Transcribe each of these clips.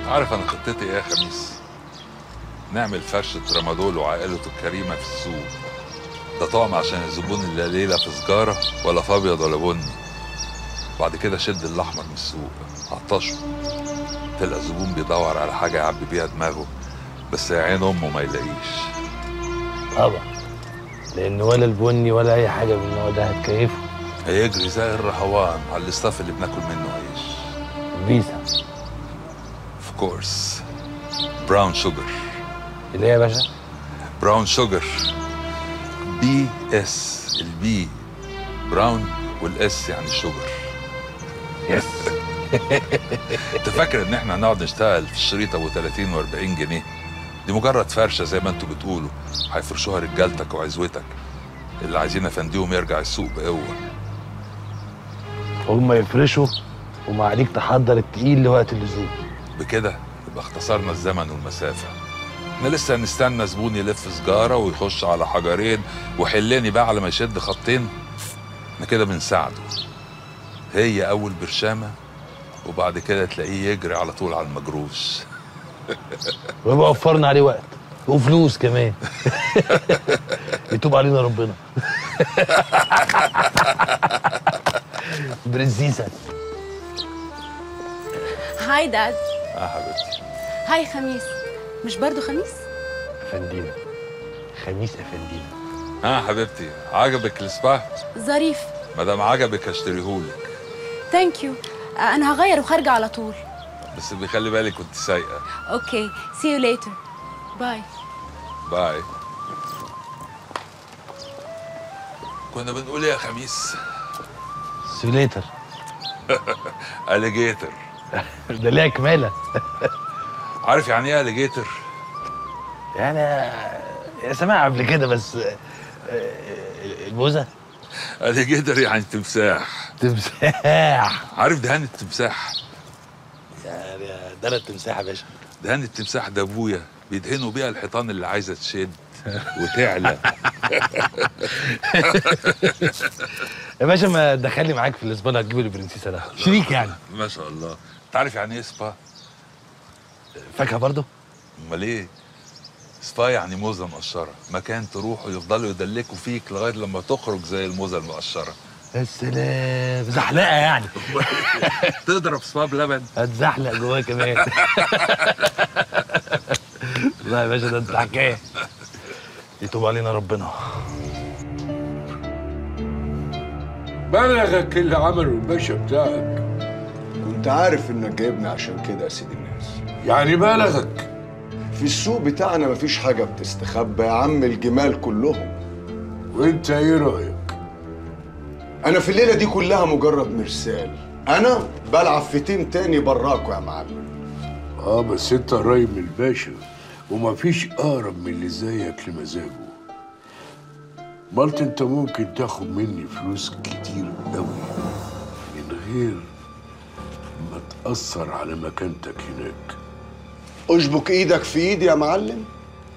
عارف انا خطتي ايه يا خميس؟ نعمل فرشة رمادول وعائلته الكريمة في السوق. ده طعم عشان الزبون اللي ليلة في سجارة ولا في ابيض ولا بني. بعد كده شد الاحمر من السوق، عطشه، تلقى الزبون بيدور على حاجة يعبي بيها دماغه، بس يا عين امه ما يلاقيش. طبعا، لان ولا البني ولا اي حاجه من النوع ده هتكيفه. هيجري زي الرهوان على الاستاف اللي بناكل منه عيش. فيزا اوف كورس. براون شوجر. اللي هي يا باشا براون شوجر. بي اس. البي براون والاس يعني شوجر. يس. انت فاكر ان احنا هنقعد نشتغل في الشريط ابو 30 و40 جنيه؟ دي مجرد فرشه زي ما انتوا بتقولوا، هيفرشوها رجالتك وعزوتك اللي عايزين افنديهم يرجع السوق بقوه. هم يفرشوا وما عليك تحضر التقيل لوقت اللزوم. بكده يبقى اختصرنا الزمن والمسافه. احنا لسه هنستنى زبون يلف سجاره ويخش على حجرين وحلاني بقى على ما يشد خطين. احنا كده بنساعده. هي اول برشامه وبعد كده تلاقيه يجري على طول على المجروش. ويبقى وفرنا عليه وقت وفلوس كمان. يتوب علينا ربنا. برنسيسة. هاي داد. حبيبتي. هاي خميس. مش برضو خميس؟ افندينا. خميس افندينا. حبيبتي، عجبك السبا؟ ظريف. مادام عجبك هشتريهولك. ثانك يو. انا هغير وخارجه على طول. بس بيخلي بالك كنت سايقه. اوكي، سي يو ليتر. باي. باي. كنا بنقول ايه يا خميس؟ سوليتر. اليجيتر. ده ليها كمالة. عارف يعني ايه اليجيتر؟ يعني سمعها قبل كده بس. الموزة. اليجيتر يعني تمساح. تمساح. عارف دهان التمساح؟ يعني ده انا التمساح يا باشا. دهان التمساح ده ابويا بيدهنوا بيها الحيطان اللي عايزه تشد وتعلى. يا باشا ما تدخلني معاك في الاسبوع هتجيب البرنسيسه ده شريك يعني. ما شاء الله. انت عارف يعني ايه سبا؟ فاكهه برضه؟ امال ايه؟ سبا يعني موزه مقشره، مكان تروح ويفضلوا يدلكوا فيك لغايه لما تخرج زي الموزه المقشره. يا سلام، زحلقه يعني. تضرب سبا بلبن هتزحلق جواه كمان. لا يا باشا ده انت حكايه. يتوب علينا ربنا. بلغك اللي عمله الباشا بتاعك. كنت عارف انك جايبني عشان كده يا سيد الناس. يعني بلغك؟ في السوق بتاعنا مفيش حاجة بتستخبى يا عم، الجمال كلهم. وانت ايه رأيك؟ انا في الليلة دي كلها مجرد مرسال، انا بلعب في تيم تاني براكوا يا معلم. بس انت قريب من الباشا ومفيش اقرب من اللي زيك لمزاجه. مالت انت ممكن تاخد مني فلوس كتير قوي من غير ما تأثر على مكانتك هناك. اشبك ايدك في ايدي يا معلم،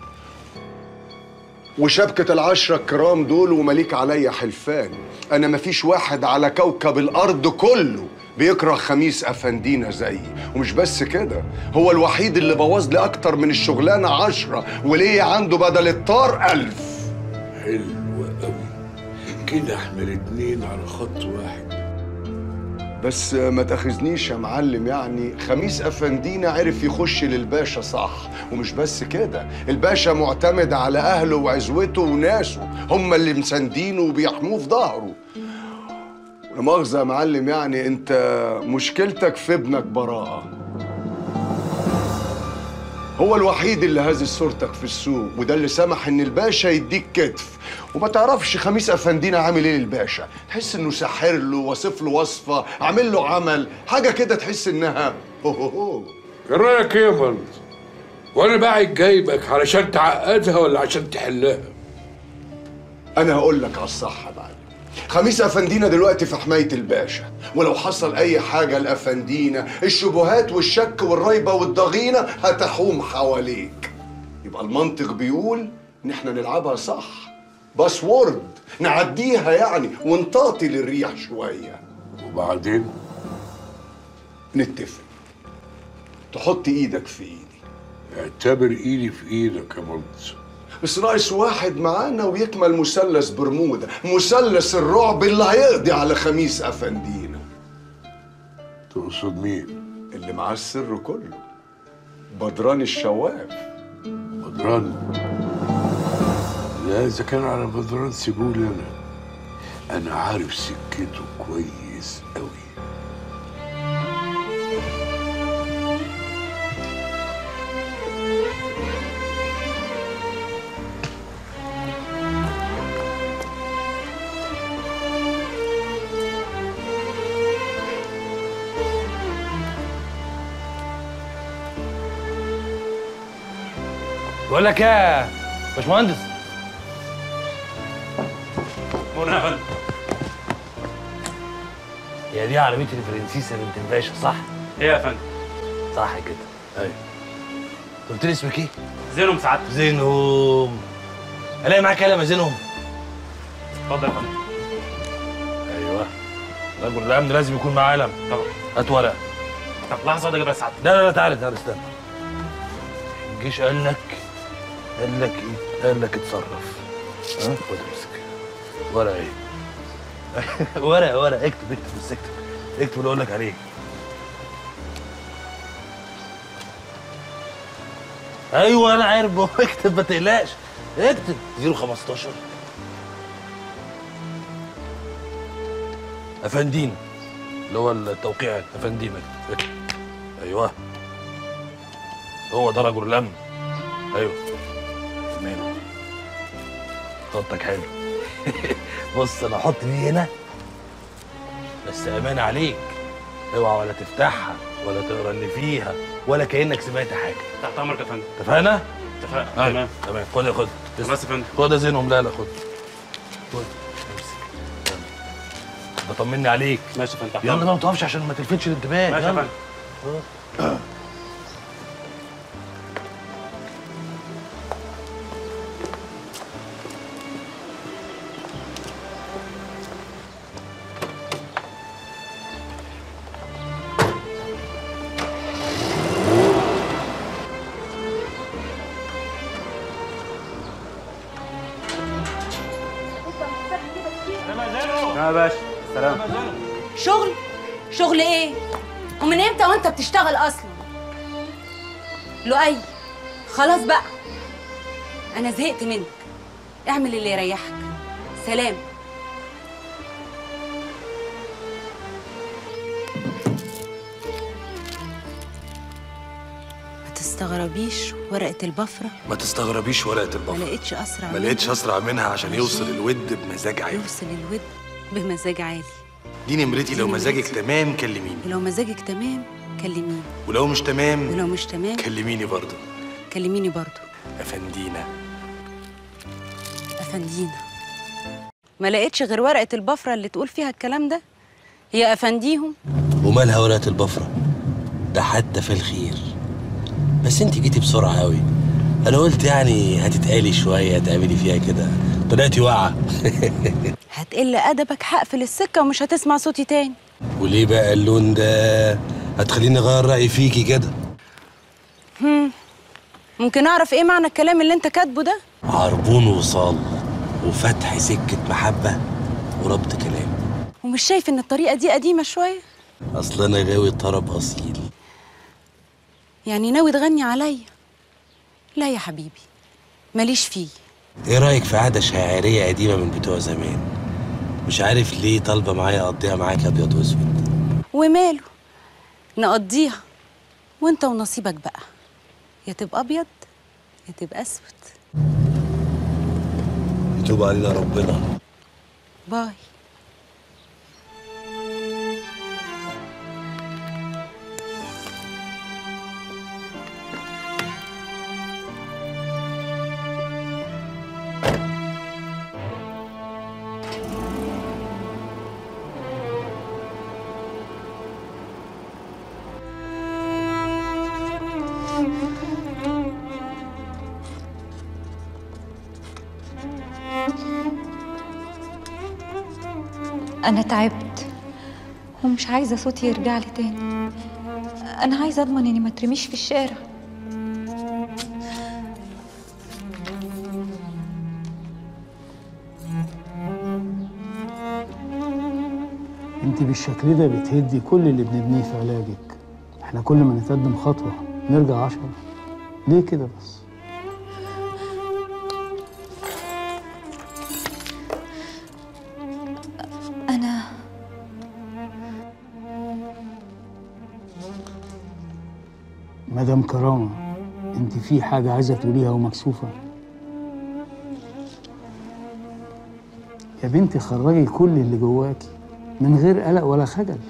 وشبكة العشرة الكرام دول ومليك عليا حلفان. انا مفيش واحد على كوكب الارض كله بيكره خميس افندينا زيي، ومش بس كده، هو الوحيد اللي بوظ لي اكتر من الشغلانة 10 وليه عنده بدل الطار 1000. حلو قوي كده، احنا الاتنين على خط واحد. بس ما تاخذنيش يا معلم، يعني خميس افندينا عرف يخش للباشا صح، ومش بس كده، الباشا معتمد على اهله وعزوته وناسه، هم اللي مساندينه وبيحموه في ظهره. لا مؤاخذة يا معلم، يعني انت مشكلتك في ابنك براءة. هو الوحيد اللي هازل صورتك في السوق، وده اللي سمح ان الباشا يديك كتف. وما تعرفش خميس افندينا عامل ايه للباشا، تحس انه ساحر له، واصف له وصفه، عامل له عمل، حاجه كده تحس انها ايه رايك ايه يا مالت؟ وانا بقى جايبك علشان تعقدها ولا عشان تحلها؟ انا هقول لك على الصح يا معلم. خميس افندينا دلوقتي في حمايه الباشا، ولو حصل اي حاجه لافندينا الشبهات والشك والريبه والضغينه هتحوم حواليك. يبقى المنطق بيقول ان احنا نلعبها صح، باسورد نعديها يعني ونطاطي للريح شويه. وبعدين نتفق تحط ايدك في ايدي. اعتبر ايدي في ايدك يا ملطس. بس ناقص واحد معانا ويكمل مثلث برمودا، مثلث الرعب اللي هيقضي على خميس افندينا. تقصد مين؟ اللي معاه السر كله، بدران الشواف. بدران؟ لا، اذا كان على بدران سيبولي انا عارف سكته كويس قوي. بقول لك يا باشمهندس. مؤمن يا فندم. هي دي عربية الفرنسيسة بنت الباشا صح؟ ايه يا فندم؟ صح كده. ايوه. قلت لي اسمك ايه؟ زينهم سعادتك. زينهم. الاقي معاك قلم يا زينهم؟ اتفضل يا فندم. ايوه. رجل الامن لازم يكون معاه قلم. طبعا. هات ورقة. طب لحظه واحده اجيبها لسعادتك. لا تعالى استنى. الجيش قال لك ايه؟ قال لك اتصرف. ها؟ خد امسك. ورقة ايه؟ ورقة اكتب بس اكتب اللي اقول لك عليه. ايوه انا عارف اكتب ما تقلقش. اكتب 015 افندينا اللي هو التوقيع افندينا. اكتب. ايوه هو ده رجل الامن. ايوه تمام. خطك حلو. بص انا احط دي هنا بس امان عليك، اوعى ولا تفتحها ولا تقرا اللي فيها ولا كانك سمعت حاجه. تحت امرك يا فندم. اتفقنا؟ اتفقنا. تمام. خد بس يا فندم. خد يا زينهم. لا خد امسك. بطمني عليك. ماشي يا فندم. تحت يلا أمرك. بقى ما تقفش عشان ما تلفتش الانتباه. ماشي يا فندم. يا باشا سلام. شغل ايه؟ ومن امتى وانت بتشتغل اصلا؟ لؤي خلاص بقى، انا زهقت منك. اعمل اللي يريحك. سلام. ما تستغربيش ورقة البفرة. ما تستغربيش ورقة ما البفرة. لقيتش اسرع ما لقيتش أسرع منها عشان يوصل الود بمزاج عالي. يوصل الود بمزاج عالي. دي نمرتي، لو مزاجك تمام كلميني، ولو مزاجك تمام كلميني، ولو مش تمام ولو مش تمام كلميني برضه. كلميني برضو. أفندينا. أفندينا. ما لقيتش غير ورقة البفرة اللي تقول فيها الكلام ده؟ هي أفنديهم. ومالها ورقة البفرة؟ ده حتى في الخير. بس انت جيتي بسرعة قوي. انا قلت يعني هتتقالي شوية تعملي فيها كده، طلعتي واقعة. هتقل أدبك هقفل السكة ومش هتسمع صوتي تاني. وليه بقى اللون ده؟ هتخليني اغير رأيي فيكي كده. ممكن أعرف إيه معنى الكلام اللي أنت كاتبه ده؟ عربون وصال وفتح سكة محبة وربط كلام. ومش شايف إن الطريقة دي قديمة شوية؟ اصل انا غاوي طرب اصيل. يعني ناوي تغني عليا؟ لا يا حبيبي ماليش فيه. ايه رايك في عاده شاعريه قديمه من بتوع زمان؟ مش عارف ليه طالبه معايا اقضيها معاك ابيض واسود. وماله، نقضيها وانت ونصيبك بقى، يا تبقى ابيض يا تبقى اسود. يتوب علينا ربنا. باي. أنا تعبت ومش عايزة صوتي يرجع لي تاني. أنا عايزة أضمن إني ما ترميش في الشارع. انت بالشكل ده بتهدي كل اللي بنبنيه في علاجك. احنا كل ما نتقدم خطوة نرجع 10. ليه كده بس؟ أنا مدام كرامة، انت في حاجة عايزة تقوليها ومكسوفة؟ يا بنتي خرجي كل اللي جواكي من غير قلق ولا خجل.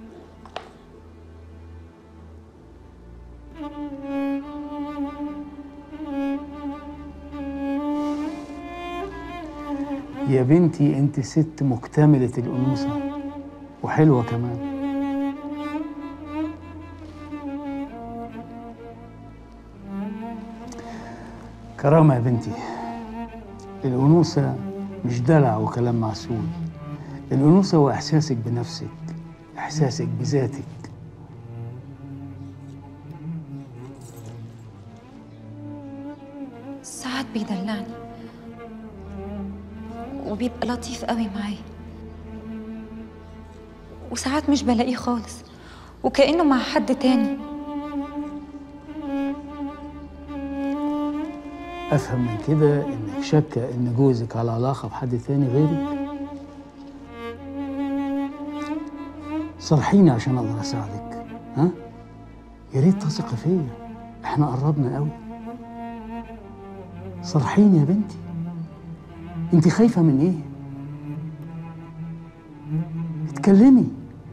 يا بنتي انت ست مكتملة الأنوثة وحلوة كمان. كرامة يا بنتي، الأنوثة مش دلع وكلام معسول. الأنوثة هو إحساسك بنفسك، إحساسك بذاتك. ساعات بيدلعني وبيبقى لطيف قوي معايا، وساعات مش بلاقيه خالص وكأنه مع حد تاني. أفهم من كده إنك شاكة إن جوزك على علاقة بحد تاني غيرك؟ صرحيني عشان أقدر أساعدك. ها؟ يا ريت تثقي فيا، إحنا قربنا قوي. صرحيني يا بنتي، أنت خايفة من إيه؟ اتكلمي.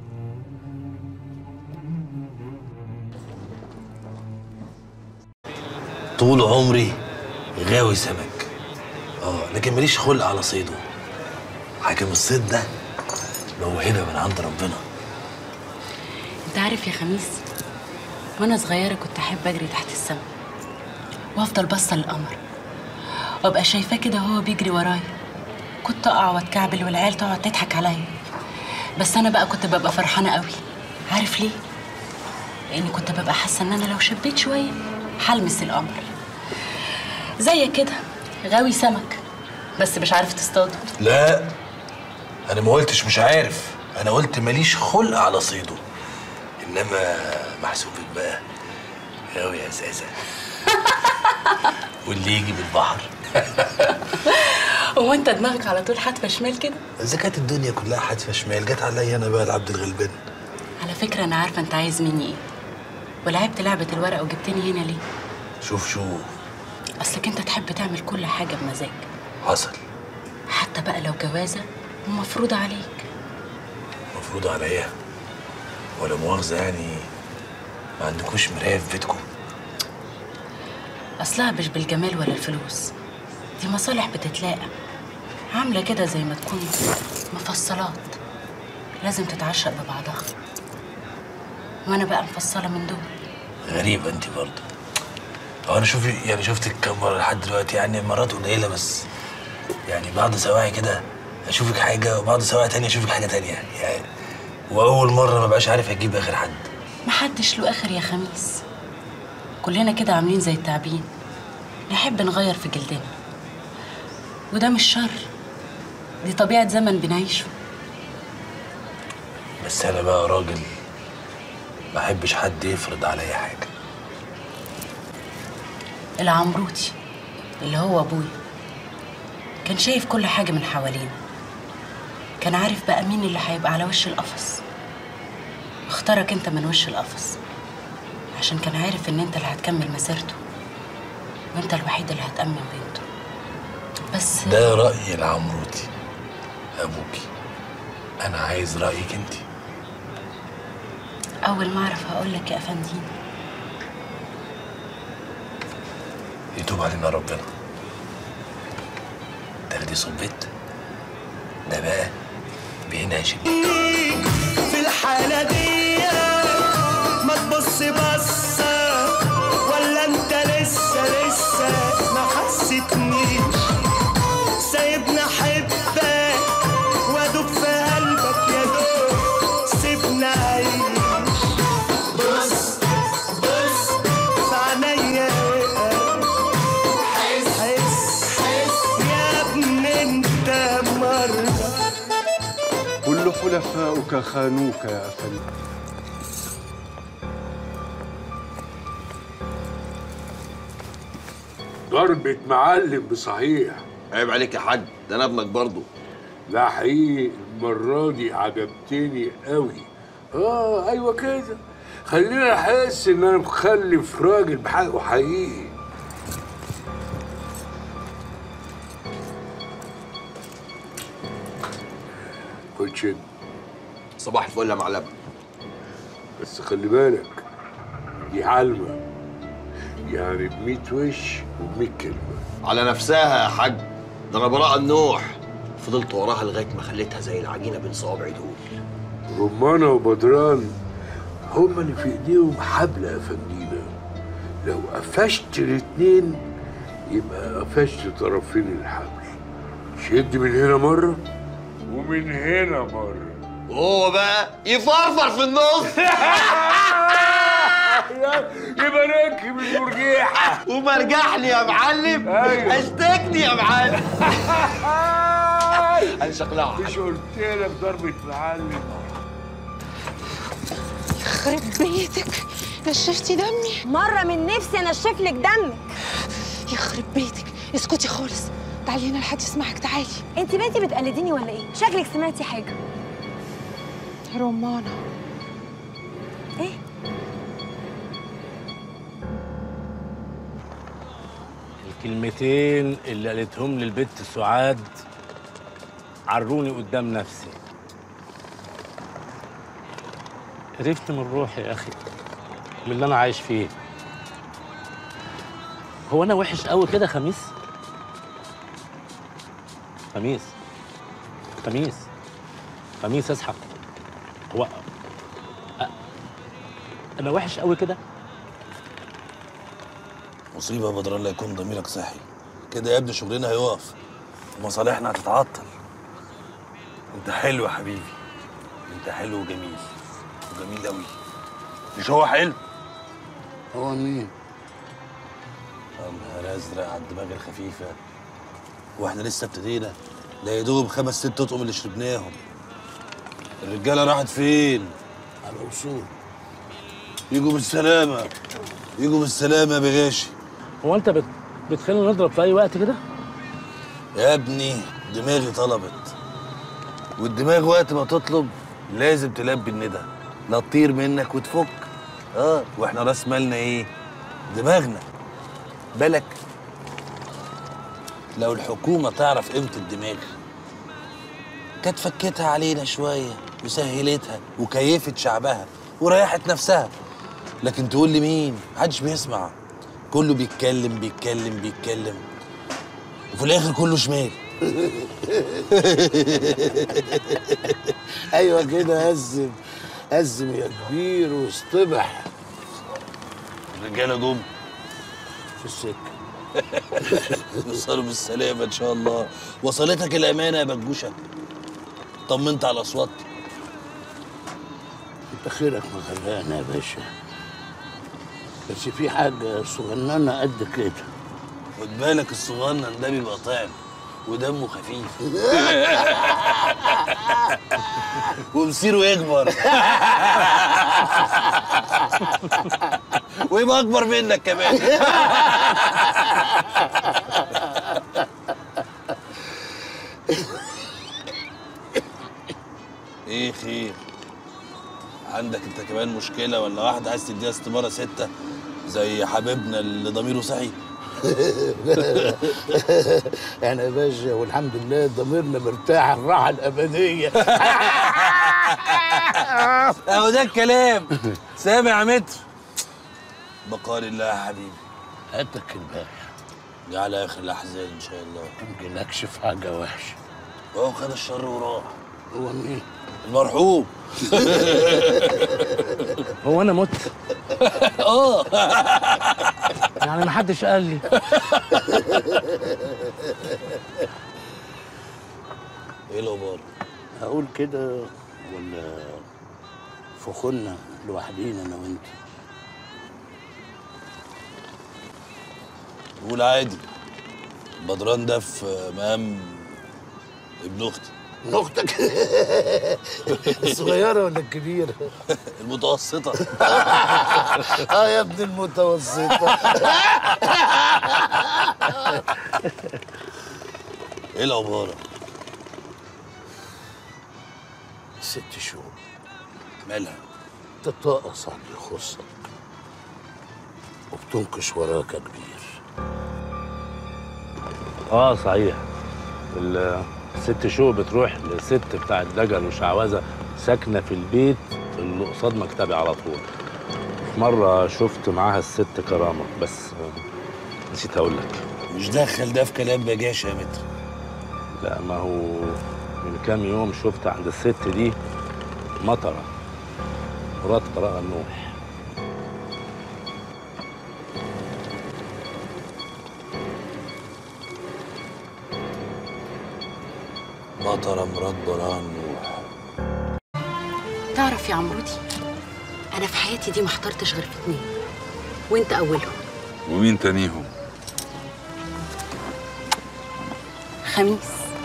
طول عمري غاوي سمك، لكن ماليش خلق على صيده. حاكم الصيد ده موهبه من عند ربنا. انت عارف يا خميس، وانا صغيره كنت احب اجري تحت السما وافضل باصه للقمر وابقى شايفاه كده وهو بيجري ورايا. كنت اقع واتكعبل والعيال تقعد تضحك عليا، بس انا بقى كنت ببقى فرحانه قوي. عارف ليه؟ لاني كنت ببقى حاسه ان انا لو شبيت شويه هلمس القمر. زيك كده غاوي سمك بس مش عارف تصطاده. لا، انا ما قلتش مش عارف، انا قلت ماليش خلق على صيده. انما محسوبك بقى غاوي يا زازا. واللي يجي بالبحر. هو انت دماغك على طول حادفه شمال كده؟ اذا كانت الدنيا كلها حادفه شمال، جت عليا انا بقى العبد الغلبان. على فكره انا عارفه انت عايز مني ايه، ولعبت لعبه الورقه وجبتني هنا ليه. شوف اصلك انت تحب تعمل كل حاجه بمزاج. حصل. حتى بقى لو جوازه ومفروضه عليك. مفروضه عليا؟ ولا مؤاخذه يعني ما عندكوش مرايه في بيتكم؟ اصلها مش بالجمال ولا الفلوس، دي مصالح بتتلاقى، عامله كده زي ما تكون مفصلات لازم تتعشق ببعضها، وانا بقى مفصله من دول. غريبه انت برضه. هو انا شفتك كم مره لحد دلوقتي، يعني مرات قليله بس. يعني بعض سواعي كده اشوفك حاجه وبعض سواعي تانية اشوفك حاجه تانية يعني. واول مره ما بقاش عارف اجيب اخر حد. محدش له اخر يا خميس، كلنا كده عاملين زي التعبين، نحب نغير في جلدنا، وده مش شر، دي طبيعه زمن بنعيشه. بس انا بقى راجل ما احبش حد يفرض عليا حاجه. العمروتي اللي هو ابويا كان شايف كل حاجه من حوالينا، كان عارف بقى مين اللي هيبقى على وش القفص، اختارك انت من وش القفص عشان كان عارف ان انت اللي هتكمل مسيرته وانت الوحيد اللي هتأمن بنته. بس ده رأي العمروتي ابوكي، انا عايز رأيك انت. اول ما اعرف هقول لك يا افندينا. يتوب علينا ربنا. تاخدي صبيت ده بقى بينعش في الحالة دي ما تبص بصة، ولا انت لسه ما حسيتنيش، سايبني احبك وادوب في قلبك يا دوب، سيبني اعيش. بص حلفاؤك خانوك يا أفندي. ضربة معلم بصحيح. عيب عليك يا حاج، ده انا ابنك برضه. لا حقيقي المرة دي عجبتني قوي. ايوه كده، خليني احس ان انا مخلف راجل بحقه حقيقي. خد شد. صباح الفل يا معلم. بس خلي بالك دي علمة، يعني ب100 وش و100 كلمة. على نفسها يا حاج، ده انا براءة النوح فضلت وراها لغايه ما خليتها زي العجينه بين صوابعي دول. رمانة وبدران هما اللي في ايديهم حبل يا فندينا. لو قفشت الاتنين يبقى قفشت طرفين الحبل. شد من هنا مرة ومن هنا مرة، وهو بقى يفرفر في النص. يبقى راكب المرجيحة ومرجح لي يا معلم. أيوة. اشتكني يا معلم. انا شقلعها. مش قلت لك ضربة معلم؟ يخرب بيتك، نشفتي دمي. مرة من نفسي انشف لك دمك. يخرب بيتك، اسكتي خالص. تعالي هنا لحد يسمعك. تعالي. انت بنتي بتقلديني ولا ايه؟ شكلك سمعتي حاجة. رمانة. ايه؟ الكلمتين اللي قالتهم للبت سعاد عروني قدام نفسي. قرفت من روحي يا اخي، من اللي انا عايش فيه. هو انا وحش قوي كده خميس؟ خميس خميس خميس اصحى. هو انا وحش قوي كده؟ مصيبة يا بدران لا يكون ضميرك صحي كده يا ابني. شغلنا هيقف ومصالحنا هتتعطل. انت حلو يا حبيبي، انت حلو وجميل وجميل قوي. مش هو حلو؟ هو مين؟ يا نهار ازرق على الدماغ الخفيفة، واحنا لسه ابتدينا. ده يا دوب 5 6 اطقم اللي شربناهم. الرجالة راحت فين؟ على وصول. يجوا بالسلامة، يجوا بالسلامة يا بغاشي. هو انت بتخلينا نضرب في اي وقت كده؟ يا ابني دماغي طلبت، والدماغ وقت ما تطلب لازم تلبي الندى، لا تطير منك وتفك. واحنا راس مالنا ايه؟ دماغنا. بالك لو الحكومة تعرف قيمة الدماغ كانت فكتها علينا شوية وسهلتها وكيفت شعبها وريحت نفسها. لكن تقول لي مين؟ محدش بيسمع، كله بيتكلم بيتكلم بيتكلم وفي الاخر كله شمال. ايوه كده، أزم أزم يا كبير واصطبح. الرجاله جم في السكه. يوصلوا بالسلامه ان شاء الله. وصلتك الامانه يا بجوشه؟ طمنت على الاصوات؟ انت خيرك مغرقنا يا باشا، بس في حاجه صغننه قد كده. خد بالك الصغنن ده بيبقى طعم ودمه خفيف. ومصيره يكبر. ويبقى اكبر منك كمان. ايه خير؟ عندك انت كمان مشكله ولا واحده عايز تديها استماره 6 زي حبيبنا اللي ضميره صحي؟ يعني يا باشا والحمد لله ضميرنا مرتاح الراحه الابديه. اهو ده الكلام. سامع يا متر؟ بقال الله يا حبيبي. هاتك البارح دي على اخر الاحزان ان شاء الله. يمكن اكشف حاجه وحشه. هو خد الشر وراح. هو مين؟ المرحوم. هو انا مت؟ يعني ما حدش قال لي. ايه الاخبار؟ اقول كده ولا فخنا لوحدينا انا وانت؟ قول عادي. بدران ده في مقام ابن اختي. اختك الصغيره ولا الكبيره؟ المتوسطه. يا ابن المتوسطه. ايه العباره؟ 6 شهور. مالها؟ تطاقة صاحبي يخصك وبتنكش وراك يا كبير. صحيح. ال6 شهور بتروح لست بتاعت دجل وشعوذه ساكنه في البيت اللي قصاد مكتبي على طول. مره شفت معاها الست كرامه بس نسيت اقول لك. مش دخل ده في كلام بجاش يا متر. لا ما هو من كام يوم شفت عند الست دي مطره مرات براءة النوح. مطره مرات براءة النوح. تعرف يا عمرودي، انا في حياتي دي ما احترتش غير في 2 وانت اولهم. ومين تانيهم؟ خميس.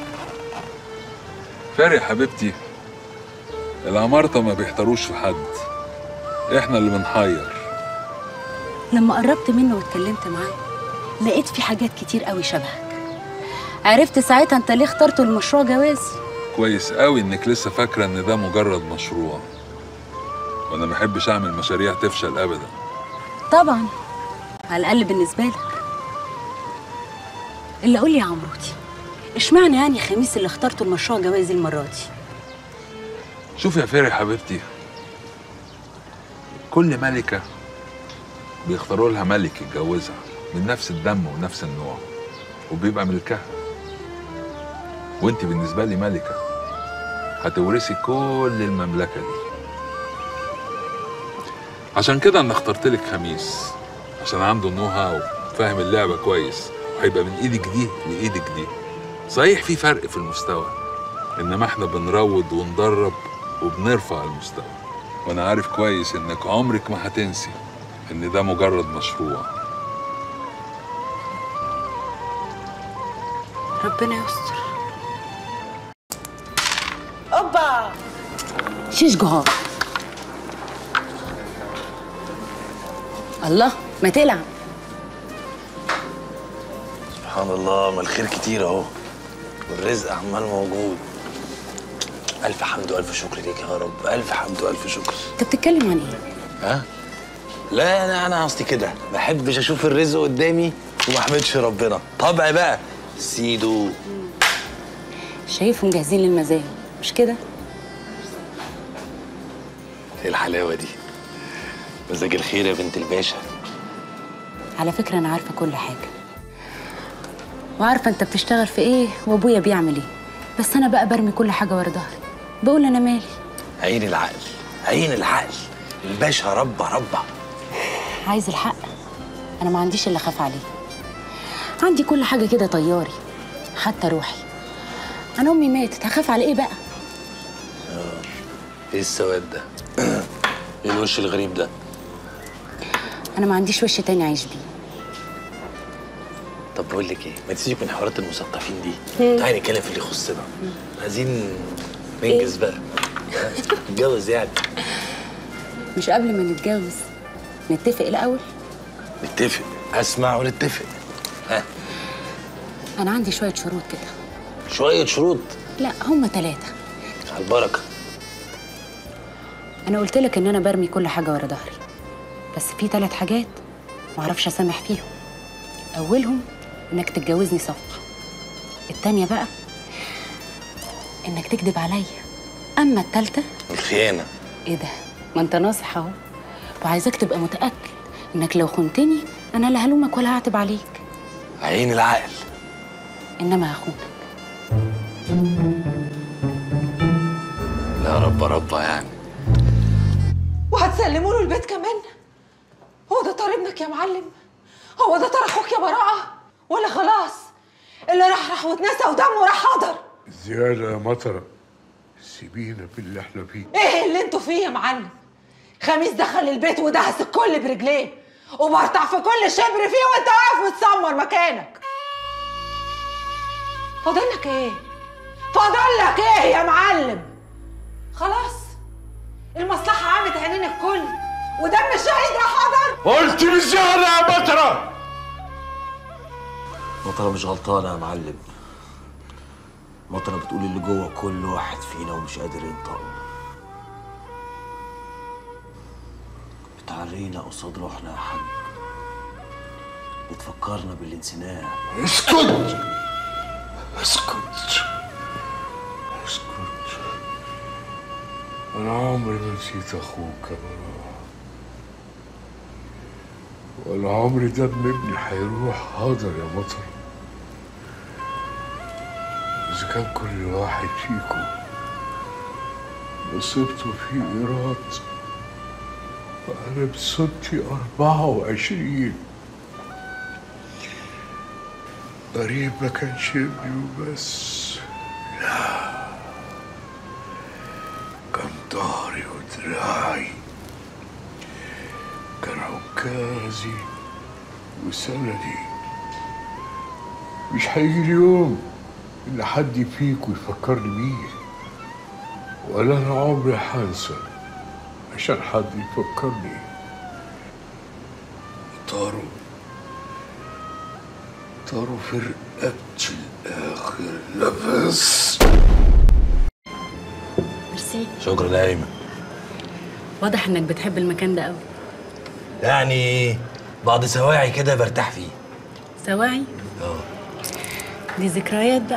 فارق حبيبتي، العمارطة ما بيحتروش في حد، احنا اللي بنحير. لما قربت منه واتكلمت معاه لقيت في حاجات كتير قوي شبهك. عرفت ساعتها انت ليه اخترته المشروع جوازي. كويس قوي انك لسه فاكرة ان ده مجرد مشروع، وانا ما بحبش اعمل مشاريع تفشل ابدا. طبعا، على الاقل بالنسبة لك. اللي قول لي يا عمرودي، اشمعنى يعني خميس اللي اخترته المشروع جوازي المرة دي؟ شوف يا فارق حبيبتي، كل ملكة بيختاروا لها ملك يتجوزها من نفس الدم ونفس النوع وبيبقى ملكها. وانت بالنسبة لي ملكة، هتورثي كل المملكة دي. عشان كده انا اخترت لك خميس، عشان عنده نوها وفاهم اللعبة كويس، وهيبقى من ايدك دي لايدك دي. صحيح في فرق في المستوى، انما احنا بنروض وندرب وبنرفع المستوى. وانا عارف كويس انك عمرك ما هتنسي ان ده مجرد مشروع. ربنا يستر. اوبا شيش جهار. الله، ما تلعب. سبحان الله، ما الخير كتير اهو والرزق عمال موجود. الف حمد والف شكر ليك يا رب، الف حمد والف شكر. انت بتتكلم عن ايه؟ ها؟ لا انا قصدي كده، ما احبش اشوف الرزق قدامي وما احمدش ربنا. طبعي بقى سيدو. شايفهم جاهزين للمزاج مش كده؟ ايه الحلاوه دي؟ مزاج الخير يا بنت الباشا. على فكرة أنا عارفة كل حاجة، وعارفة أنت بتشتغل في إيه وأبويا بيعمل إيه، بس أنا بقى برمي كل حاجة ورا ظهري، بقول أنا مالي. عين العقل، عين العقل، الباشا ربع. عايز الحق؟ أنا ما عنديش اللي أخاف عليه، عندي كل حاجة كده طياري، حتى روحي. أنا أمي ماتت، هخاف على إيه بقى؟ إيه السواد ده؟ إيه الوش الغريب ده؟ أنا ما عنديش وش تاني أعيش بيه. طب بقول لك إيه؟ ما تسيبك من حوارات المثقفين دي، تعالي نتكلم في اللي يخصنا. عايزين ننجز بقى. نتجوز يعني. مش قبل ما نتجوز نتفق الأول؟ نتفق، أسمع ونتفق. ها؟ أنا عندي شوية شروط كده. شوية شروط؟ لا، هم 3. على البركة. أنا قلت لك إن أنا برمي كل حاجة ورا ظهري، بس في 3 حاجات معرفش أسامح فيهم. أولهم إنك تتجوزني صفقة، التانية بقى إنك تكذب عليا، أما التالتة الخيانة. إيه ده؟ ما أنت ناصح أهو، وعايزاك تبقى متأكد إنك لو خنتني أنا لا هلومك ولا هعتب عليك. عين العقل. إنما هخونك. لا رب يعني. وهتسلموا له البيت كمان؟ هو ده طار ابنك يا معلم؟ هو ده طار اخوك يا براءة؟ ولا خلاص اللي راح واتنسى ودمه راح حاضر؟ زيادة يا مطرة، سيبينا باللي احنا فيه. ايه اللي انتوا فيه يا معلم؟ خميس دخل البيت ودهس الكل برجليه، وبرطع في كل شبر فيه وانت واقف متسمر مكانك. فاضلك ايه؟ فاضل لك ايه يا معلم؟ خلاص المصلحة عامت عينين الكل ودم الشهيد راح حضر. قلت بالزهر يا مطرة. مطرة مش غلطانة يا معلم. مطرة بتقول اللي جوه كل واحد فينا ومش قادر ينطق. بتعرينا قصاد روحنا يا حاج. بتفكرنا باللي نسيناه. اسكت اسكت اسكت. أنا عمري ما نسيت أخوك يا براء، ولا عمري دم ابني هيروح هدر يا مطر. إذا كان كل واحد فيكم نصيبته في إيراد، فأنا بصبتي 24. قريب ما كانش ابني وبس، لا، كان ظهري ودراعي، كان عكازي وسندي. مش هيجي اليوم اللي حد فيكم يفكرني بيه، ولا انا عمري هنسى عشان حد يفكرني. طاروا في رقبتي لاخر نفس. ميرسي. شكرا يا ايمن. واضح انك بتحب المكان ده قوي. يعني بعض سواعي كده برتاح فيه. سواعي؟ دي ذكريات بقى.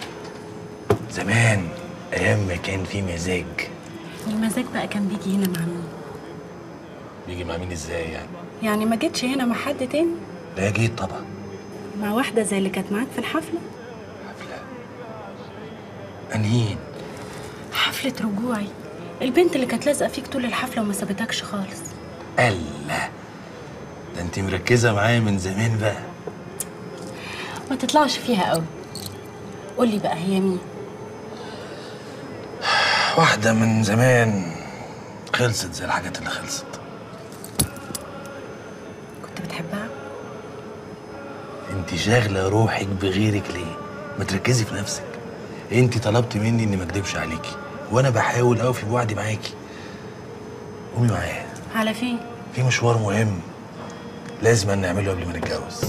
زمان ايام ما كان في مزاج. المزاج بقى كان بيجي هنا مع مين؟ بيجي مع مين ازاي يعني؟ يعني ما جيتش هنا مع حد تاني؟ لا جيت طبعا. مع واحدة زي اللي كانت معاك في الحفلة؟ انهين؟ حفلة رجوعي، البنت اللي كانت لازقة فيك طول الحفلة وما سابتكش خالص. الله، ده انت مركزة معايا من زمان بقى. ما تطلعش فيها قوي. قولي بقى هي مين؟ واحدة من زمان خلصت زي الحاجات اللي خلصت. كنت بتحبها؟ انت شاغلة روحك بغيرك ليه؟ ما تركزي في نفسك. انت طلبتي مني اني ما اكدبش عليكي، وانا بحاول اوفي بوعدي معاكي. قومي معايا. على فين؟ في مشوار مهم لازم نعمله قبل ما نتجوز.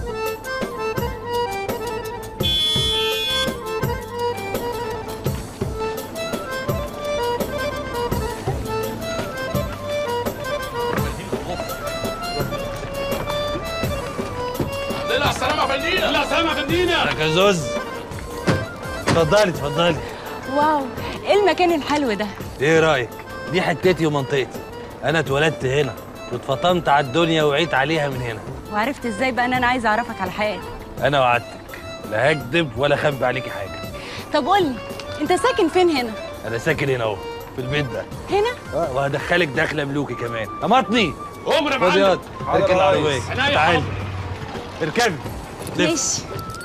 لا السلامة يا فندينا. لا السلامة يا فندينا. يا زوز، اتفضلي اتفضلي. واو، ايه المكان الحلو ده؟ ايه رايك؟ دي حتتي ومنطقتي. انا اتولدت هنا واتفطمت على الدنيا وعيت عليها من هنا. وعرفت ازاي بقى ان انا عايزه اعرفك على حياتي؟ انا وعدتك لا هكدب ولا اخبي عليكي حاجه. طب قولي، انت ساكن فين هنا؟ انا ساكن هنا اهو في البيت ده. هنا؟ وهدخلك دخله ملوكي كمان. امطني قوم يا معلم. خد ياض، اركب العربيه. عينيا. تعالي اركبي. ماشي.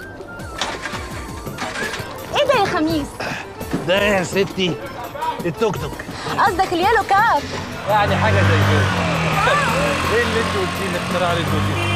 ايه ده يا خميس؟ ده ايه يا ستي؟ التوك توك. قصدك اليالو كاب؟ يعني حاجه زي كده. ايه اللي انت قلتيه اللي اخترع لي التوك توك؟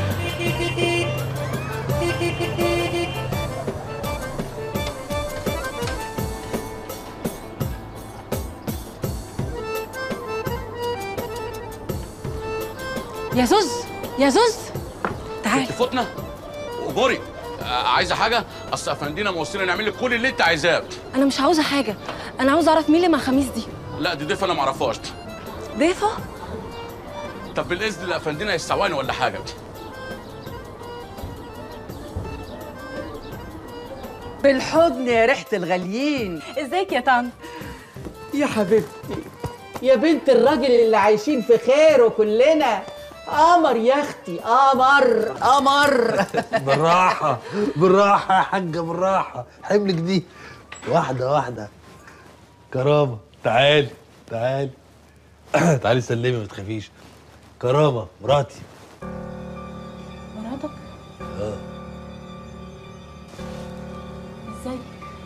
يا زوز يا زوز تعال. تفوتنا وجوري. عايزه حاجه؟ اصل افندينا موصينا نعمل لك كل اللي انت عايزاه. انا مش عاوزه حاجه، انا عاوزه اعرف مين اللي مع خميس دي. لا دي ضيفه انا ما اعرفهاش. ضيفه؟ طب بالاذن لافندينا يستواني ولا حاجه. بالحضن يا ريحة الغاليين. ازيك يا طنط؟ يا حبيبتي، يا بنت الراجل اللي عايشين في خيره كلنا. قمر يا اختي، قمر قمر. بالراحة بالراحة يا حاجة، بالراحة. حملك دي واحدة واحدة. كرامة تعالي تعالي. تعالي سلمي ما تخافيش. كرامة مراتي. مراتك؟ ازاي؟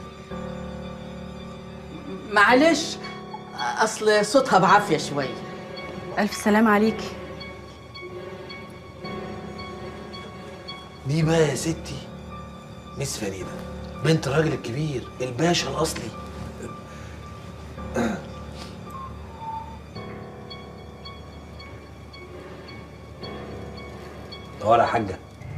معلش، اصل صوتها بعافية شوية. ألف سلامة عليكي. دي بقى يا ستي ميس فريدة. بنت الراجل الكبير الباشا الاصلي. ولا حاجه.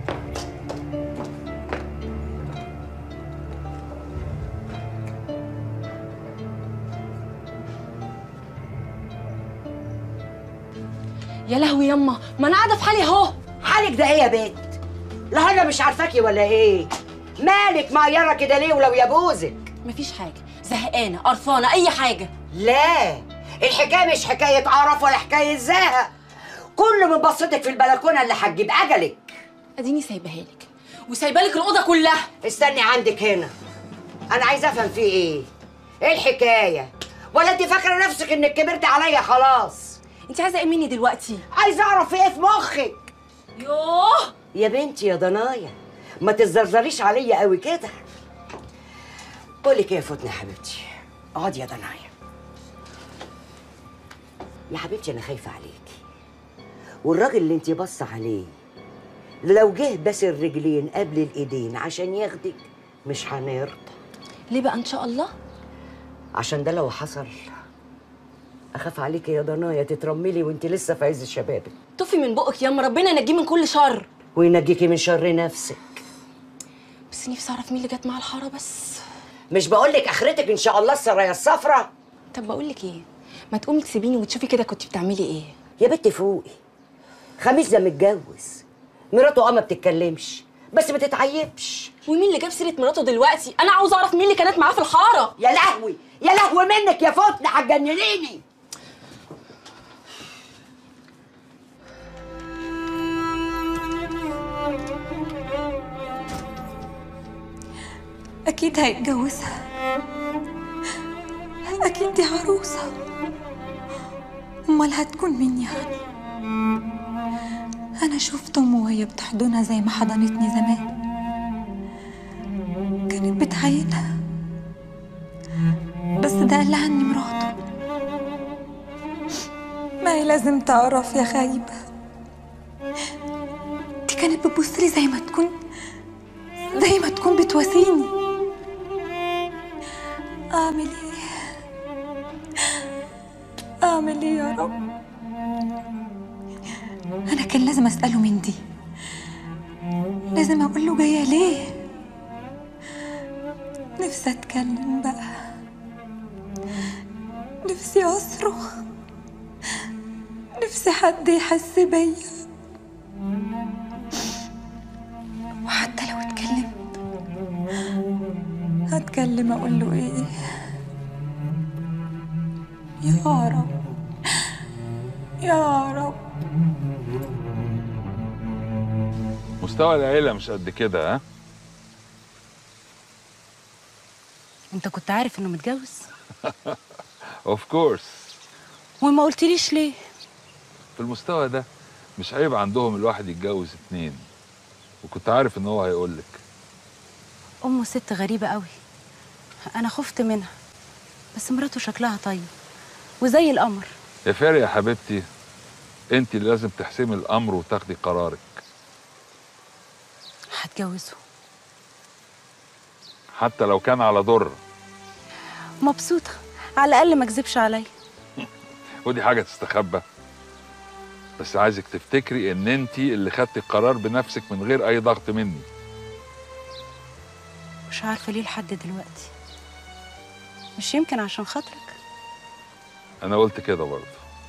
يا لهوي يما، ما انا قاعده في حالي اهو. حالك ده ايه يا بنت؟ لا انا مش عارفاكي ولا ايه؟ مالك معيره كده ليه ولو يبوزك؟ مفيش حاجه، زهقانه قرفانه اي حاجه. لا الحكايه مش حكايه قرف ولا حكايه زهق، كل من بصتك في البلكونه اللي هتجيب اجلك. اديني سايباها لك وسايبالك الاوضه كلها. استني عندك هنا، انا عايزه افهم في ايه؟ ايه الحكايه؟ ولا انت فاكره نفسك انك كبرت عليا خلاص؟ انت عايزه ايه مني دلوقتي؟ عايزه اعرف ايه في مخك. يوه يا بنتي يا ضنايا ما تزرزريش عليا قوي كده. بقولك ايه يا فوتنا يا حبيبتي، اقعدي يا ضنايا. يا حبيبتي انا خايفه عليكي، والراجل اللي انت باصه عليه لو جه بس الرجلين قبل الايدين عشان ياخدك مش هنرضى. ليه بقى ان شاء الله؟ عشان ده لو حصل اخاف عليكي يا ضنايا تترملي وانت لسه في عز شبابك. طفي من بقك ياما، ربنا ينجيه من كل شر. وينجيكي من شر نفسك. بس نفسي اعرف مين اللي جت مع الحاره بس. مش بقولك اخرتك ان شاء الله السرايا الصفرا. طب بقولك ايه، ما تقومي تسيبيني وتشوفي كده كنت بتعملي ايه. يا بنتي فوقي، خميس ده متجوز، مراته ما بتتكلمش بس ما تتعيبش. ومين اللي جاب سيره مراته دلوقتي؟ انا عاوزه اعرف مين اللي كانت معاه في الحاره. يا لهوي يا لهوي منك يا فوتنا، هتجننيني. أكيد هيتجوزها، أكيد دي عروسة، أمال هتكون مين يعني؟ أنا شفت أمه وهي بتحضنها زي ما حضنتني زمان، كانت بتعينها، بس ده قال لها إني مراته. ما هي لازم تعرف يا خايبة، دي كانت بتبصلي زي ما تكون بتواسيني. أعمل إيه يا رب؟ أنا كان لازم أسأله من دي، لازم أقول له جاية ليه. نفسي أتكلم بقى، نفسي أصرخ، نفسي حد يحس بيا. وحتى لو اتكلمت هتكلم أقول له إيه؟ يا رب يا رب. مستوى العيلة مش قد كده. ها؟ انت كنت عارف انه متجوز؟ اوف كورس. وما قلتليش ليه؟ في المستوى ده مش عيب عندهم الواحد يتجوز 2، وكنت عارف ان هو هيقولك. امه ست غريبة قوي، انا خفت منها، بس مراته شكلها طيب وزي القمر. يا فاري يا حبيبتي، انت اللي لازم تحسمي الامر وتاخدي قرارك. هتجوزه حتى لو كان على ضر. مبسوطة، على الاقل ما كذبش عليا. ودي حاجة تستخبى، بس عايزك تفتكري ان انت اللي خدتي القرار بنفسك من غير اي ضغط مني. مش عارفة ليه لحد دلوقتي، مش يمكن عشان خاطرك؟ انا قلت كده برضه،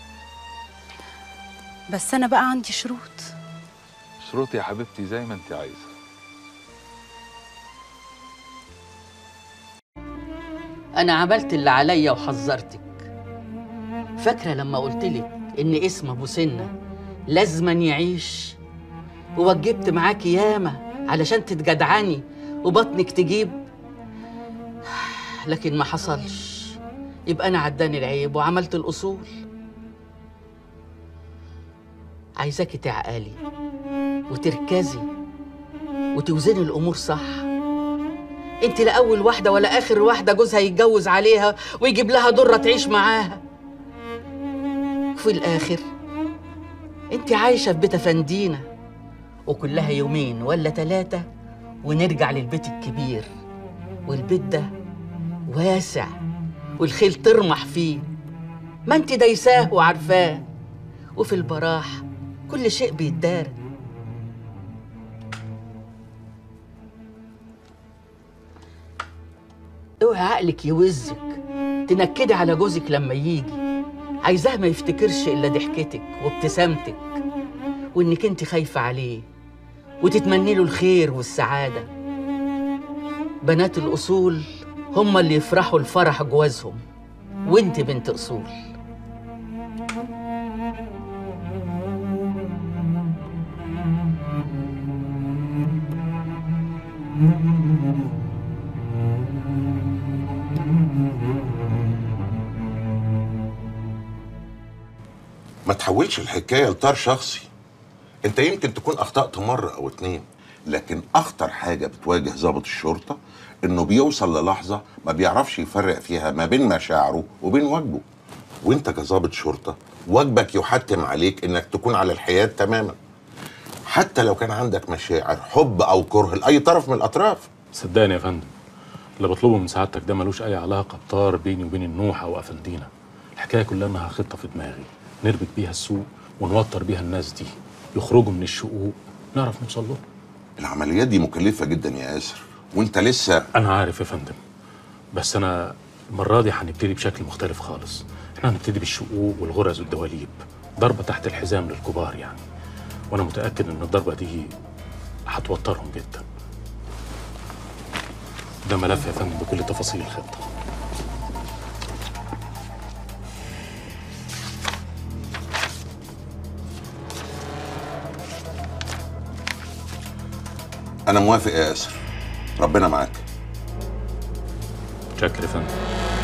بس انا بقى عندي شروط. شروط يا حبيبتي زي ما انت عايزة. أنا عملت اللي عليا وحذرتك. فاكرة لما قلتلك إن اسم أبو سنة لازما يعيش؟ ووجبت معاكي ياما علشان تتجدعني وبطنك تجيب، لكن ما حصلش. يبقى أنا عداني العيب وعملت الأصول. عايزاكي تعقلي وتركزي وتوزني الأمور صح. انت لا اول واحده ولا اخر واحده جوزها يتجوز عليها ويجيب لها ضره تعيش معاها. وفي الاخر انت عايشه في بيت افندينا، وكلها يومين ولا 3 ونرجع للبيت الكبير والبيت ده واسع والخيل ترمح فيه، ما انت دايساه وعارفاه، وفي البراح كل شيء بيتدار. اوعي عقلك يوزك تنكدي على جوزك لما يجي، عايزاه ما يفتكرش الا ضحكتك وابتسامتك، وانك انت خايفه عليه وتتمني له الخير والسعاده. بنات الاصول هم اللي يفرحوا الفرح جوازهم، وانت بنت اصول. ما تحولش الحكايه لطار شخصي. انت يمكن تكون اخطأت مره او اتنين، لكن اخطر حاجه بتواجه ضابط الشرطه انه بيوصل للحظه ما بيعرفش يفرق فيها ما بين مشاعره وبين واجبه. وانت كظابط شرطه واجبك يحتم عليك انك تكون على الحياد تماما، حتى لو كان عندك مشاعر حب او كره لاي طرف من الاطراف. صدقني يا فندم، اللي بطلبه من سعادتك ده ملوش اي علاقه بطار بيني وبين النوح او افندينا. الحكايه كلها انها خطه في دماغي نربك بيها السوق ونوتر بيها الناس دي يخرجوا من الشقوق نعرف نوصل له. العمليات دي مكلفه جدا يا ياسر، وانت لسه. انا عارف يا فندم، بس انا المره دي هنبتدي بشكل مختلف خالص. احنا هنبتدي بالشقوق والغرز والدواليب، ضربه تحت الحزام للكبار يعني، وانا متاكد ان الضربه دي هتوترهم جدا. ده ملف يا فندم بكل تفاصيل الخطه. أنا موافق يا ياسر، ربنا معاك. شكرا يا فندم.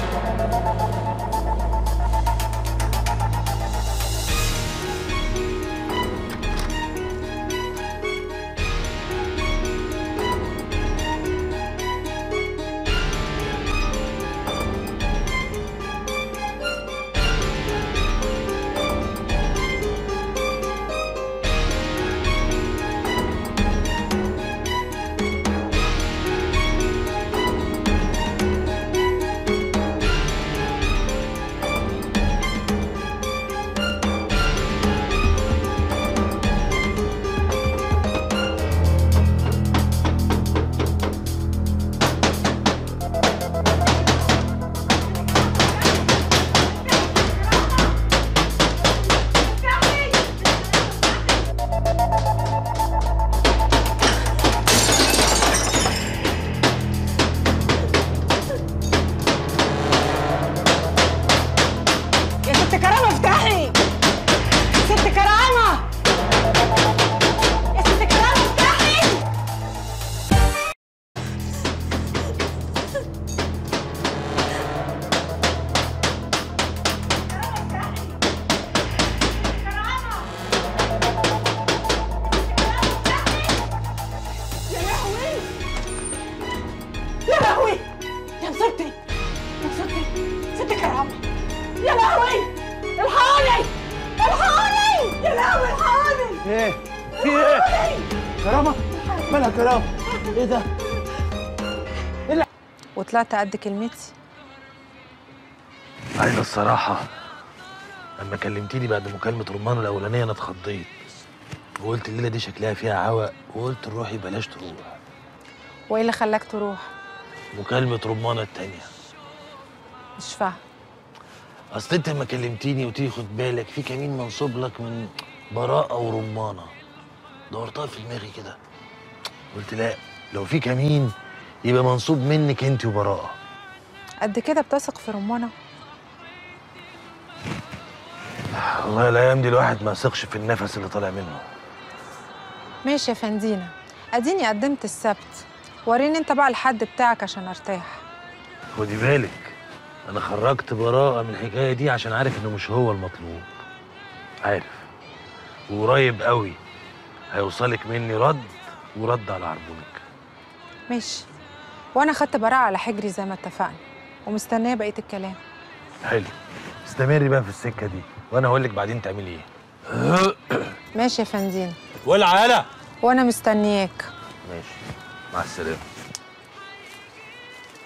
وطلعت قد كلمتي. عايزة الصراحة لما كلمتيني بعد مكالمة رمان الأولانية أنا اتخضيت، وقلت الليلة دي شكلها فيها عوق، وقلت روحي بلاش تروح. وايه اللي خلاك تروح؟ مكالمة رمانة التانية. مش فاهم. أصل أنت لما كلمتيني قلت لي خد بالك في كمين منصوب لك من براءة ورمانة، دورتها في دماغي كده، قلت لا، لو في كمين يبقى منصوب منك انت وبراءة. قد كده بتثق في رمانة؟ والله الايام دي الواحد ما يثقش في النفس اللي طالع منه. ماشي يا فندينا، اديني قدمت السبت، وريني انت بقى الحد بتاعك عشان ارتاح. خدي بالك انا خرجت براءة من الحكاية دي عشان عارف انه مش هو المطلوب، عارف، وقريب قوي هيوصلك مني رد ورد على عربونك. ماشي، وانا خدت براءة على حجري زي ما اتفقنا، ومستنيه بقيه الكلام. حلو، استمري بقى في السكه دي وانا هقول لك بعدين تعملي ايه. ماشي يا فندينا. والعالة وانا مستنياك. ماشي، مع السلامه.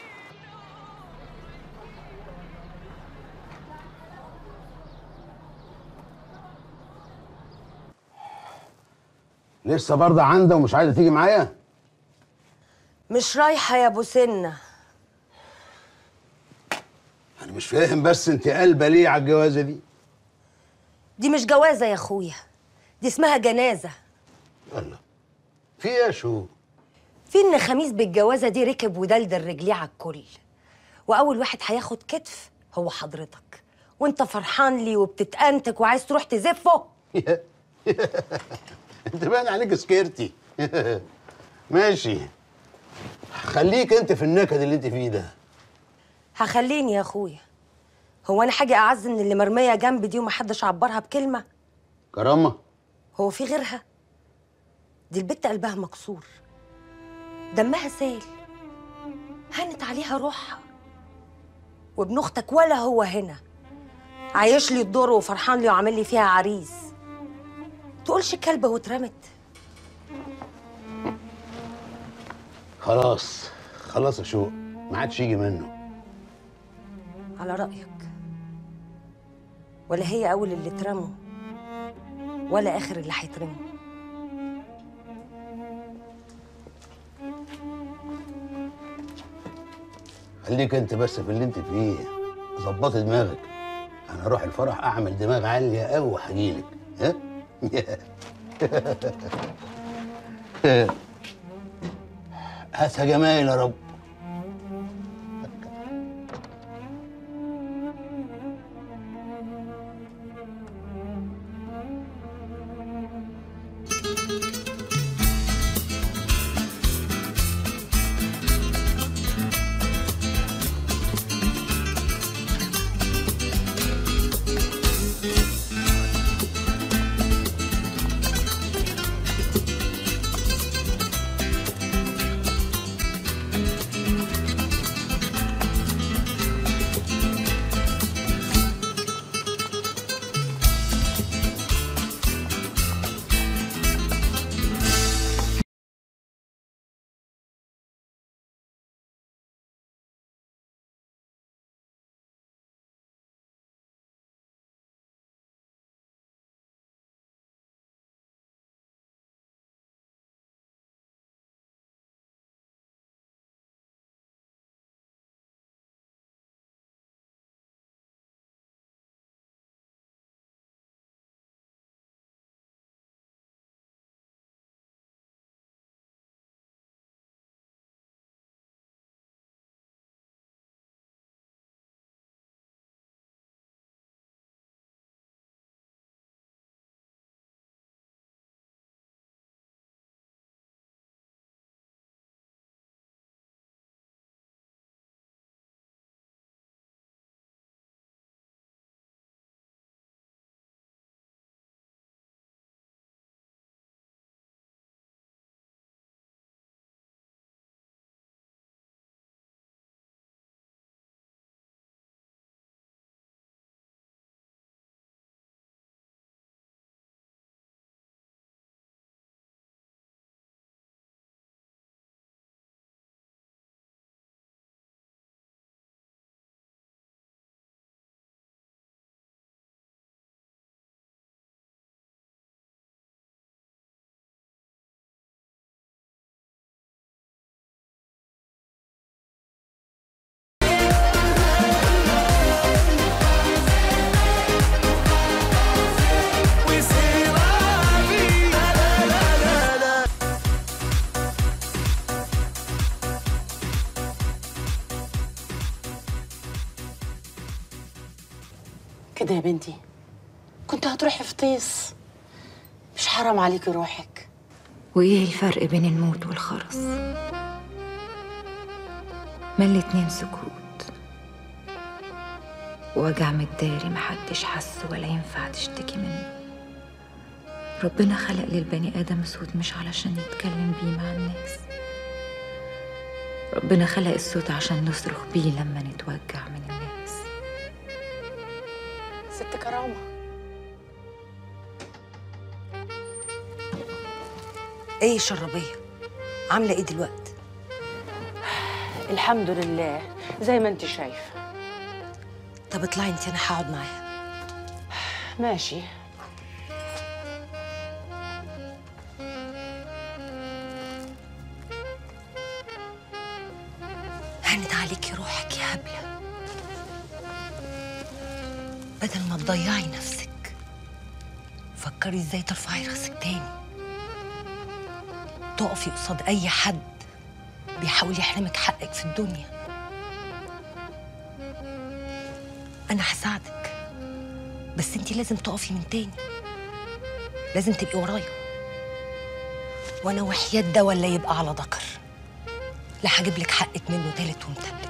لسه برضه عنده ومش عايزه تيجي معايا؟ مش رايحه يا ابو سنه. انا مش فاهم بس انت قلبه ليه على الجوازه دي؟ دي مش جوازه يا اخويا، دي اسمها جنازه. الله، في ايه يا شو؟ في ان خميس بالجوازه دي ركب ودلدل رجليه على الكل، واول واحد هياخد كتف هو حضرتك، وانت فرحان لي وبتتأنتك وعايز تروح تزفه. انت باين عليك سكيرتي. ماشي، خليك انت في النكد اللي انت فيه ده. هخليني يا اخويا، هو انا حاجه اعز من اللي مرميه جنبي دي ومحدش عبرها بكلمه؟ كرامه؟ هو في غيرها؟ دي البت قلبها مكسور، دمها سال، هانت عليها روحها. وابن اختك ولا هو هنا، عايش لي الدور وفرحان لي وعامل لي فيها عريس، تقولش كلبه واترمت. خلاص خلاص يا شوق، ما عادش يجي منه. على رأيك، ولا هي أول اللي اترموا ولا آخر اللي هيترموا. خليك انت بس في اللي انت فيه، ظبطي دماغك. انا اروح الفرح اعمل دماغ عاليه قوي وهجيلك. ها؟ هاتها جمايل يا رب. كده يا بنتي، كنت هتروحي في طيس، مش حرام عليكي روحك؟ وايه الفرق بين الموت والخرس؟ ما الاتنين سكوت، وجع متداري محدش حس ولا ينفع تشتكي منه. ربنا خلق للبني آدم صوت مش علشان يتكلم بيه مع الناس، ربنا خلق الصوت عشان نصرخ بيه لما نتوجع من الناس. ست كرامة، ايه شربية؟ عاملة ايه دلوقتي؟ الحمد لله زي ما انت شايفة. طب اطلعي انت، انا هقعد معاها. ماشي. هانت عليكي روحك يا هبلة. بدل ما تضيعي نفسك فكري ازاي ترفعي راسك تاني، تقفي قصاد اي حد بيحاول يحرمك حقك في الدنيا. انا هساعدك، بس انتي لازم تقفي من تاني، لازم تبقي ورايا، وانا وحياة ده ولا يبقى على ذكر لا هجيب لك حقك منه تالت ومتلت.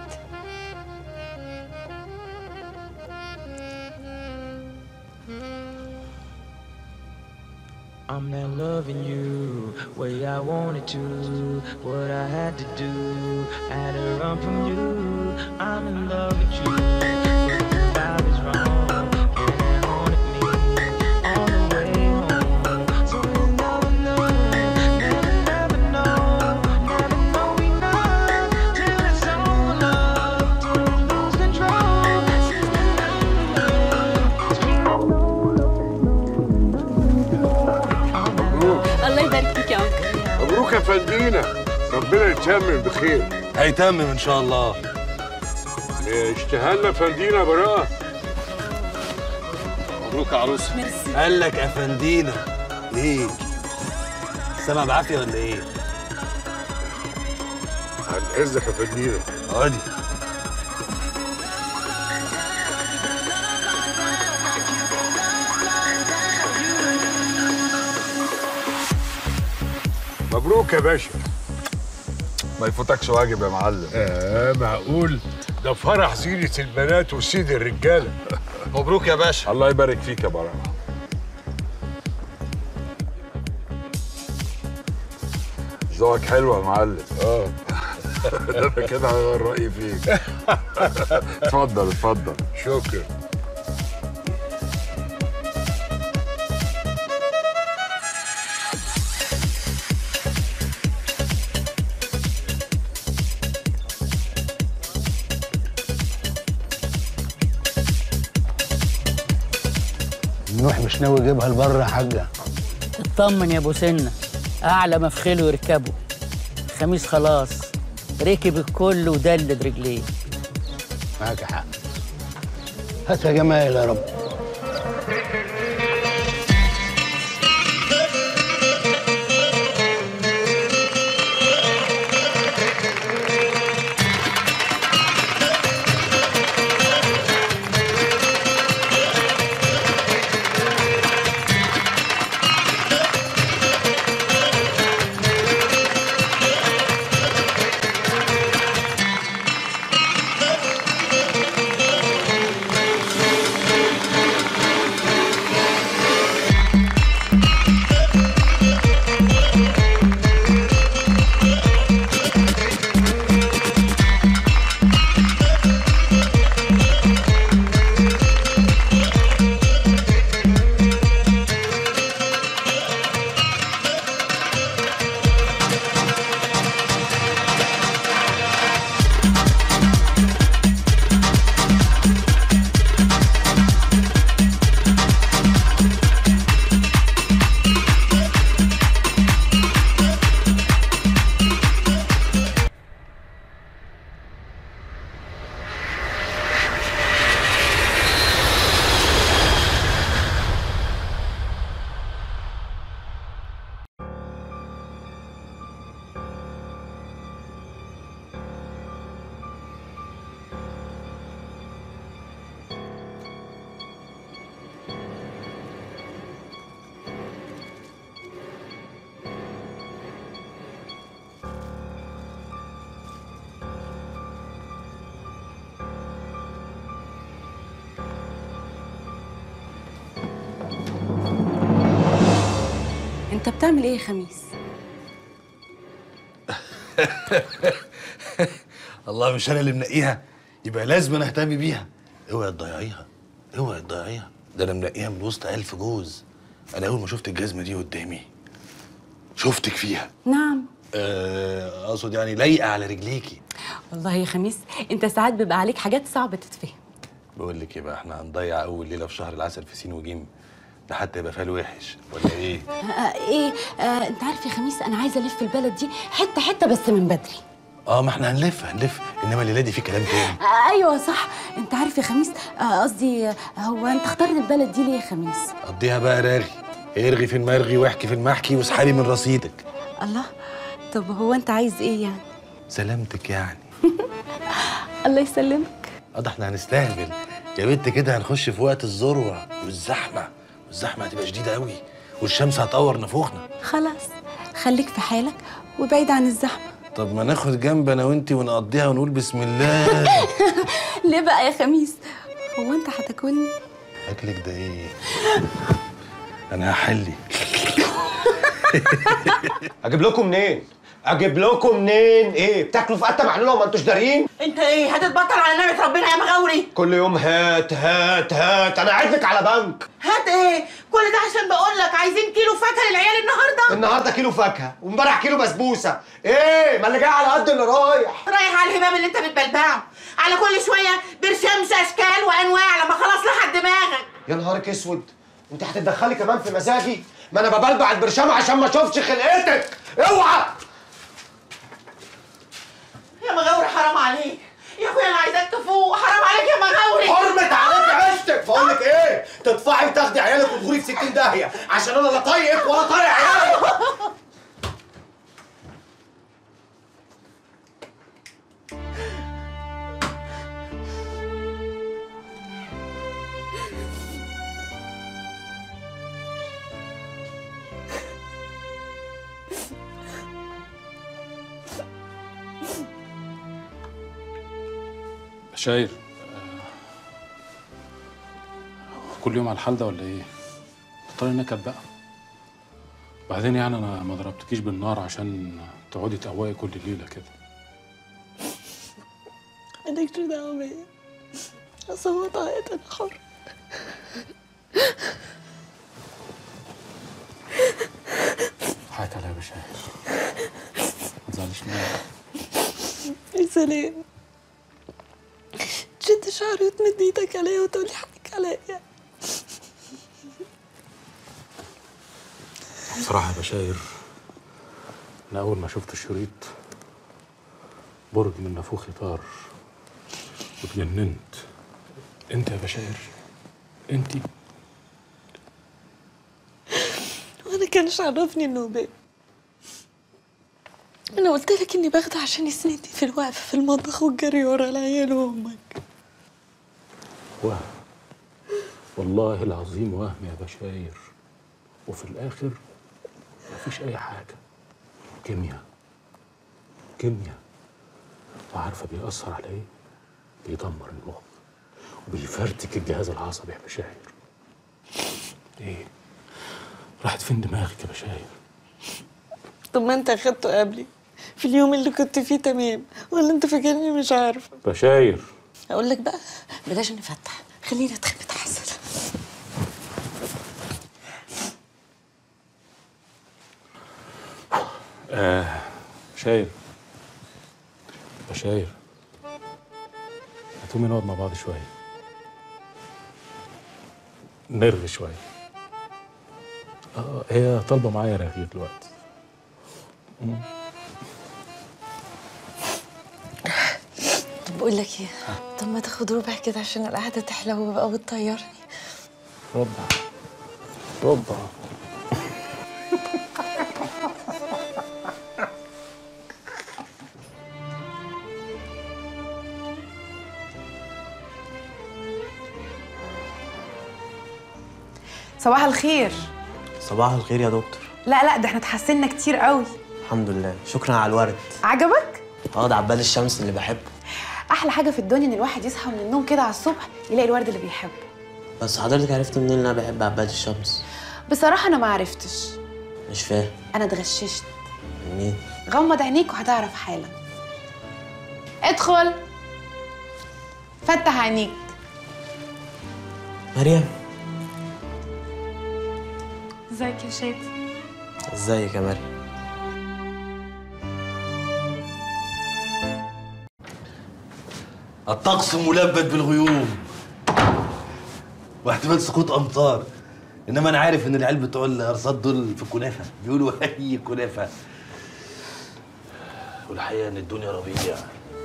I'm not loving you way I wanted to, what I had to do, I had to run from you. I'm in love with you, but the vibe is wrong, and it haunted me all the way home. So we'll never know, never know we know till it's all up, till we lose control. الله يبارك فيك يا عمر. مبروك يا فندينا، ربنا يتمم بخير. هيتمم ان شاء الله. اشتهلنا فندينا براءة. مبروك يا عروسه. قال لك افندينا. ايه؟ سامع بعافيه ولا ايه؟ عن اذنك يا فندينا. عادي. مبروك يا باشا. ما يفوتكش واجب يا معلم. معقول؟ ده فرح زينة البنات وسيد الرجالة. مبروك يا باشا. الله يبارك فيك يا براءة. ذوقك حلو يا معلم. ده انا كده هغير رأيي فيك. اتفضل اتفضل. شكرا. نوح مش ناوي يجيبها لبره يا حاجه. اطمن يا ابو سنه، اعلى ما في خيله يركبه. خميس خلاص ركب الكل ودلد رجليه. معاك حق. هات يا جمال يا رب. انت بتعمل ايه يا خميس؟ الله، مش انا اللي منقيها، يبقى لازم انا اهتم بيها. اوعي تضيعيها، اوعي تضيعيها، ده انا منقيها من وسط 1000 جوز. انا اول ما شفت الجزمه دي قدامي شفتك فيها. نعم. اقصد يعني لايقه على رجليكي. والله يا خميس انت ساعات بيبقى عليك حاجات صعبه تتفهم. بقول لك ايه بقى، احنا هنضيع اول ليله في شهر العسل في سين وجيم، ده حتى يبقى فال وحش ولا ايه؟ انت عارف يا خميس انا عايزه الف البلد دي حته حته بس من بدري. ما احنا هنلف انما الليله دي في كلام تاني. ايوه صح. انت عارف يا خميس، قصدي هو انت اخترت البلد دي ليه يا خميس؟ قضيها بقى راغي، ارغي في المرغي واحكي في المحكي واسحبي من رصيدك. الله، طب هو انت عايز ايه يعني؟ سلامتك يعني. الله يسلمك. ده احنا هنستهبل يا بنت كده، هنخش في وقت الذروه والزحمه هتبقى شديده قوي والشمس هتقور نفوخنا. خلاص خليك في حالك وبعيد عن الزحمه. طب ما ناخد جنب انا وانتي ونقضيها ونقول بسم الله. ليه بقى يا خميس؟ هو انت هتاكلني؟ اكلك ده ايه؟ انا هحلي. اجيب لكم منين؟ ايه بتاكلوا في قته محلوله وما انتوش دارين؟ انت ايه هتتبطل على نعمه ربنا يا مغاوري؟ كل يوم هات انا قاعد لك على بنك. هات ايه؟ كل ده عشان بقول لك عايزين كيلو فاكهه للعيال النهارده كيلو فاكهه وامبارح كيلو بسبوسه. ايه ما اللي جاي على قد اللي رايح على الهباب اللي انت بتبلبعه، على كل شويه برشامش اشكال وانواع لما خلاص لحد دماغك. يا نهارك اسود، انت هتتدخلي كمان في مزاجي؟ ما انا ببلبع البرشام عشان ما اشوفش خلقتك. اوعى يا مغاوري، حرام عليك يا اخويا، انا عايزاك تفوق. حرام عليك يا مغاوري. حرمت عليك عشتك. بقول لك ايه، تدفعي وتاخدي عيالك وتغوري في 60 داهيه عشان انا لا طايقك ولا طايق عيالك. بشاير، كل يوم على الحال ده ولا ايه؟ بطلي نكد بقى. بعدين يعني انا ما ضربتكيش بالنار عشان تقعدي تقوقي كل ليله كده. مالكش دعوه بيا، اصل هو طاقت انا حر. حقك عليا يا بشاير، ما تزعليش مني. يا سلام، تشد شعري وتمد ايدك عليا وتقولي حقك عليا. بصراحة يا بشاير، أنا أول ما شفت الشريط برج من نافوخي طار واتجننت. أنت يا بشاير، أنت. وأنا كانش عرفني إنه بيه. أنا قلت لك إني باخده عشان يسندني في الوقفة في المطبخ والجري ورا العيال وأمك. وهم، والله العظيم وهم يا بشاير، وفي الآخر مفيش أي حاجة. كيمياء، وعارفة بيأثر على إيه؟ بيدمر المخ وبيفرتك الجهاز العصبي يا بشاير. إيه؟ راحت فين دماغك يا بشاير؟ طب ما أنت أخدته قبلي في اليوم اللي كنت فيه تمام، ولا أنت فاكرني مش عارفة؟ بشاير، أقول لك بقى بلاش نفتح، خلينا نتخبط أحسن. بشاير، هتقومي نقعد مع بعض شوية، نرغي شوية. هي طالبة معايا رغي دلوقتي. طب بقول لك ايه، طب ما تاخد ربع كده عشان القعدة تحلو بقى وتطيرني. ربع. صباح الخير. صباح الخير يا دكتور. لا ده احنا اتحسنا كتير قوي. الحمد لله، شكرا على الورد. عجبك؟ ده عباد الشمس اللي بحبه. احلى حاجه في الدنيا ان الواحد يصحى من النوم كده على الصبح يلاقي الورد اللي بيحبه. بس حضرتك عرفت منين ان انا بحب عباد الشمس؟ بصراحه انا ما عرفتش. مش فاهم. انا اتغششت. منين؟ غمض عينيك وهتعرف حالا. ادخل، فتح عينيك. مريم، ازيك يا شادي؟ ازيك يا مريم؟ الطقس ملبد بالغيوم واحتمال سقوط امطار، انما انا عارف ان العيال بتوع الارصاد دول في الكنافه بيقولوا هي كنافه. والحقيقه ان الدنيا ربيع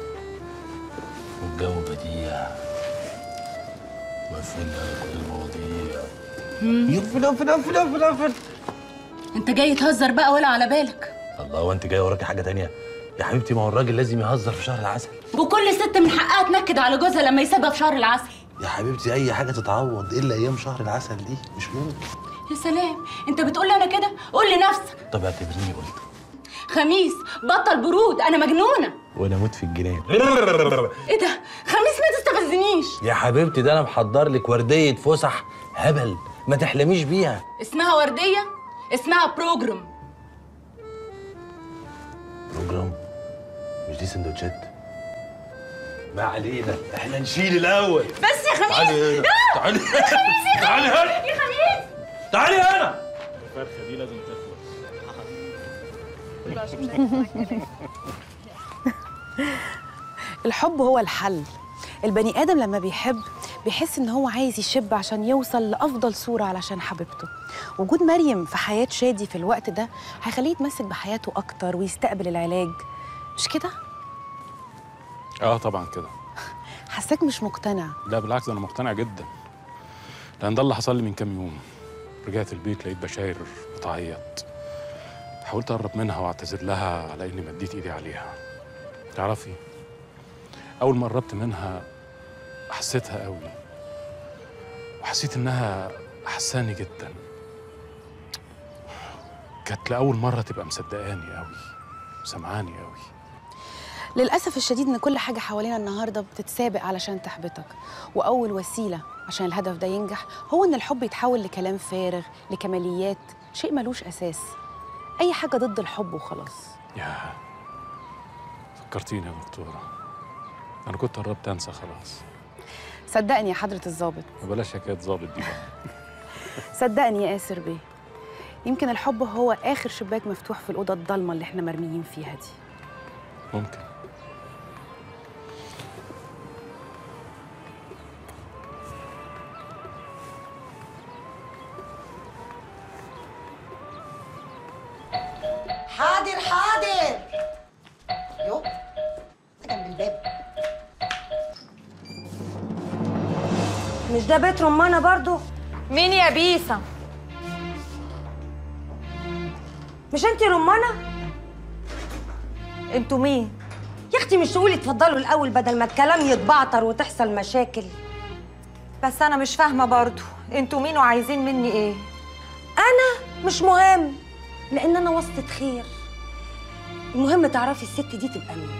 والجو بديع مقفل على كل المواضيع. يقفل. انت جاي تهزر بقى ولا على بالك؟ الله، وانت جاي وراكي حاجه تانية يا حبيبتي؟ ما هو الراجل لازم يهزر في شهر العسل. وكل ست من حقها تنكد على جوزها لما يسيبها في شهر العسل. يا حبيبتي اي حاجه تتعوض الا ايام شهر العسل دي، مش ممكن. يا سلام، انت بتقول لي انا كده؟ قول لنفسك. طب اعتبريني قلت. خميس بطل برود، انا مجنونه. وانا اموت في الجنان. ايه ده؟ خميس ما تستفزنيش. يا حبيبتي ده انا محضر لك ورديه فسح هبل ما تحلميش بيها. اسمها ورديه؟ اسمها بروجرام. بروجرام؟ مش دي سندوتشات؟ ما علينا، احنا نشيل الاول. بس يا خميس. تعالي هنا. تعالي يا خميس. تعالي هنا. يا خميس تعالي هنا. الفرخه دي لازم تخلص. الحب هو الحل. البني آدم لما بيحب بيحس إن هو عايز يشب عشان يوصل لأفضل صورة علشان حبيبته. وجود مريم في حياة شادي في الوقت ده هيخليه يتمسك بحياته أكتر ويستقبل العلاج، مش كده؟ طبعا كده. حساك مش مقتنع. لا بالعكس، انا مقتنع جدا، لان ده اللي حصل لي من كام يوم. رجعت البيت لقيت بشاير بتعيط. حاولت اقرب منها واعتذر لها على اني مديت ايدي عليها. تعرفي، اول ما قربت منها حسيتها قوي، وحسيت انها حساني جدا. كانت لاول مره تبقى مصدقاني قوي، سمعاني قوي. للأسف الشديد إن كل حاجة حوالينا النهاردة بتتسابق علشان تحبطك، وأول وسيلة عشان الهدف ده ينجح هو إن الحب يتحول لكلام فارغ، لكماليات، شيء ملوش أساس، أي حاجة ضد الحب وخلاص. يا فكرتيني يا دكتورة، أنا كنت قربت أنسى خلاص. صدقني يا حضرة الضابط. بلاش حكاية ضابط دي بقى. صدقني يا آسر بيه، يمكن الحب هو آخر شباك مفتوح في الأوضة الضلمة اللي إحنا مرميين فيها دي. ممكن. حاضر. يو جنب الباب. مش ده بيت رمانة برضو؟ مين يا بيسا؟ مش انتي رمانة؟ انتوا مين؟ يا اختي مش تقولي اتفضلوا الاول بدل ما الكلام يتبعتر وتحصل مشاكل. بس انا مش فاهمه برضو، انتوا مين وعايزين مني ايه؟ انا مش مهم، لان انا واسطة خير. المهم تعرفي الست دي تبقى مين.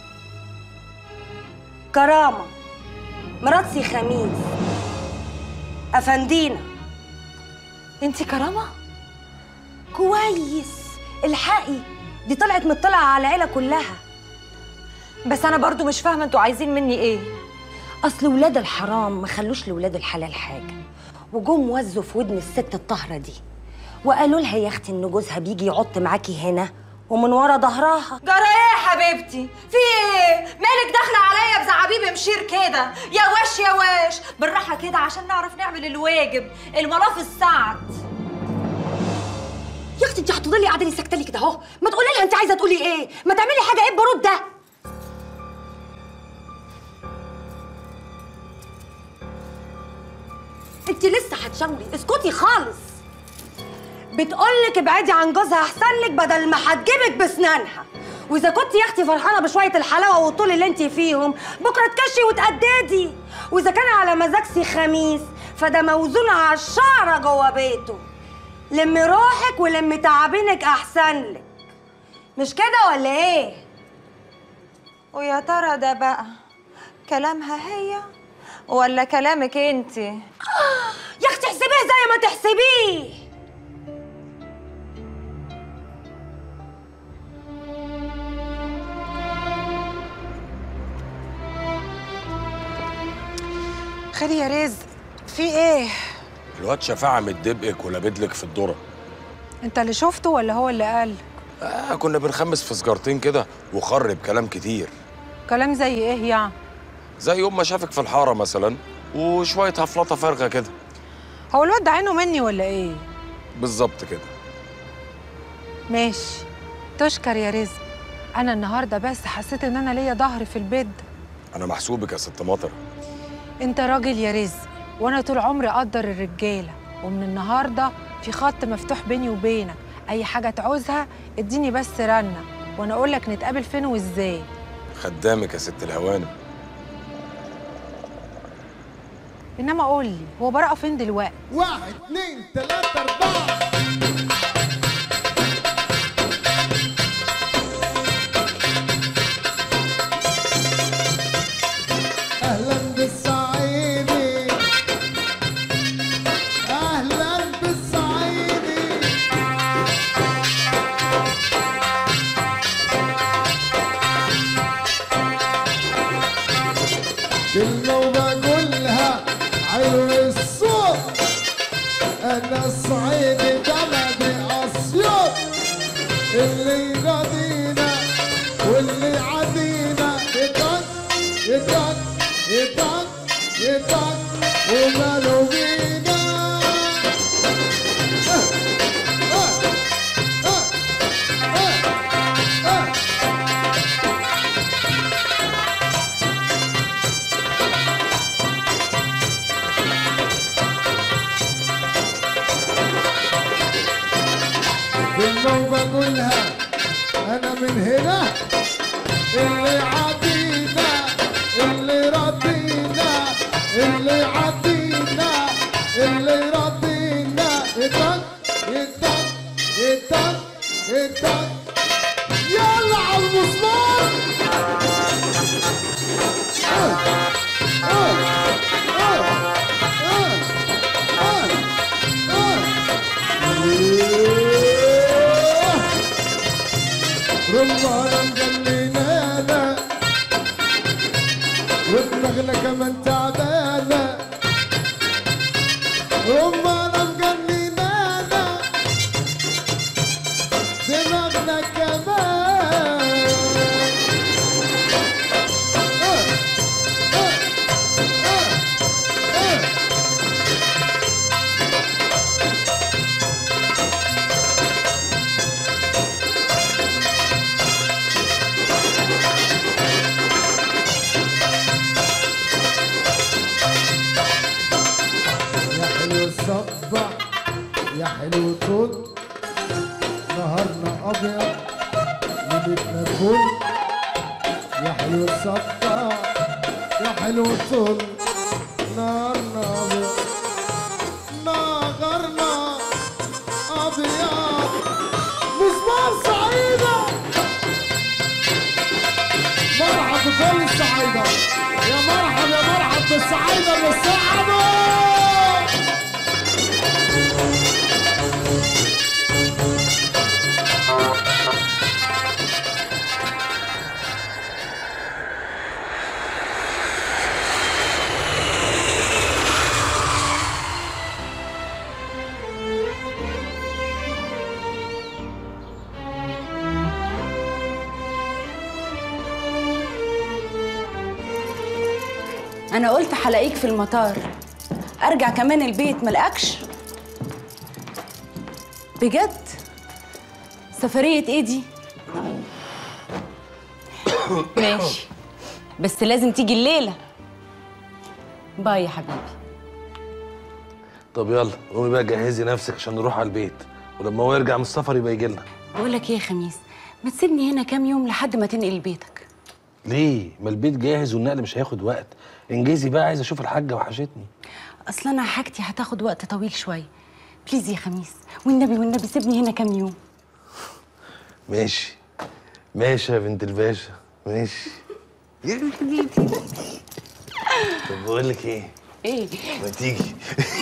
كرامة مرات سي خميس افندينا. انتي كرامة؟ كويس، الحقي دي طلعت مطلعة على العيلة كلها. بس انا برضو مش فاهمه انتوا عايزين مني ايه. اصل ولاد الحرام ما خلوش لولاد الحلال حاجه، وجم وزوا في ودن الست الطاهره دي وقالوا لها يا اختي ان جوزها بيجي يعط معاكي هنا ومن ورا ظهرها. جرى ايه يا حبيبتي؟ في ايه؟ مالك داخله عليا بزعابيب مشير كده؟ يا وش يا وش، بالراحه كده عشان نعرف نعمل الواجب. الملاف السعد. يا اختي انت هتفضلي قاعده لي ساكته لي كده اهو؟ ما تقولي لها انت عايزه تقولي ايه؟ ما تعملي حاجه. ايه البرود ده؟ انت لسه هتشاوري؟ اسكتي خالص. بتقولك ابعدي عن جوزها احسن لك بدل ما هتجيبك بسنانها. واذا كنت يا اختي فرحانه بشويه الحلاوه والطول اللي انت فيهم، بكره تكشي وتقددي. واذا كان على مزاج سي خميس فده موزون على الشعره جوه بيته. لمي روحك ولمي تعابينك احسن لك. مش كده ولا ايه؟ ويا ترى ده بقى كلامها هي ولا كلامك انتي؟ يا اختي احسبيه زي ما تحسبيه. خير يا رزق، في ايه؟ الواد شفاعة متدبقك ولابدلك في الذرة. انت اللي شفته ولا هو اللي قال؟ كنا بنخمس في سجارتين كده وخرب كلام كتير. كلام زي ايه يعني؟ زي يوم ما شافك في الحارة مثلا وشوية هفلطة فارغة كده. هو الواد ده عينه مني ولا ايه؟ بالظبط كده. ماشي، تشكر يا رزق. انا النهارده بس حسيت ان انا ليا ظهر في البيت ده. انا محسوبك يا ست مطر. انت راجل يا رزق، وانا طول عمري اقدر الرجاله، ومن النهارده في خط مفتوح بيني وبينك، اي حاجه تعوزها اديني بس رنه وانا اقول لك نتقابل فين وازاي. خدامك يا ست الهوانم. انما قول لي هو براءه فين دلوقتي؟ 1 2 3 4. اهلا بالصعيدي، اهلا بالصعيدي. كلمة وبقولها حلو الصوت، انا الصعيدي بلدي اسيوط، اللي ينادينا واللي يعادينا يطق يطق يطق يطق وماله بينا. كلمة وبقولها أنا من هنا، اللي عادينا اللي راضينا اللي عادينا اللي راضينا يطق يطق يطق يطق. يلا على المسمار. رمانة مجننانا ودماغنا كمان تعبانة، رمانة مجننانا دماغنا كمان. صبع يا حلو طول، نهارنا ابيض وليلتنا فل. يا حلو صبع يا حلو طول، نهارنا ابيض نهارنا ابيض. مسمار صعيدة، مرحب بكل الصعايدة، يا مرحب بالصعايدة اللي صعدوا. أنا قلت هلاقيك في المطار، أرجع كمان البيت ملقكش. بجد؟ سفرية إيه دي؟ ماشي، بس لازم تيجي الليلة. باي يا حبيبي. طب يلا قومي بقى جهزي نفسك عشان نروح على البيت، ولما هو يرجع من السفر يبقى يجي لنا. بقول لك إيه يا خميس، ما تسيبني هنا كام يوم لحد ما تنقل بيتك. ليه؟ ما البيت جاهز والنقل مش هياخد وقت. انجزي بقى، عايز اشوف الحاجه، وحشتني. اصل انا حاجتي هتاخد وقت طويل شويه. بليز يا خميس، والنبي سيبني هنا كام يوم. ماشي ماشي يا بنت الباشا، ماشي. طب بقول لك ايه؟ ايه؟ ما تيجي.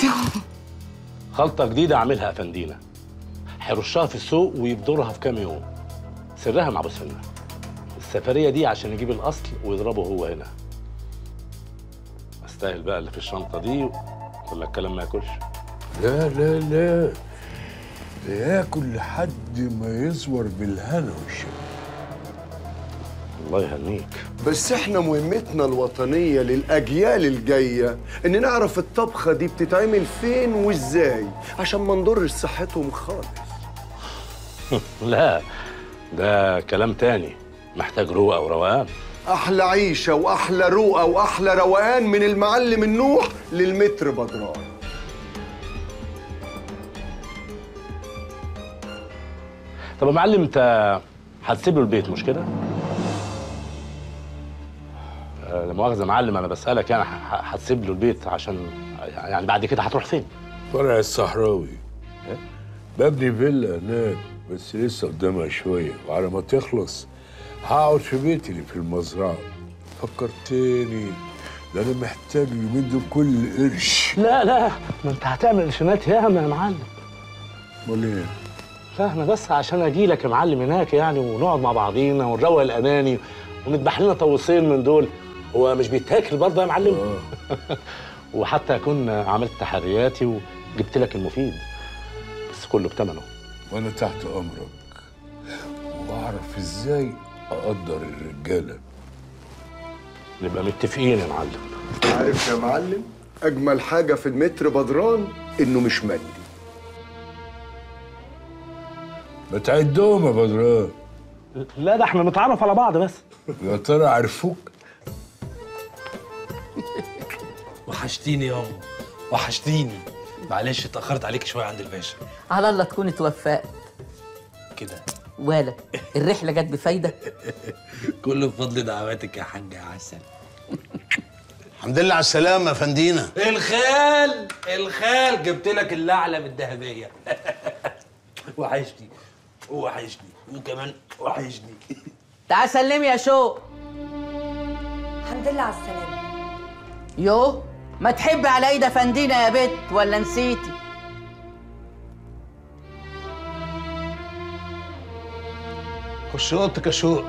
خلطة جديدة عاملها أفندينا، هيرشها في السوق ويبدرها في كام يوم. سرها مع أبو سنة. السفرية دي عشان يجيب الأصل ويضربه هو هنا. أستاهل بقى اللي في الشنطة دي ولا الكلام ما ياكلش؟ لا لا لا، ياكل لحد ما يصور بالهنا والشفا. الله يهنيك. بس احنا مهمتنا الوطنية للأجيال الجاية إن نعرف الطبخة دي بتتعمل فين وإزاي عشان ما نضرش صحتهم خالص. لا، ده كلام تاني. محتاج روقه وروقان. احلى عيشه واحلى روقه واحلى روقان من المعلم النوح للمتر بدران. طب يا معلم انت هتسيب له البيت مش كده؟ لا مؤاخذه يا معلم انا بسالك يعني هتسيب له البيت عشان يعني بعد كده هتروح فين؟ فرع الصحراوي. ببني فيلا هناك بس لسه قدامها شويه، وعلى ما تخلص هقعد في بيتي اللي في المزرعه. فكرتني، ده انا محتاج اليومين دول كل قرش. لا ما انت هتعمل قرشينات ياما يا معلم. امال ايه؟ لا انا بس عشان اجي لك يا معلم هناك يعني ونقعد مع بعضينا ونروق الاماني ونذبح لنا طوسين من دول. هو مش بيتاكل برضه يا معلم؟ وحتى اكون عملت تحرياتي وجبت لك المفيد، بس كله بثمنه. وانا تحت امرك، واعرف ازاي اقدر الرجاله. نبقى متفقين يا معلم. عارف يا معلم، اجمل حاجه في المتر بدران انه مش مادي. ما تعدهم يا بدران. لا ده احنا نتعرف على بعض بس. يا ترى عرفوك؟ وحشتيني يا أم، وحشتيني. معلش اتأخرت عليك شوية عند الباشا. على الله تكون اتوفقت كده. ولا الرحلة جت بفايدة؟ كله بفضل دعواتك يا حاج عسل. الحمد لله على السلامة يا فندينا. الخال جبت لك الأعلم الذهبية. وحشني وكمان وحشني. تعال سلمي يا شوق. الحمد لله على السلامة. يو ما تحبي على ايد فندينا يا بت ولا نسيتي؟ خش اوضتك يا شوق.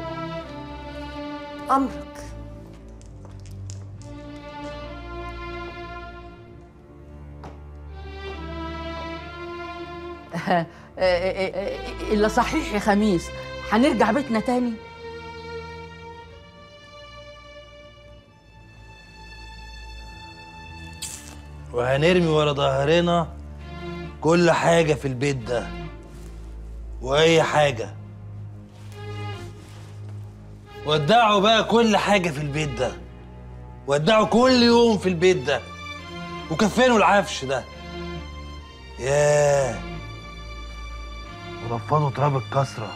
أمرك. إلا صحيح يا خميس، هنرجع بيتنا تاني؟ وهنرمي ورا ظهرنا كل حاجة في البيت ده، وأي حاجة. ودعوا بقى كل حاجة في البيت ده، ودعوا كل يوم في البيت ده، وكفنوا العفش ده. ياه، ورفضوا تراب الكسرة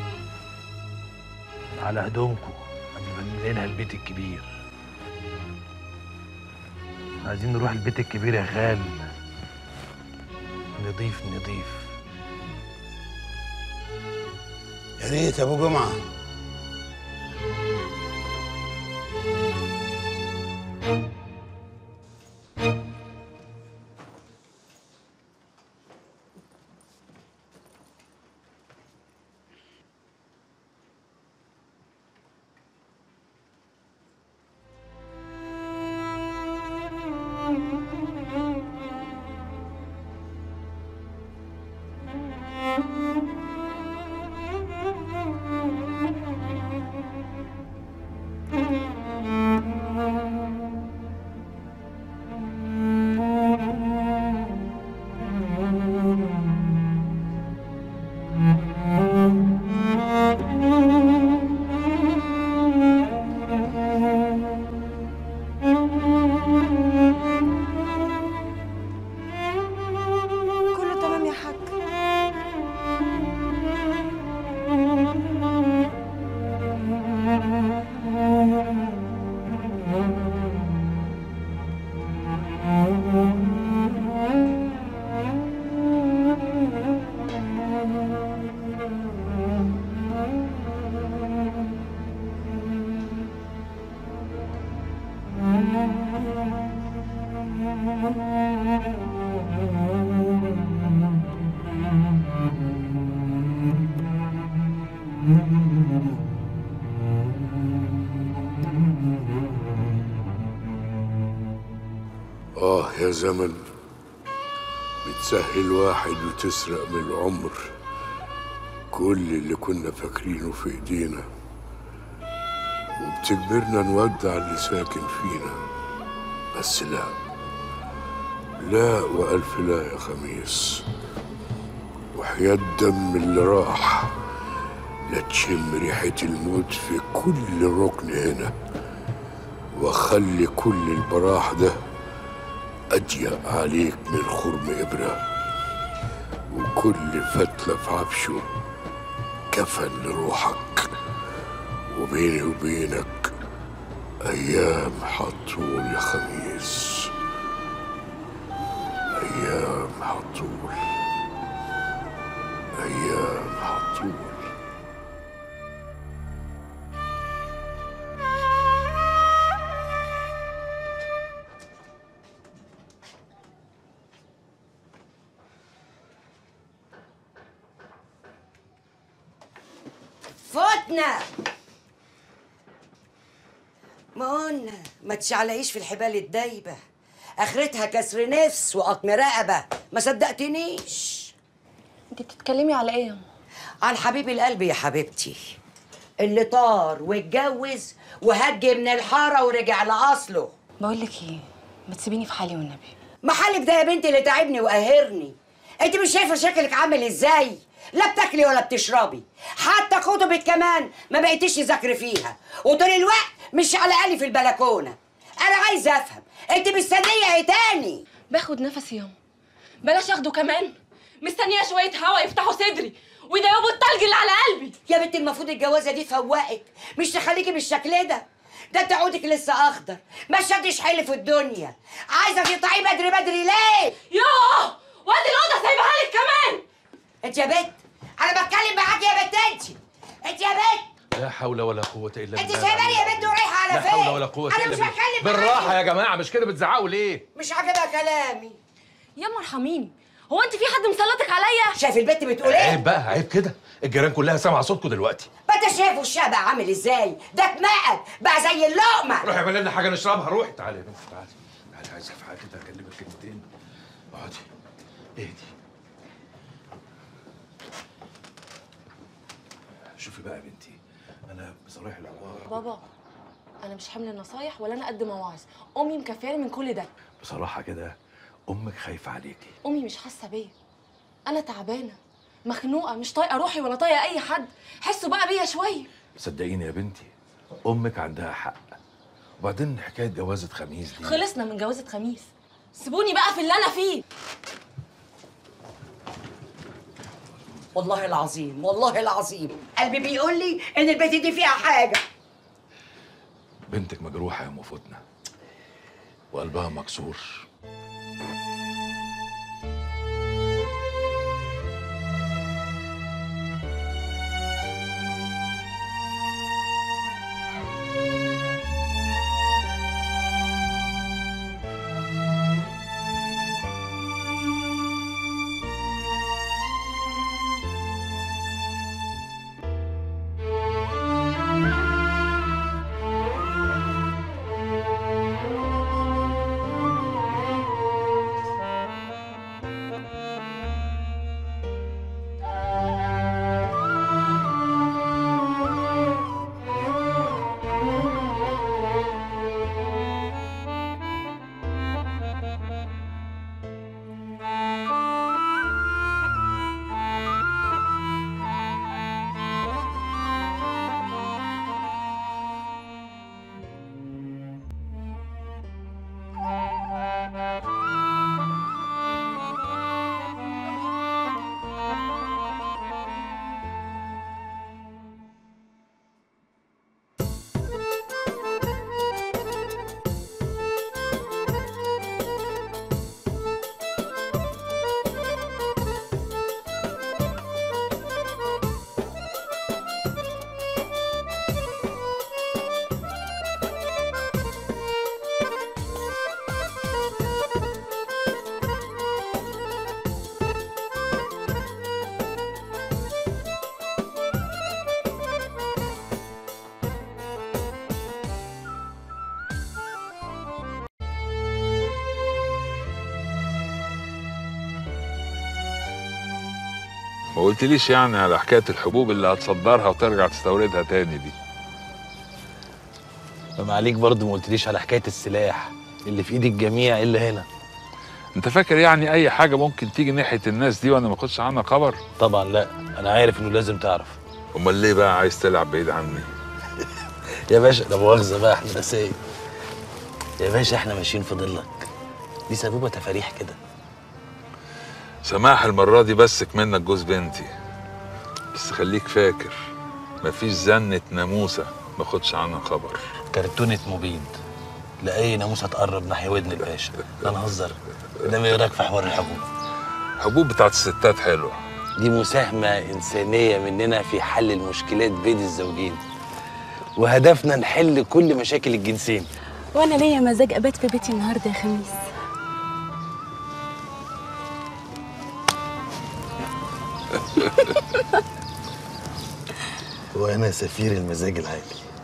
على هدومكم قبل ما ننقلها البيت الكبير. عايزين نروح البيت الكبير يا خال، نضيف. يا ريت يا ابو جمعه. كله تمام يا حاج. يا زمن، بتسهل واحد وتسرق من العمر كل اللي كنا فاكرينه في ايدينا، وبتجبرنا نودع اللي ساكن فينا. بس لا وألف لا يا خميس، وحياة الدم اللي راح لا تشم ريحة الموت في كل ركن هنا، وخلي كل البراح ده أضيق عليك من خرم إبرة، وكل فتلة في عفشه كفن لروحك، وبيني وبينك أيام هتطول يا خميس، أيام هتطول، أيام هتطول. فتنا ما قلنا ما تشعلقيش في الحبال الدايبه، اخرتها كسر نفس وقطم رقبه. ما صدقتنيش. انت بتتكلمي على ايه؟ عن حبيب القلب يا حبيبتي، اللي طار واتجوز وهج من الحاره ورجع لاصله. بقول لك ايه، ما تسيبيني في حالي والنبي. محلك ده يا بنتي اللي تعبني وقاهرني. انت مش شايفه شكلك عامل ازاي؟ لا بتاكلي ولا بتشربي، حتى كتبك كمان ما بقيتيش تذاكري فيها، وطول الوقت مش على قلي في البلكونه. انا عايزه افهم انت مستنيه ايه تاني؟ باخد نفسي ياما، بلاش اخده كمان. مستنيه شويه هوا يفتحوا صدري ويدوبوا التلج اللي على قلبي. يا بنتي المفروض الجوازه دي تفوقك، مش تخليكي بالشكل ده. ده انت عودك لسه اخضر، ما شدش حيل في الدنيا. عايزه تقطعيه بدري بدري ليه؟ ياه، وادي الاوضه سايبها لك كمان. انت يا بنت، انا بتكلم معاكي يا بنت. انت يا بنت، لا حول ولا قوة إلا بالله. انت سايباني يا بنت ورايحه على فين؟ لا حول ولا قوة انا إلا مش بالله. هتكلم بالراحة يا جماعة، مش كده بتزعقوا ليه؟ مش عاجبها كلامي. ياما ارحميني، هو انت في حد مسلطك عليا؟ شايف البنت بتقول ايه؟ عيب بقى، عيب كده، الجيران كلها سامعة صوتكم دلوقتي. ما انت شايفه الشقه عامل ازاي؟ ده اتمقد بقى زي اللقمه. روحي اعملي لنا حاجة نشربها، روحي. تعالي يا بنتي، تعالي تعالي، عايزك في حاجة كده أكلمك كلمتين. اقعدي اهدي. شوفي بقى يا بنتي، أنا بصراحة العبارة بابا، انا مش حمل نصايح ولا انا قد مواعظ. امي مكفياني من كل ده. بصراحة كده أمك خايفة عليكي. امي مش حاسه بيا، انا تعبانه مخنوقه، مش طايقه روحي ولا طايقه اي حد. حسوا بقى بيا شويه. صدقيني يا بنتي، أمك عندها حق. وبعدين حكاية جوازة خميس دي، خلصنا من جوازة خميس، سيبوني بقى في اللي انا فيه. والله العظيم والله العظيم قلبي بيقول لي ان البنت دي فيها حاجه. بنتك مجروحة يا أم فتنة، وقلبها مكسور. ما قلتليش يعني على حكاية الحبوب اللي هتصدرها وترجع تستوردها تاني دي. فما عليك برضه ما قلتليش على حكاية السلاح اللي في ايد الجميع الا هنا. انت فاكر يعني اي حاجة ممكن تيجي ناحية الناس دي وانا ما اخدش عنها خبر؟ طبعا لا، انا عارف انه لازم تعرف. امال ليه بقى عايز تلعب بعيد عني؟ يا باشا لا مؤاخذه بقى، احنا نسايب. يا باشا احنا ماشيين في ضلك، دي سبوبه تفاريح كده. سماح المره دي بسك منك جوز بنتي، بس خليك فاكر مفيش زنة ناموسه ما خدش عنها خبر. كرتونه مبيد لاي ناموسه تقرب ناحيه ودن الباشا. لا نهزر، انما ايه رايك في حوار الحبوب؟ الحبوب بتاعت الستات حلوه، دي مساهمه انسانيه مننا في حل المشكلات بين الزوجين، وهدفنا نحل كل مشاكل الجنسين. وانا ليا مزاج ابات في بيتي النهارده يا خميس. وانا سفير المزاج العالي.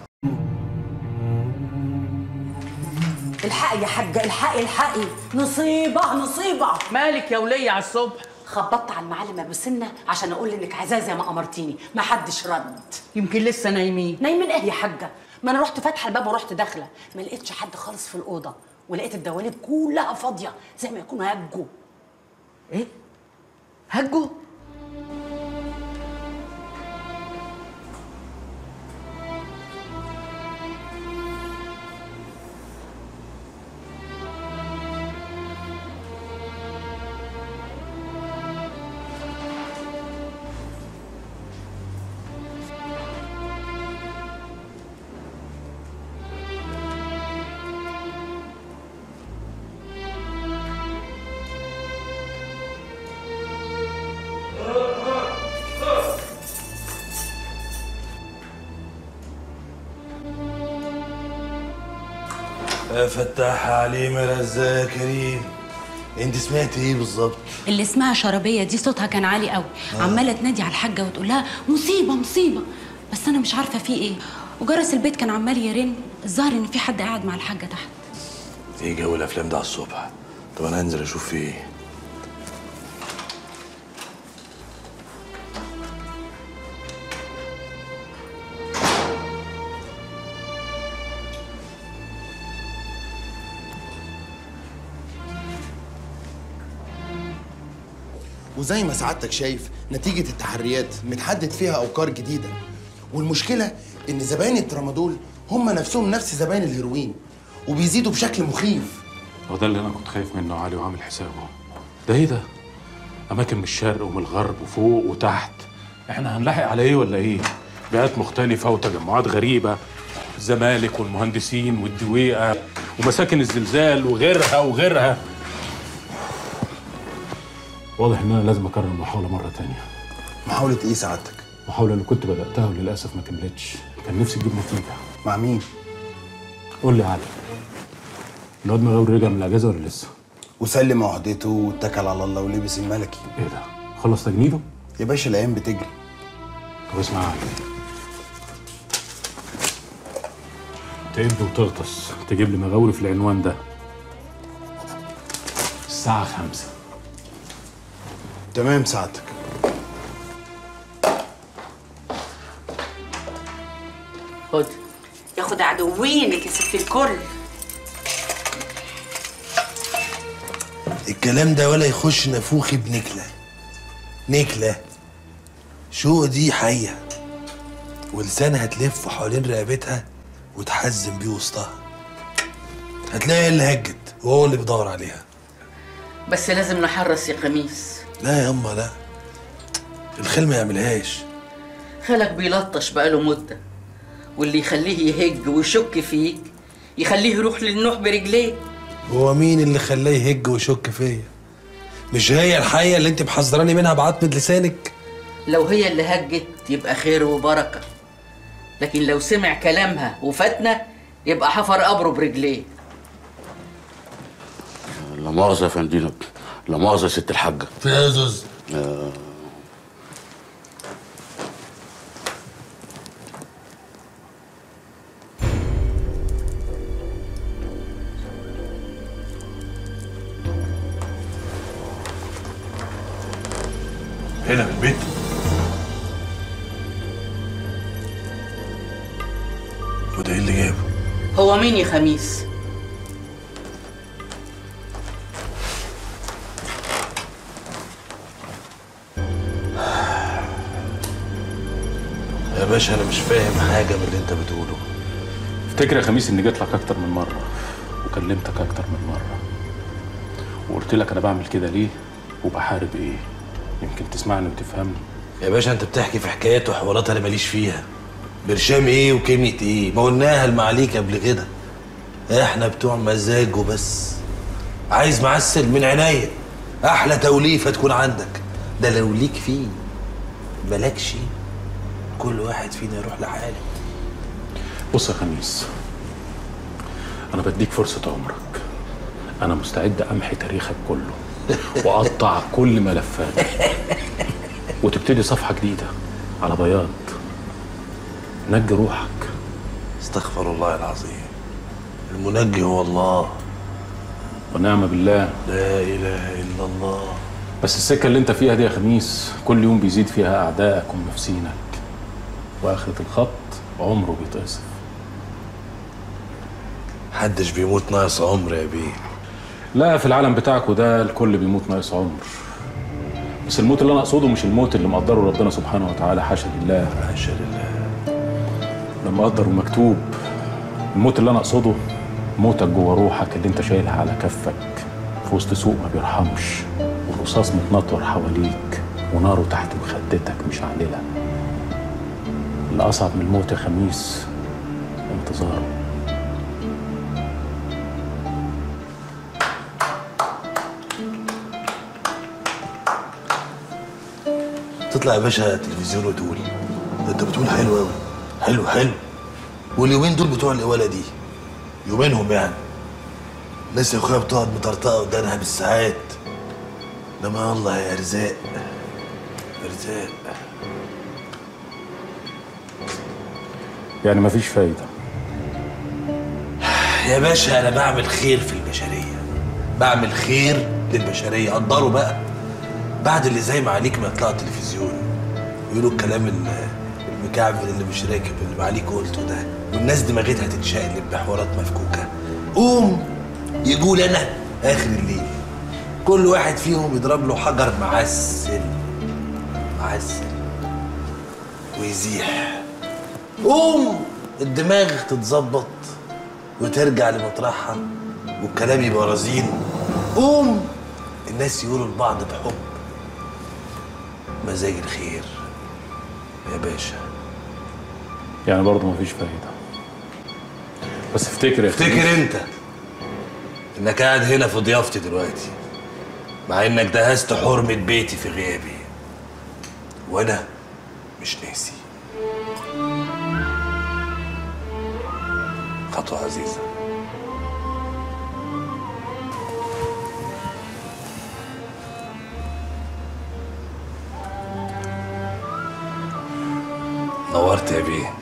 الحقي يا حاجه، الحقي الحقي، نصيبه نصيبه. مالك يا ولية على الصبح؟ خبطت على المعلم ابو سنه عشان اقول انك عايزاه زي ما امرتيني، ما حدش رد. يمكن لسه نايمين. نايمين ايه يا حاجه؟ ما انا رحت فاتحه الباب ورحت داخله، ما لقيتش حد خالص في الاوضه، ولقيت الدواليب كلها فاضيه زي ما يكونوا هجوا. ايه؟ هجوا؟ يا فتاح عليم يا رزاق يا كريم، انت سمعتي ايه بالظبط؟ اللي اسمها شربيه دي صوتها كان عالي قوي، عماله تنادي على الحاجه وتقول لها مصيبه مصيبه، بس انا مش عارفه في ايه، وجرس البيت كان عمال يرن، الظاهر ان في حد قاعد مع الحاجه تحت. ايه جو الافلام ده على الصبح؟ طب انا هنزل اشوف في ايه. وزي ما سعادتك شايف نتيجة التحريات متحدد فيها أوقار جديدة، والمشكلة إن زباين الترامادول هم نفسهم نفس زباين الهيروين وبيزيدوا بشكل مخيف. هو ده اللي أنا كنت خايف منه علي وعامل حسابه. ده إيه ده؟ أماكن من الشرق ومن الغرب وفوق وتحت، إحنا هنلاحق على إيه ولا إيه؟ بيئات مختلفة وتجمعات غريبة، الزمالك والمهندسين والدويقة ومساكن الزلزال وغيرها وغيرها. واضح ان انا لازم اكرر المحاوله مره تانية. محاولة ايه سعادتك؟ المحاوله اللي كنت بداتها وللاسف ما كملتش، كان نفسي تجيب نتيجه. مع مين؟ قول لي علي، الواد مغاوري رجع من الاجازه ولا لسه؟ وسلم عهدته واتكل على الله ولبس الملكي. ايه ده؟ خلص تجنيده؟ يا باشا الايام بتجري. طب اسمع يا علي، تقب وتغطس تجيب لي مغاوري في العنوان ده الساعه 5. تمام سعادتك. خد ياخد عدوينك يا ست الكل. الكلام ده ولا يخش نافوخي بنكله. نكله شو دي حيه ولسانها تلف حوالين رقبتها وتحزم بيه وسطها، هتلاقي اللي هجت وهو اللي بيدور عليها. بس لازم نحرص يا خميس. لا ياما لا، الخيل ما يعملهاش. خالك بيلطش بقاله مده، واللي يخليه يهج ويشك فيك يخليه يروح للنوح برجليه. هو مين اللي خلاه يهج ويشك فيا؟ مش هي الحيه اللي انت محذراني منها بعتمة لسانك؟ لو هي اللي هجت يبقى خير وبركه، لكن لو سمع كلامها وفاتنا يبقى حفر قبره برجليه. لا مؤاخذة يا فندينا، لا مؤاخذة يا ست الحاجة. في ايه يا زوز؟ هنا في البيت؟ وده ايه اللي جابه؟ هو مين يا خميس؟ باشا انا مش فاهم حاجه من اللي انت بتقوله. افتكر يا خميس اني جيت لك اكتر من مره وكلمتك اكتر من مره وقلت لك انا بعمل كده ليه وبحارب ايه، يمكن تسمعني وتفهمني. يا باشا انت بتحكي في حكايات وحوارات انا ماليش فيها. برشام ايه وكلمه ايه؟ ما قلناها المعاليك قبل كده. احنا بتوع مزاج وبس. عايز معسل من عينيا، احلى توليفه تكون عندك. ده لو ليك فيه مالكش كل واحد فينا يروح لحاله. بص يا خميس، انا بديك فرصه عمرك. انا مستعد امحي تاريخك كله واقطع كل ملفاتك وتبتدي صفحه جديده على بياض. نجي روحك. استغفر الله العظيم. المنجي هو الله ونعم بالله. لا اله الا الله. بس السكه اللي انت فيها دي يا خميس كل يوم بيزيد فيها اعدائك ومنافسينك، واخره الخط عمره بيتقصف. محدش بيموت ناقص عمر يا بيه. لا، في العالم بتاعكوا ده الكل بيموت ناقص عمر. بس الموت اللي انا اقصده مش الموت اللي مقدره ربنا سبحانه وتعالى، حاشا لله. حاشا لله. لما قدر ومكتوب. الموت اللي انا اقصده موتك جوه روحك اللي انت شايلها على كفك في وسط سوق ما بيرحمش، والرصاص متنطور حواليك وناره تحت مخدتك مشعلله. اللي اصعب من الموت يا خميس انتظاره. تطلع يا باشا تلفزيون وتقول ده انت بتقول حلو قوي. حلو حلو. واليومين دول بتوع القواله دي يومينهم يعني. الناس يا اخويا بتقعد مطرطقه قدامها بالساعات. انما الله يا ارزاق ارزاق. يعني مفيش فايده. يا باشا انا بعمل خير في البشريه. بعمل خير للبشريه. قدروا بقى. بعد اللي زي ما عليك ما يطلع التلفزيون يقولوا الكلام المكعبل اللي مش راكب اللي ما عليك قلته ده، والناس دماغتها تتشقلب بحوارات مفكوكه. قوم يقول انا اخر الليل كل واحد فيهم يضرب له حجر معسل معسل ويزيح. قوم الدماغ تتظبط وترجع لمطرحها والكلام يبقى رزين. قوم الناس يقولوا لبعض بحب مزاج الخير يا باشا. يعني برضه مفيش فايده. بس افتكر افتكر انت انك قاعد هنا في ضيافتي دلوقتي، مع انك دهست حرمة بيتي في غيابي، وانا مش ناسي. خطوة عزيزة. نورت يا بيه.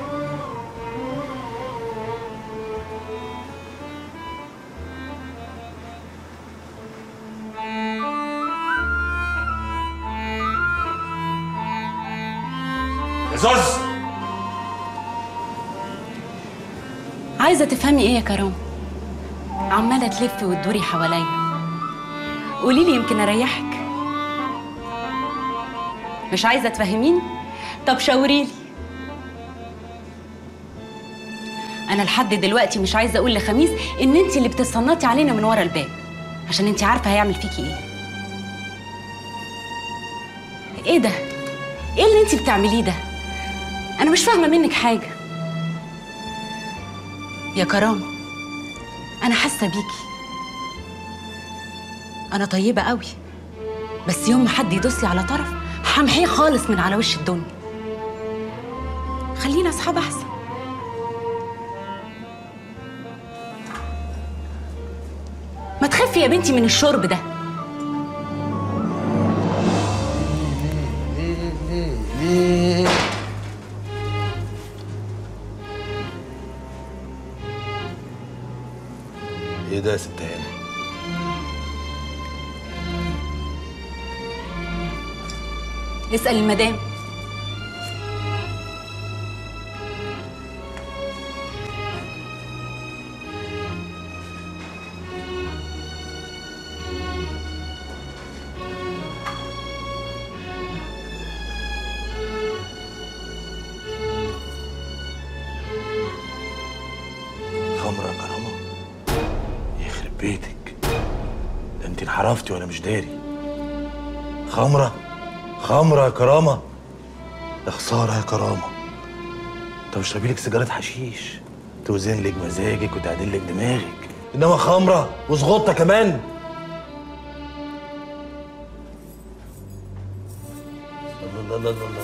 زوز، عايزة تفهمي ايه يا كرام؟ عمالة تلفي وتدوري حواليا. قوليلي يمكن اريحك. مش عايزة تفهميني؟ طب شاوريلي. انا لحد دلوقتي مش عايزة اقول لخميس ان انت اللي بتتصنطي علينا من ورا الباب، عشان انت عارفة هيعمل فيكي ايه. ايه ده؟ ايه اللي انت بتعمليه ده؟ انا مش فاهمة منك حاجة. يا كرامة، انا حاسة بيكي. انا طيبة قوي، بس يوم ما حد يدوسلي على طرف همحيه خالص من على وش الدنيا. خلينا اصحاب احسن. ما تخفي يا بنتي من الشرب ده. ايه ده يا ست هاني؟ اسأل المدام. بيتك. ده انت انحرفتي وانا مش داري. خمره خمره يا كرامه. يا خساره يا كرامه. طب اشربي لك سيجاره حشيش توزن لك مزاجك وتعدل لك دماغك، انما خمره وزغطه كمان. الله الله الله الله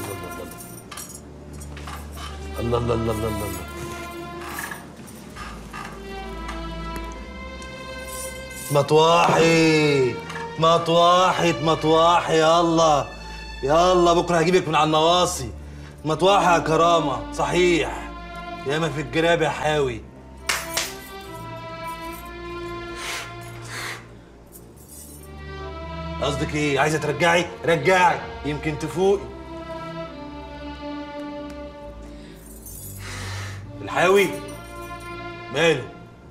الله الله الله الله الله الله. مطواحي مطواحي مطواحي، يلا يلا بكره هجيبك من على النواصي. مطواحي يا كرامه صحيح، ياما في الجراب يا حاوي. قصدك ايه؟ عايزه ترجعي؟ رجعي يمكن تفوقي. الحاوي ماله؟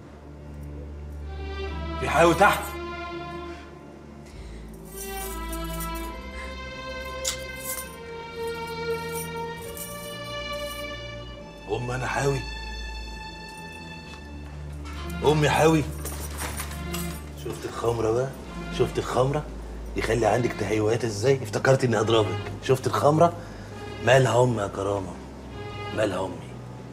في حاوي تحت؟ أم أنا حاوي؟ أمي حاوي؟ شفت الخمرة بقى؟ شفت الخمرة؟ يخلي عندك تهيؤات ازاي؟ افتكرت اني هضربك. شفت الخمرة؟ مالها أمي يا كرامة؟ مالها أمي؟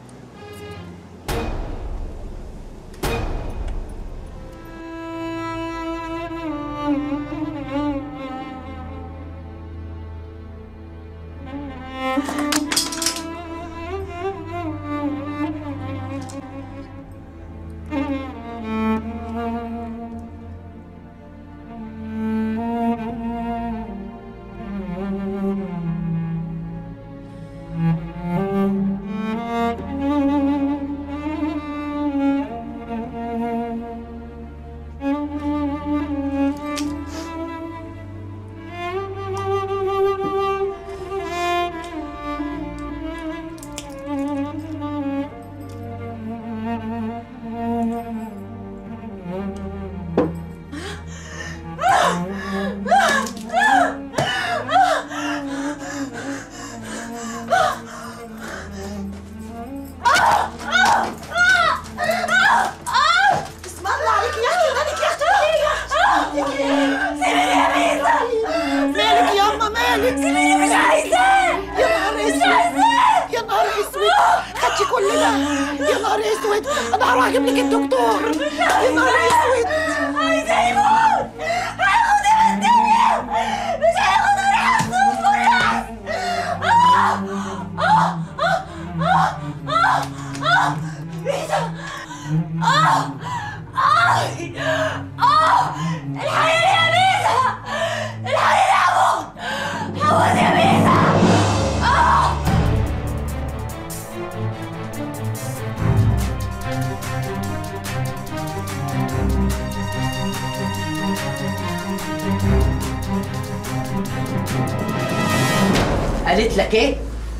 قالت لك ايه؟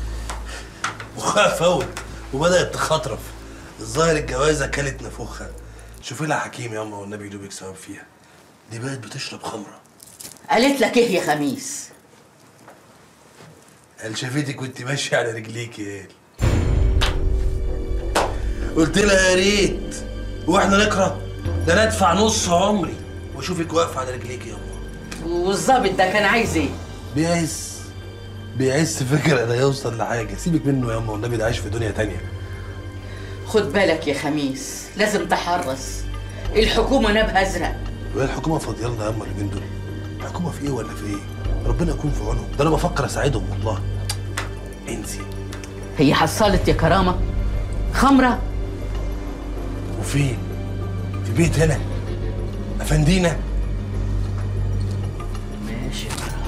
مخها فوت وبدأت تخطرف. الظاهر الجوازة كلت نافوخها. شوفي لها حكيم يا أما والنبي يدوبك ثواب فيها. دي بقت بتشرب خمرة. قالت لك ايه يا خميس؟ قال شافتك وانت ماشية على رجليك يا قلت لها يا ريت واحنا نكره، ده انا ادفع نص عمري واشوفك واقفة على رجليك يا أما. والظابط ده كان عايز ايه؟ بيعز فكر انا يوصل لحاجه. سيبك منه يا اما والنبي، ده عايش في دنيا تانية. خد بالك يا خميس، لازم تحرص. الحكومه نبها ازرق. وهي الحكومه فاضيه لنا يا اما اليومين دول؟ الحكومه في ايه ولا في ايه؟ ربنا يكون في عونهم. ده انا بفكر اساعدهم والله. انسي. هي حصلت يا كرامه خمره؟ وفين؟ في بيت هنا افندينا. ماشي يا كرامه.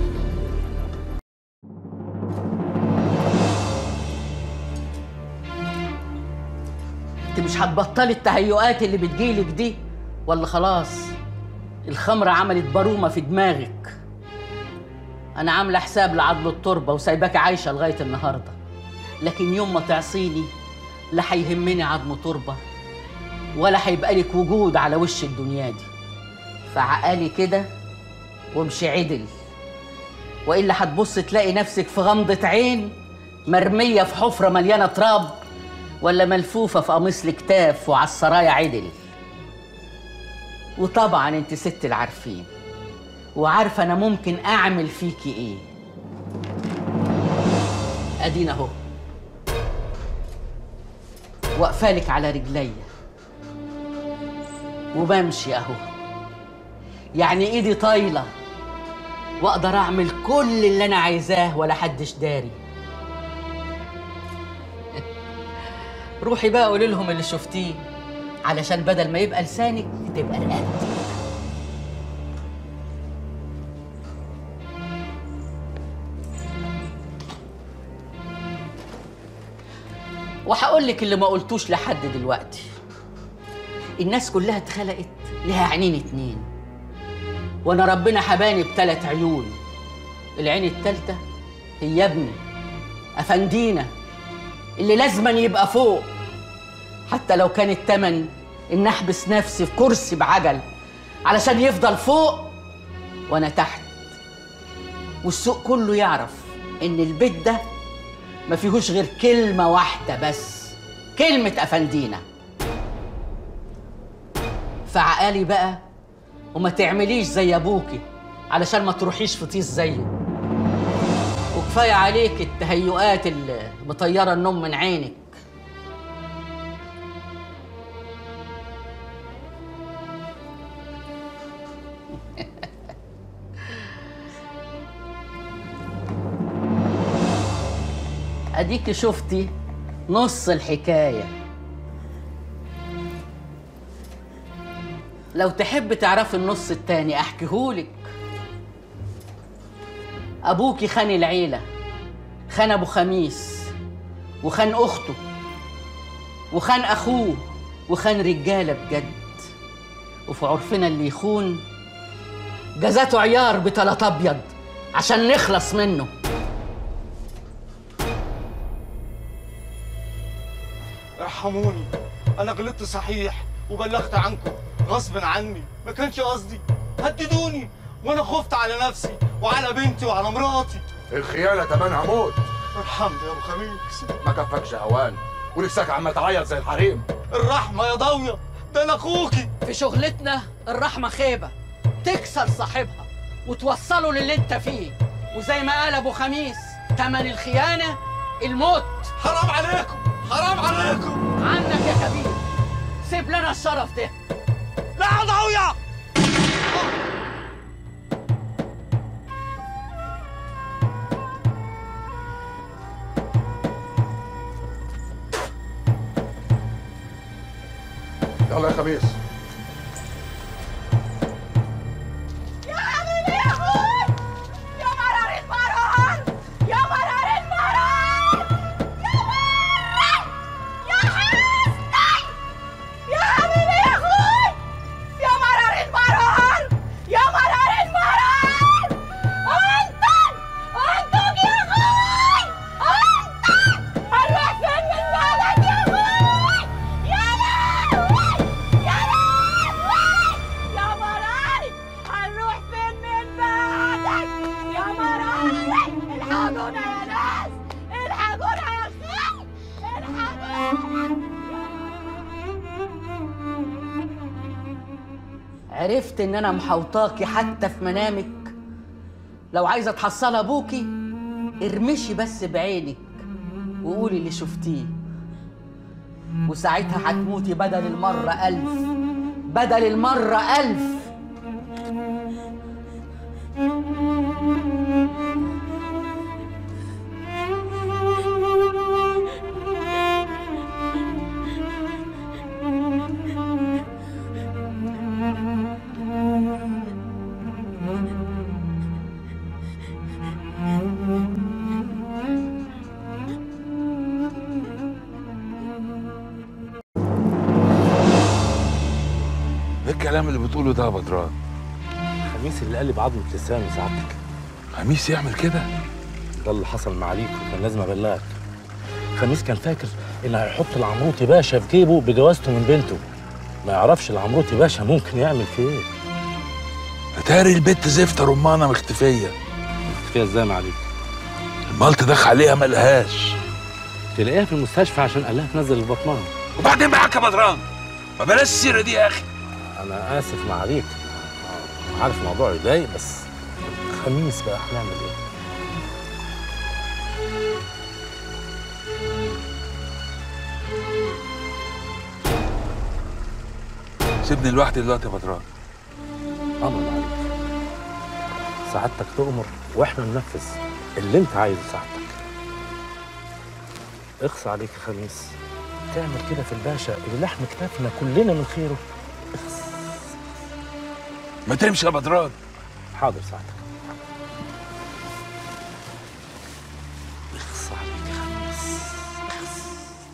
انت مش هتبطلي التهيؤات اللي بتجيلك دي ولا خلاص؟ الخمره عملت برومه في دماغك. انا عامله حساب لعضل التربه وسايباكي عايشه لغايه النهارده، لكن يوم ما تعصيني لا هيهمني عظم تربه ولا هيبقى لك وجود على وش الدنيا دي. فعقالي كده وامشي عدل، والا هتبص تلاقي نفسك في غمضه عين مرميه في حفره مليانه تراب، ولا ملفوفه في قميص الكتاف وعلى السرايا عدل. وطبعا انت ست العارفين وعارفه انا ممكن اعمل فيكي ايه. ادينا اهو واقفالك على رجليا وبمشي اهو، يعني ايدي طايله واقدر اعمل كل اللي انا عايزاه ولا حدش داري. روحي بقى قولي لهم اللي شفتيه علشان بدل ما يبقى لسانك تبقى رقبتك. وهقول لك اللي ما قلتوش لحد دلوقتي. الناس كلها اتخلقت لها عينين اتنين، وانا ربنا حباني ب3 عيون. العين التالتة هي ابني افندينا اللي لازما يبقى فوق، حتى لو كان التمن ان احبس نفسي في كرسي بعجل علشان يفضل فوق وانا تحت، والسوق كله يعرف ان البيت ده ما فيهوش غير كلمة واحدة بس، كلمة افندينا. فعقالي بقى وما تعمليش زي ابوكي علشان ما تروحيش في طيس زيه، وكفايه عليك التهيؤات اللي مطيره النوم من عينك. اديكي شفتي نص الحكايه. لو تحب تعرفي النص التاني احكيهولك. ابوكي خان العيله، خان ابو خميس وخان اخته وخان اخوه وخان رجاله بجد، وفي عرفنا اللي يخون جزاته عيار بتلات ابيض عشان نخلص منه. ارحموني، انا غلطت صحيح وبلغت عنكم غصب عني، ما كانش قصدي. هددوني وانا خفت على نفسي وعلى بنتي وعلى مراتي. الخيانه تمنها موت. ارحمني يا ابو خميس. ما كفكش هوان ولساك عمال تعيط زي الحريم. الرحمه يا ضاويه، ده انا اخوكي. في شغلتنا الرحمه خيبه تكسر صاحبها وتوصله للي انت فيه، وزي ما قال ابو خميس تمن الخيانه الموت. حرام عليكم، حرام عليكم. عنك يا كبير، سيب لنا الشرف ده. لا يا ضاويه. يلا يا خميس. يا حبيبي يا اخوي، يا مرار المرار، يا مرار المرار، يا مرار، يا حسني، يا حبيبي يا اخوي، يا مرار المرار، يا مرار المرار. انتم يا اخوي، انتم هنروح فين من بعدك يا اخوي؟ يا لهوي، يا لهوي، يا مراري هنروح فين من بعدك يا مراري؟ الحقونا يا ناس، الحقونا يا اخي، الحقونا. عرفت ان انا محوطاكي حتى في منامك. لو عايزه تحصلي ابوكي ارمشي بس بعينك وقولي اللي شفتيه، وساعتها هتموتي بدل المره 1000، بدل المره 1000. ايه الكلام اللي بتقوله ده يا بدران؟ خميس اللي قلب عظمة لساني سعادتك. خميس يعمل كده؟ ده اللي حصل معاليك وكان لازم ابلغك. خميس كان فاكر ان هيحط العمروتي باشا في جيبه بجوازته من بنته، ما يعرفش العمروتي باشا ممكن يعمل فيه ايه. اتاري البت زفته رمانه مختفيه. مختفيه ازاي معاليك؟ الملط دخل عليها ما لقاهاش. تلاقيها في المستشفى عشان قال لها تنزل بطنها. وبعدين معاك يا بدران؟ ما بلاش السيره دي يا اخي. انا اسف معاليك، عارف الموضوع يضايق بس خميس بقى هنعمل ايه؟ سيبني لوحدي دلوقتي يا بدران. امر معاليك، سعادتك تؤمر واحنا ننفذ اللي انت عايزه سعادتك. اخص عليك يا خميس، تعمل كده في الباشا اللي لحم كتافنا كلنا من خيره. ما تمشي يا بدران. حاضر سعادتك. اخص عليك يا خميس، اخص.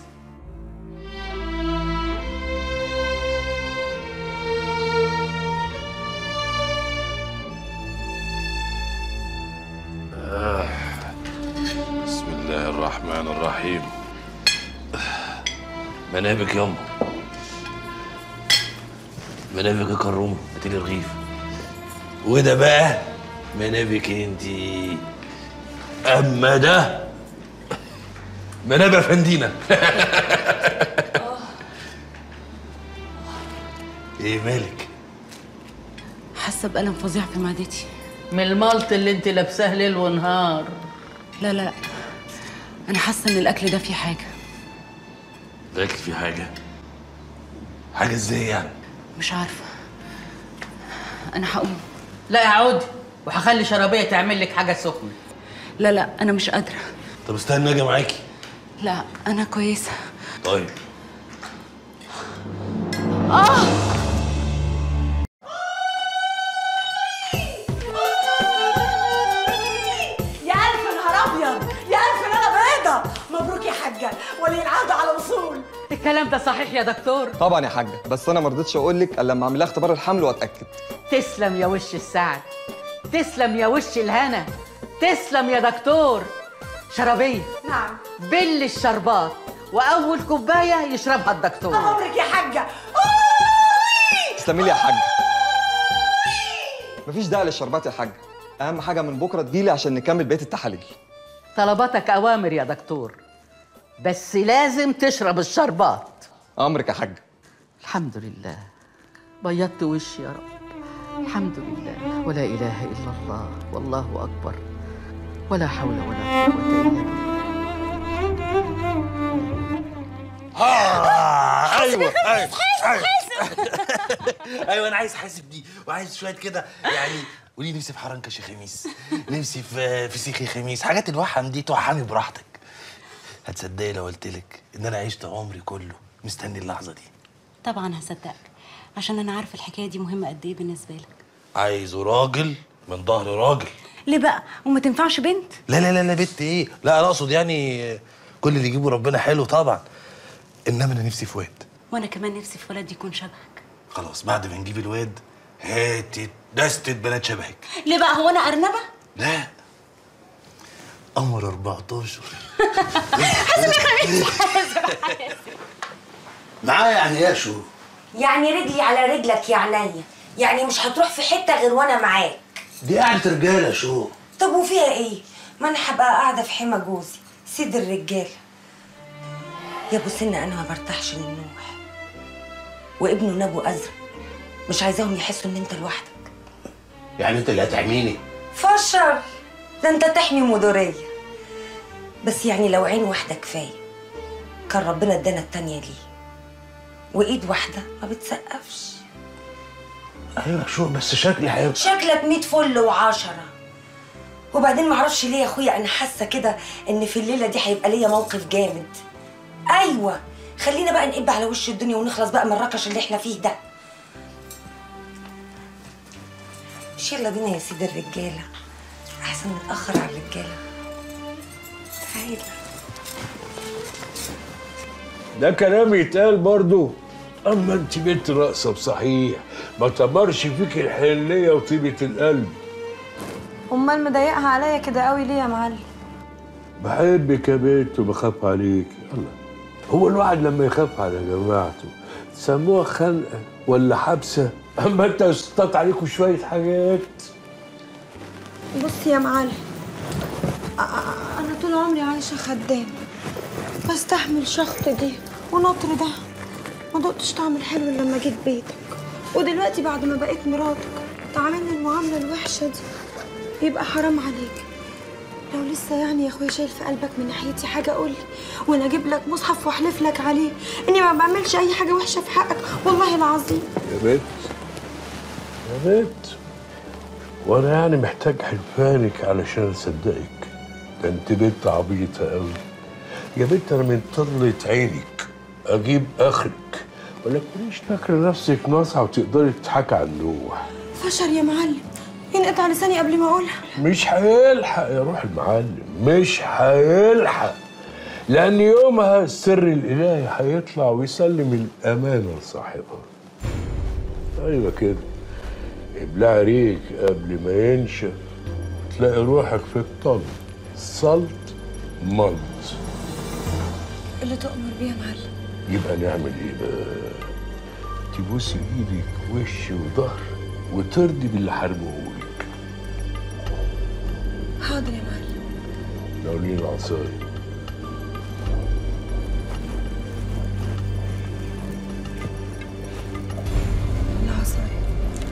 بسم الله الرحمن الرحيم. منابك يما، منابك يا كروم، هاتيلي رغيف. وده بقى منابك انتي. اما ده منابة فندينا. ايه مالك؟ حاسه بألم فظيع في معدتي. من الملط اللي انت لابساه ليل ونهار. لا لا، انا حاسه ان الاكل ده فيه حاجه. الاكل فيه حاجة؟ حاجة ازاي يعني؟ مش عارفه. انا هقوم. لا يا عودي، وهخلي شرابيه تعمل لك حاجه سخنه. لا لا، انا مش قادره. طب استنى اجي معاكي. لا انا كويسه. طيب. يا ألف نهار أبيض، يا ألف ليلة بيضة، مبروك يا حاجة، ولي العهد على وصول. الكلام ده صحيح يا دكتور؟ طبعا يا حاجه، بس انا ما رضيتش اقول لك الا لما اعمل لها اختبار الحمل واتاكد. تسلم يا وش السعد، تسلم يا وش الهنا، تسلم يا دكتور. شرابيه. نعم. بل الشربات، واول كوبايه يشربها الدكتور. عمرك يا حاجة. تسلمي لي يا حاجه. مفيش داعي للشربات يا حاجه، اهم حاجه من بكره تجيلي عشان نكمل بقيه التحاليل. طلباتك اوامر يا دكتور، بس لازم تشرب الشربات. امرك يا حاجه. الحمد لله، بيضت وشي يا رب. الحمد لله، ولا اله الا الله، والله اكبر، ولا حول ولا قوه الا بالله. ايوه ايوه ايوه انا عايز احاسب دي، وعايز شويه كده يعني. قولي نفسي في حرنكش يا خميس، نفسي في فسيخ يا خميس، حاجات الوحم دي توحمي براحتك. هتصدقي لو قلت لك ان انا عشت عمري كله مستني اللحظه دي؟ طبعا هصدقك، عشان انا عارفه الحكايه دي مهمه قد ايه بالنسبه لك. عايزه راجل من ظهر راجل. ليه بقى؟ وما تنفعش بنت؟ لا لا لا لا، بنت ايه؟ لا انا اقصد يعني كل اللي يجيبه ربنا حلو طبعا، انما انا نفسي في واد. وانا كمان نفسي في ولد يكون شبهك. خلاص بعد ما نجيب الواد هاتي دستة بنات شبهك. ليه بقى؟ هو انا ارنبه؟ لا، قمر 14. حاسب يا خميس، معايا يعني يا شو؟ يعني رجلي على رجلك يا عينيا، يعني مش هتروح في حته غير وانا معاك. دي قعدة رجاله شو؟ طب وفيها ايه؟ ما انا هبقى قاعده في حمى جوزي سيد الرجاله. يا ابو سنه انا ما برتاحش للنوح، وابنه نابو ازرق، مش عايزاهم يحسوا ان انت لوحدك. يعني انت اللي هتحميني؟ فشر، ده انت تحمي مدوريه. بس يعني لو عين واحده كفايه، كان ربنا ادانا التانيه ليه، وايد واحده ما بتسقفش. ايوه شو، بس شكلي هيبقى شكلك 100 فل و10. وبعدين معرفش ليه يا اخويا، انا حاسه كده ان في الليله دي هيبقى ليا موقف جامد. ايوه، خلينا بقى نقب على وش الدنيا ونخلص بقى من الركش اللي احنا فيه ده. مش يلا بينا يا سيدي الرجاله، احسن نتاخر على الرجاله. تعالى. ده كلام يتقال برضه. اما انت بنت رقصه بصحيح، ما تمرش فيك الحنيه وطيبه القلب. امال مضايقها عليا كده قوي ليه يا معلم؟ بحبك يا بنت وبخاف عليك. الله، هو الواحد لما يخاف على جماعته تسموها خنقه ولا حبسه؟ اما انت استطاعت عليكم شويه حاجات. بص يا معلم، انا طول عمري عايشه خدام، بستحمل شخط دي ونطر ده، ما دقتش طعم الحلو إلا لما جيت بيتك. ودلوقتي بعد ما بقيت مراتك تعاملني المعامله الوحشه دي، يبقى حرام عليك. لو لسه يعني يا اخويا شايل في قلبك من ناحيتي حاجه قولي، وانا اجيب لك مصحف واحلف لك عليه اني ما بعملش اي حاجه وحشه في حقك والله العظيم. يا بنت يا بنت، وانا يعني محتاج حلفانك علشان اصدقك؟ ده انت بنت عبيطه قوي يا بنت. انا من طلة عينك اجيب اخرك، ولا تكونيش فاكره نفسك ناصعه وتقدري تضحكي على النوح. فشر يا معلم، ينقطع لساني قبل ما اقولها. مش هيلحق يا روح المعلم، مش هيلحق، لأن يومها السر الإلهي هيطلع ويسلم الأمانة لصاحبها. أيوة كده، ابلع ريق قبل ما ينشف تلاقي روحك في الطلب صلت ملط. اللي تؤمر بيه يا معلم. يبقى نعمل إيه بقى؟ تبوسي إيدك وش وظهر وترضي باللي حرمهولك. حاضر يا معلم. ناولين العصاية. العصاية.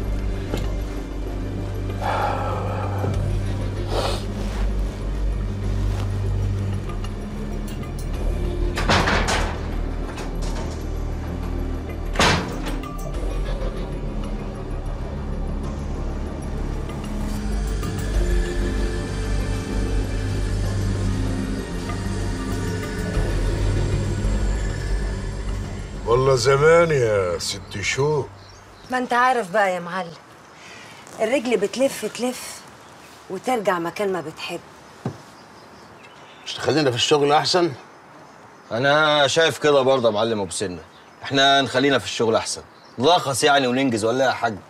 والله زمان يا ست شو. ما انت عارف بقى يا معلم، الرجل بتلف تلف وترجع مكان ما بتحب. مش تخلينا في الشغل احسن؟ انا شايف كده برضه يا معلم ابو سنه، احنا نخلينا في الشغل احسن، نلخص يعني وننجز ولا يا حاج؟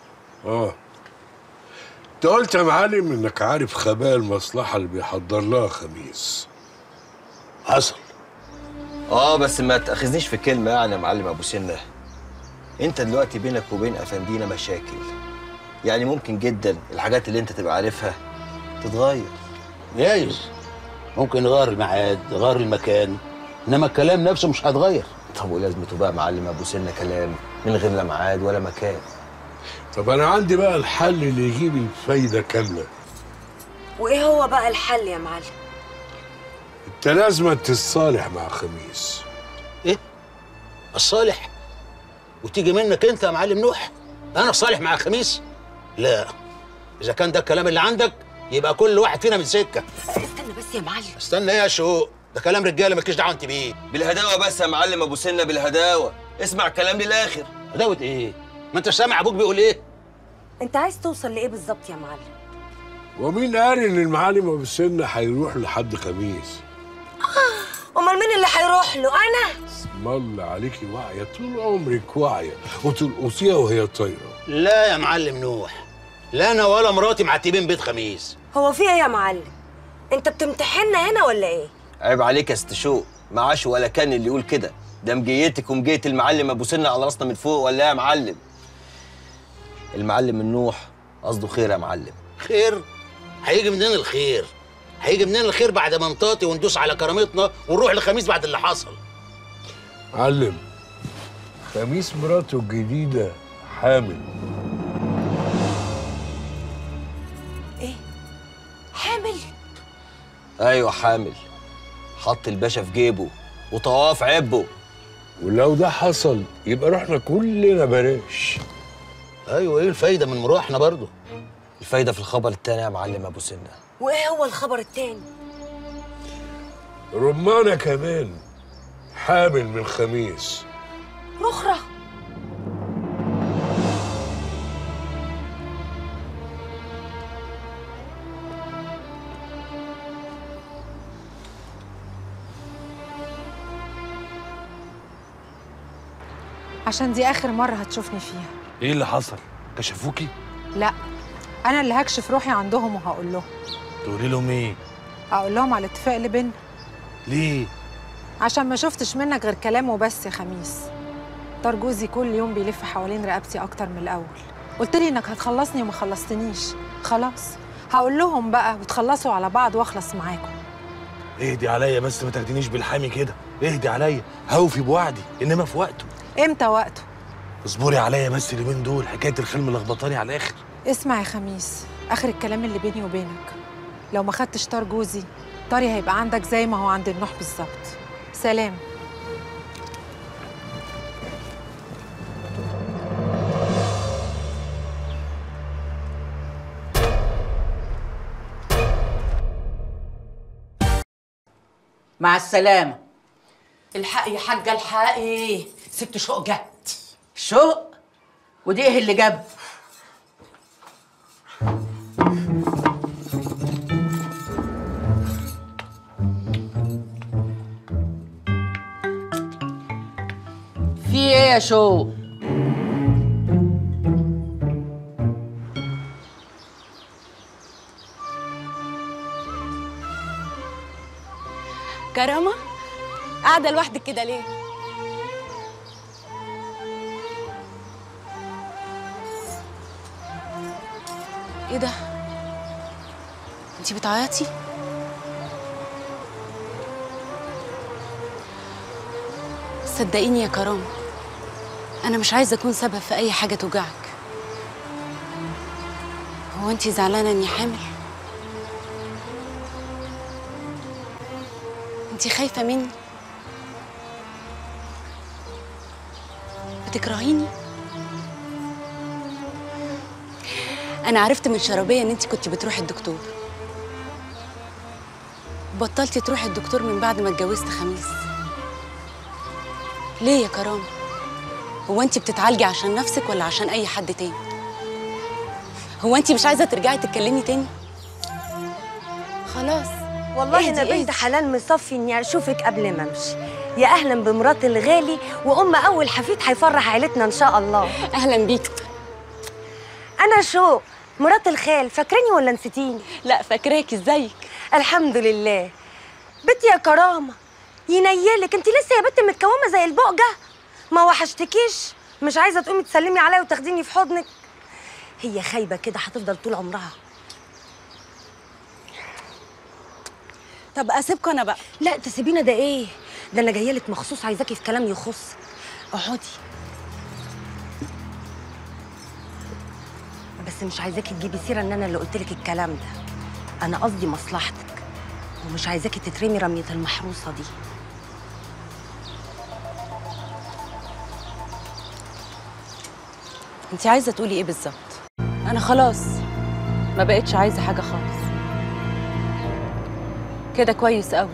انت قلت يا معلم انك عارف خبايا المصلحه اللي بيحضر لها خميس. حصل. بس ما تاخذنيش في كلمه يعني يا معلم ابو سنه. انت دلوقتي بينك وبين افندينا مشاكل، يعني ممكن جدا الحاجات اللي انت تبقى عارفها تتغير. جايز، ممكن يغير الميعاد يغير المكان، انما الكلام نفسه مش هيتغير. طب ولازمته بقى معلم ابو سنه كلام من غير لا ميعاد ولا مكان؟ طب انا عندي بقى الحل اللي يجيب الفايده كامله. وايه هو بقى الحل يا معلم؟ انت لازم تتصالح مع خميس. ايه؟ الصالح؟ وتيجي منك انت يا معلم نوح؟ انا صالح مع خميس؟ لا، اذا كان ده الكلام اللي عندك يبقى كل واحد فينا من سكه. استنى بس يا معلم. استنى ايه يا شوق؟ ده كلام رجاله مالكيش دعوه انت بيه. بالهداوه بس يا معلم ابو سنه، بالهداوه. اسمع الكلام للاخر. هداوه ايه؟ ما انت سامع ابوك بيقول ايه؟ انت عايز توصل لايه بالظبط يا معلم؟ ومين قال ان المعلم ابو سنه هيروح لحد خميس؟ امال مين اللي هيروح له؟ انا؟ اسم الله عليكي واعيه، طول عمرك واعيه وتلقصيها وهي طايره. لا يا معلم نوح، لا انا ولا مراتي معتبين بيت خميس. هو في ايه يا معلم؟ انت بتمتحننا هنا ولا ايه؟ عيب عليك يا ست شوق، معاش ولا كان اللي يقول كده، ده مجيتك ومجيه المعلم ابو سنه على راسنا من فوق ولا يا معلم؟ المعلم النوح قصده خير يا معلم. خير؟ هيجي منين الخير؟ هيجي منين الخير بعد ما نطاطي وندوس على كرامتنا ونروح لخميس بعد اللي حصل؟ معلم، خميس مراته الجديده حامل. ايه؟ حامل؟ ايوه حامل، حط الباشا في جيبه وطواف عبه. ولو ده حصل يبقى رحنا كلنا بلاش. ايوه، ايه الفايده من مروحنا برضه؟ الفايده في الخبر التاني يا معلم ابو سنه. وايه هو الخبر التاني؟ رمانه كمان حامل من خميس. رخرة؟ عشان دي آخر مرة هتشوفني فيها. ايه اللي حصل؟ كشفوكي؟ لا، أنا اللي هكشف روحي عندهم وهقول لهم. تقولي لهم ايه؟ هقول لهم على الاتفاق اللي بينا. ليه؟ عشان ما شفتش منك غير كلام وبس يا خميس. طار جوزي كل يوم بيلف حوالين رقبتي أكتر من الأول. قلت لي إنك هتخلصني وما خلصتنيش. خلاص هقول لهم بقى وتخلصوا على بعض واخلص معاكم. اهدي عليا بس، ما تاخدينيش بالحامي كده، اهدي عليا، هوفي بوعدي انما في وقته. امتى وقته؟ اصبري عليا بس اليومين دول، حكايه الخيل ملخبطاني على الاخر. اسمع يا خميس، اخر الكلام اللي بيني وبينك، لو ما خدتش طار جوزي، طاري هيبقى عندك زي ما هو عند النوح بالظبط. سلام. مع السلامة. الحقي يا حاجة الحقي، ست شوق جت. شوق؟ ودي ايه اللي جاب؟ في ايه يا شوق؟ كرامة قاعدة لوحدك كده ليه؟ ايه ده؟ انتي بتعيطي؟ صدقيني يا كرامة، أنا مش عايزة أكون سبب في أي حاجة توجعك. هو انتي زعلانة إني حامل؟ انتي خايفة مني؟ بتكرهيني؟ أنا عرفت من شربية إن انتي كنتي بتروحي الدكتور. بطلتي تروحي الدكتور من بعد ما اتجوزت خميس. ليه يا كرامة؟ هو انتي بتتعالجي عشان نفسك ولا عشان أي حد تاني؟ هو انتي مش عايزة ترجعي تتكلمي تاني؟ خلاص والله انا بنت حلال مصفي اني اشوفك قبل ما امشي. يا اهلا بمرات الغالي وام اول حفيد هيفرح عيلتنا ان شاء الله. اهلا بيك. انا شوق مرات الخال، فاكراني ولا نسيتيني؟ لا فاكراكي. ازيك؟ الحمد لله. بنتي يا كرامه ينيلك، انت لسه يا بنت متكومه زي البقجه. ما وحشتكيش؟ مش عايزه تقومي تسلمي عليا وتاخديني في حضنك؟ هي خايبه كده هتفضل طول عمرها. طب اسيبكم انا بقى. لا تسيبينا ده ايه؟ ده انا جايه لك مخصوص عايزاكي في كلام يخص. اقعدي. بس مش عايزاكي تجيبي سيره ان انا اللي قلت لك الكلام ده. انا قصدي مصلحتك ومش عايزاكي تترمي رميه المحروسه دي. انت عايزه تقولي ايه بالظبط؟ انا خلاص ما بقتش عايزه حاجه خالص. كده كويس قوي.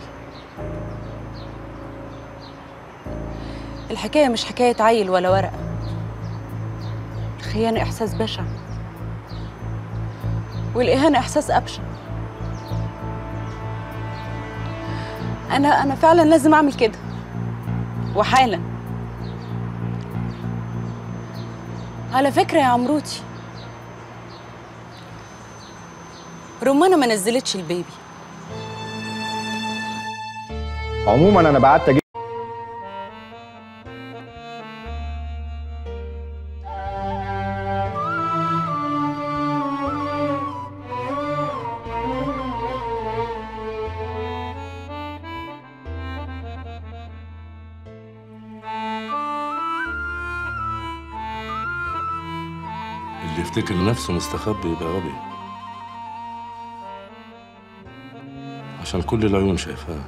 الحكايه مش حكايه عيل ولا ورقه. الخيانه احساس بشع والاهانه احساس ابشع. انا فعلا لازم اعمل كده وحالا. على فكره يا عمروتي، رمانه ما نزلتش البيبي. عموما انا بعت اجيب اللي يفتكر نفسه مستخبي يبقى غبي، عشان كل العيون شايفاه.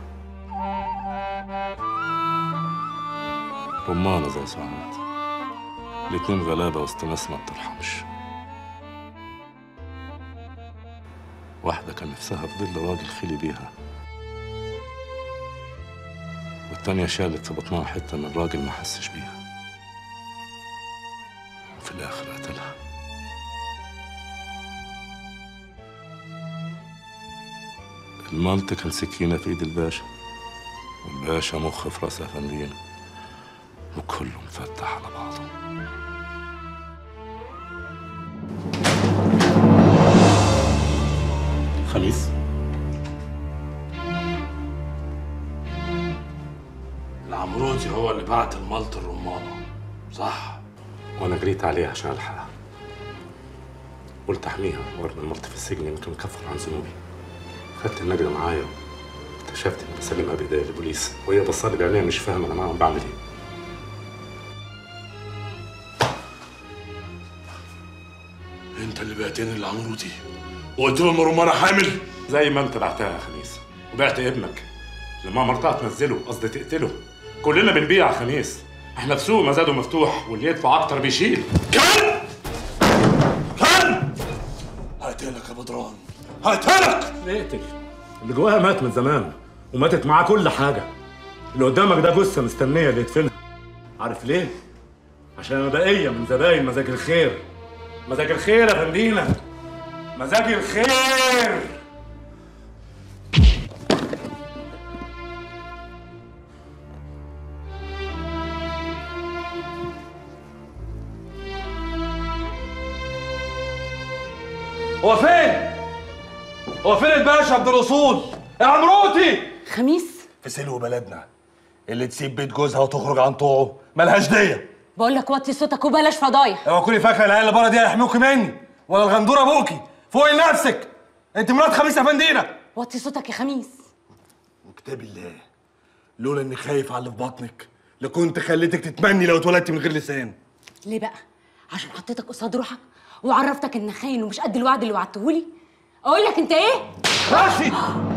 رمانة زي سعاد، الاتنين غلابة وسط ناس ما بترحمش. واحدة كان نفسها في ظل راجل خلي بيها، والتانية شالت في بطنها حتة من الراجل ما حسش بيها، وفي الآخر قتلها. الملط كان سكينة في ايد الباشا، والباشا مخ في راس افندينا، وكله مفتح على بعضه. خميس، العمروتي هو اللي بعت الملط الرمانة، صح؟ وانا جريت عليها عشان الحقها. قلت احميها وارمي الملط في السجن يمكن اكفر عن ذنوبي. خدت النجدة معايا واكتشفت اني بسلمها بايديا للبوليس، وهي بصالي بعينيها مش فاهمه انا معاهم بعمل ايه. انت اللي بعتني لعمروتي وقلت له ان رمانه حامل؟ زي ما انت بعتها يا خميس وبعت ابنك لما مرتها تنزله، قصدي تقتله. كلنا بنبيع يا خميس، احنا في سوق مزاده مفتوح واللي يدفع اكتر بيشيل. كان هقتلك يا بدران، هقتلك. اقتل اللي جواها مات من زمان وماتت معاه كل حاجه. اللي قدامك ده جثه مستنيه اللي يدفنها. عارف ليه؟ عشان انا بقيه من زباين مزاج الخير. مزاج الخير يا فندينا، مزاج الخير. هو فين؟ هو فين الباشا عبد الاصول؟ يا عمروتي! خميس؟ في سلو بلدنا اللي تسيب بيت جوزها وتخرج عن طوعه ملهاش ديه. بقول لك وطي صوتك وبلاش فضايح. اوعى تكوني فاكره العيال اللي بره دي هيحموكي مني ولا الغندوره ابوكي. فوقي لنفسك، انت مرات خميس افندينا. وطي صوتك يا خميس. وكتاب الله لولا اني خايف على اللي في بطنك لكنت خليتك تتمني لو اتولدتي من غير لسان. ليه بقى؟ عشان حطيتك قصاد روحك وعرفتك انك خاين ومش قد الوعد اللي وعدتهولي؟ اقول لك انت ايه؟ راسي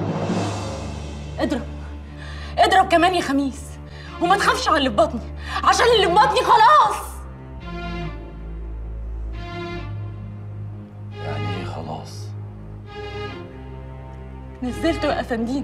اضرب اضرب كمان يا خميس، وما تخافش على اللي في بطني عشان اللي في بطني خلاص. يعني ايه خلاص؟ نزلته يا افندينا.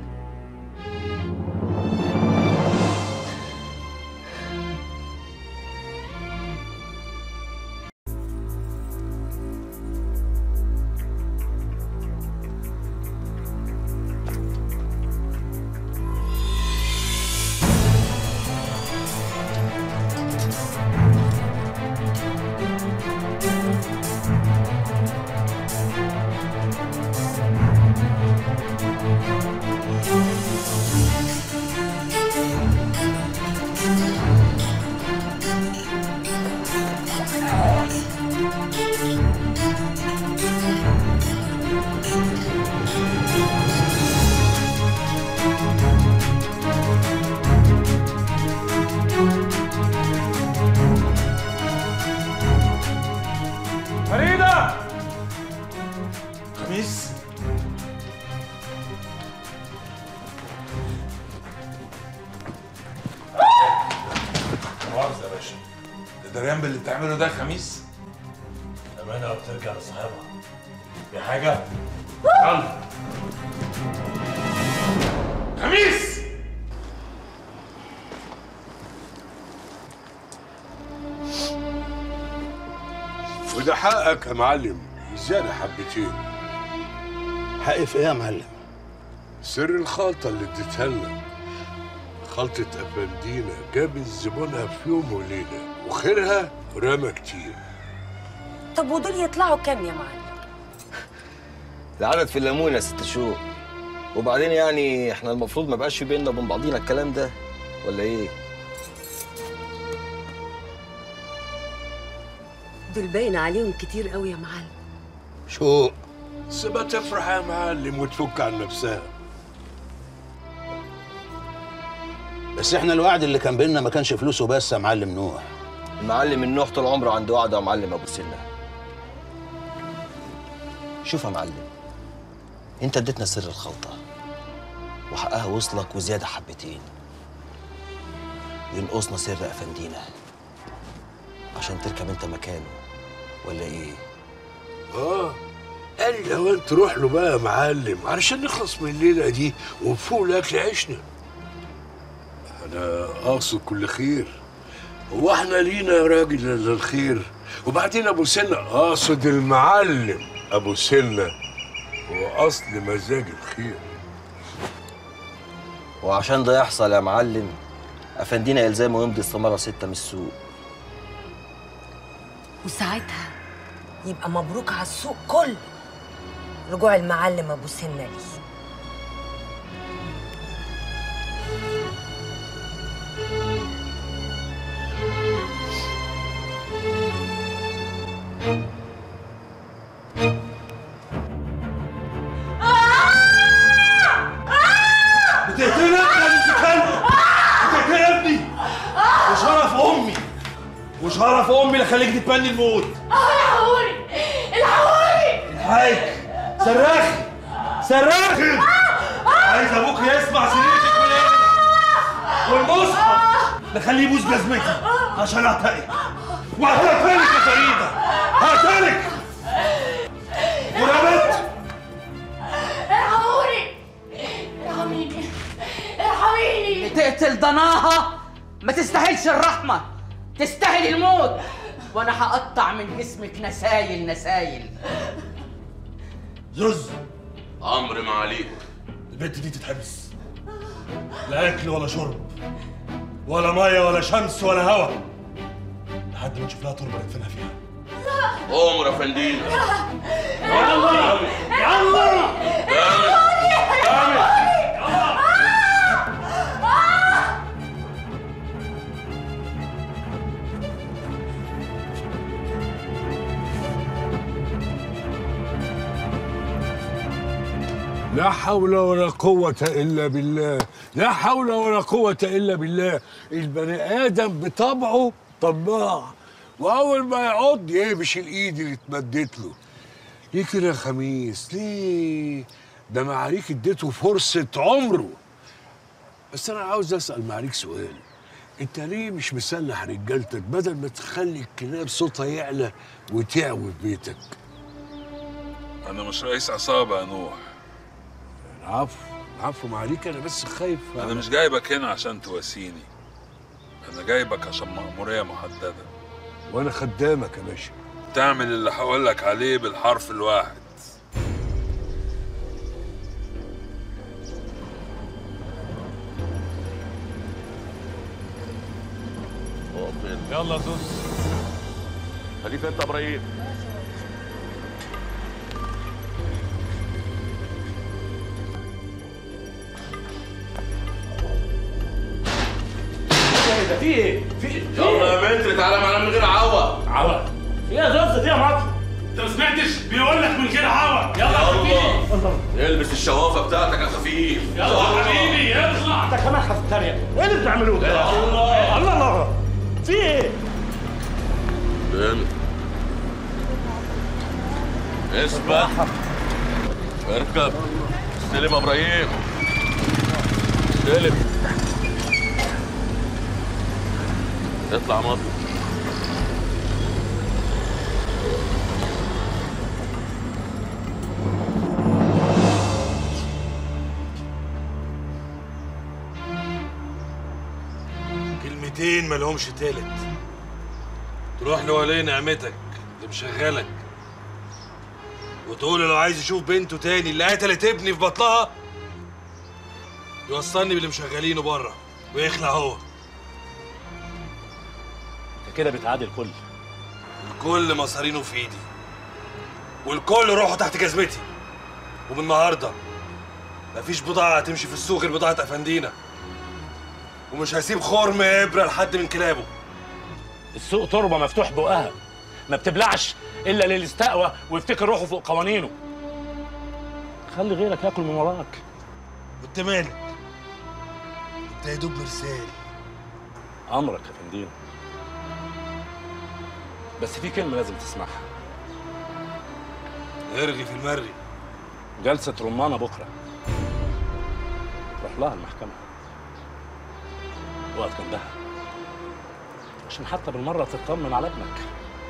فريدة! خميس؟ مؤاخذة يا باشا، ده دريان باللي بتعمله ده يا خميس؟ الأمانة بترجع لصاحبها. في حاجة؟ يلا خميس! وده حقك يا معلم، زيادة حبتين. حقي في ايه يا معلم؟ سر الخلطة اللي اديتها لنا، خلطة أفندينا جاب زبونها في يوم وليلة وخيرها رمى كتير. طب ودول يطلعوا كام يا معلم؟ العدد في الليمون يا ست شوق. وبعدين يعني احنا المفروض ما بقاش في بيننا وبين بعضينا الكلام ده ولا ايه؟ دول باين عليهم كتير قوي يا معلم. شوق سيبها تفرح يا معلم وتفك عن نفسها. بس احنا الوعد اللي كان بيننا ما كانش فلوسه بس يا معلم نوح. المعلم النوح طول عمره عنده وعده يا معلم ابو سنه. شوف يا معلم، انت اديتنا سر الخلطه وحقها وصلك وزياده حبتين. ينقصنا سر افندينا عشان تركب انت مكانه ولا ايه؟ قال لي لو انت روح له بقى يا معلم علشان نخلص من الليله دي ونفوق لاكل عيشنا. انا اقصد كل خير، هو احنا لينا يا راجل الا الخير؟ وبعدين ابو سنه، اقصد المعلم ابو سنه هو اصل مزاج الخير. وعشان ده يحصل يا معلم افندينا يلزمه يمضي استماره 6 من السوق. وساعتها يبقى مبروك على السوق كله رجوع المعلم ابو سنه ليه. بتقتلني يا بنت كلب! بتقتلني يا ابني! وشرف امي وشرف امي اللي خليك تتمني الموت. الحقوني الحقوني حاج صرخي صرخي. عايز ابوك يسمع سريرتك من هنا، والمصحف نخليه يبوس جزمتي عشان اعتقد، وهقتلك يا فريده هقتلك. ورمت ارحموني ارحميني ارحميني. تقتل ضناها ما تستاهلش الرحمه، تستاهل الموت، وانا هقطع من جسمك نسايل نسايل. زوز امر معاليك. البنت دي تتحبس، لا اكل ولا شرب ولا ميه ولا شمس ولا هوا لحد ما نشوف لها تربه ندفنها فيها. امر يا فندينا. يلا يلا لا حول ولا قوة إلا بالله، لا حول ولا قوة إلا بالله. البني آدم بطبعه طماع، وأول ما يعض يهبش الإيد اللي اتمدت له. ليه كده يا خميس؟ ليه؟ ده معاريك اديته فرصة عمره. بس أنا عاوز أسأل معاريك سؤال، أنت ليه مش مسلح رجالتك بدل ما تخلي الكلاب صوتها يعلى وتعوي في بيتك؟ أنا مش رئيس عصابة يا نوح. عفو معاليك، انا بس خايف. انا مش جايبك هنا عشان تواسيني، انا جايبك عشان مأمورية محددة. وانا خدامك يا باشا. تعمل اللي هقولك عليه بالحرف الواحد. يلا زوز. خليفة انت ابراهيم. في ايه؟ في ايه؟ يلا يا متر تعالى معانا من غير عوق. عوق؟ في ايه يا زوز؟ في ايه يا مصر؟ انت ما سمعتش؟ بيقول لك من غير عوق. يلا يا حبيبي البس الشوافه بتاعتك يا خفيف. يلا يا حبيبي اطلع. انت كمان هتتريق. ايه اللي بتعملوه ده؟ الله الله في ايه؟ اثبت. اركب. استلم يا ابراهيم. استلم. اطلع مطلع. كلمتين مالهمش تالت. تروح لولي نعمتك اللي مشغلك وتقول له لو عايز يشوف بنته تاني اللي قتلت ابني في بطنها يوصلني باللي مشغلينه بره ويخلع هو. انت كده بتعادي الكل. الكل مصارينه في ايدي، والكل روحه تحت جزمتي. ومن النهارده مفيش بضاعه هتمشي في السوق غير بضاعه افندينا، ومش هسيب خرم ابره لحد من كلابه. السوق تربه مفتوح بقها، ما بتبلعش الا اللي استقوى ويفتكر روحه فوق قوانينه. خلي غيرك ياكل من وراك. وانت مالك؟ انت يا دوب مرسال. امرك يا فندينا. بس في كلمه لازم تسمعها. ارغي في المري. جلسه رمانه بكره، روح لها المحكمه، وقف جنبها عشان حتى بالمره تطمن على ابنك.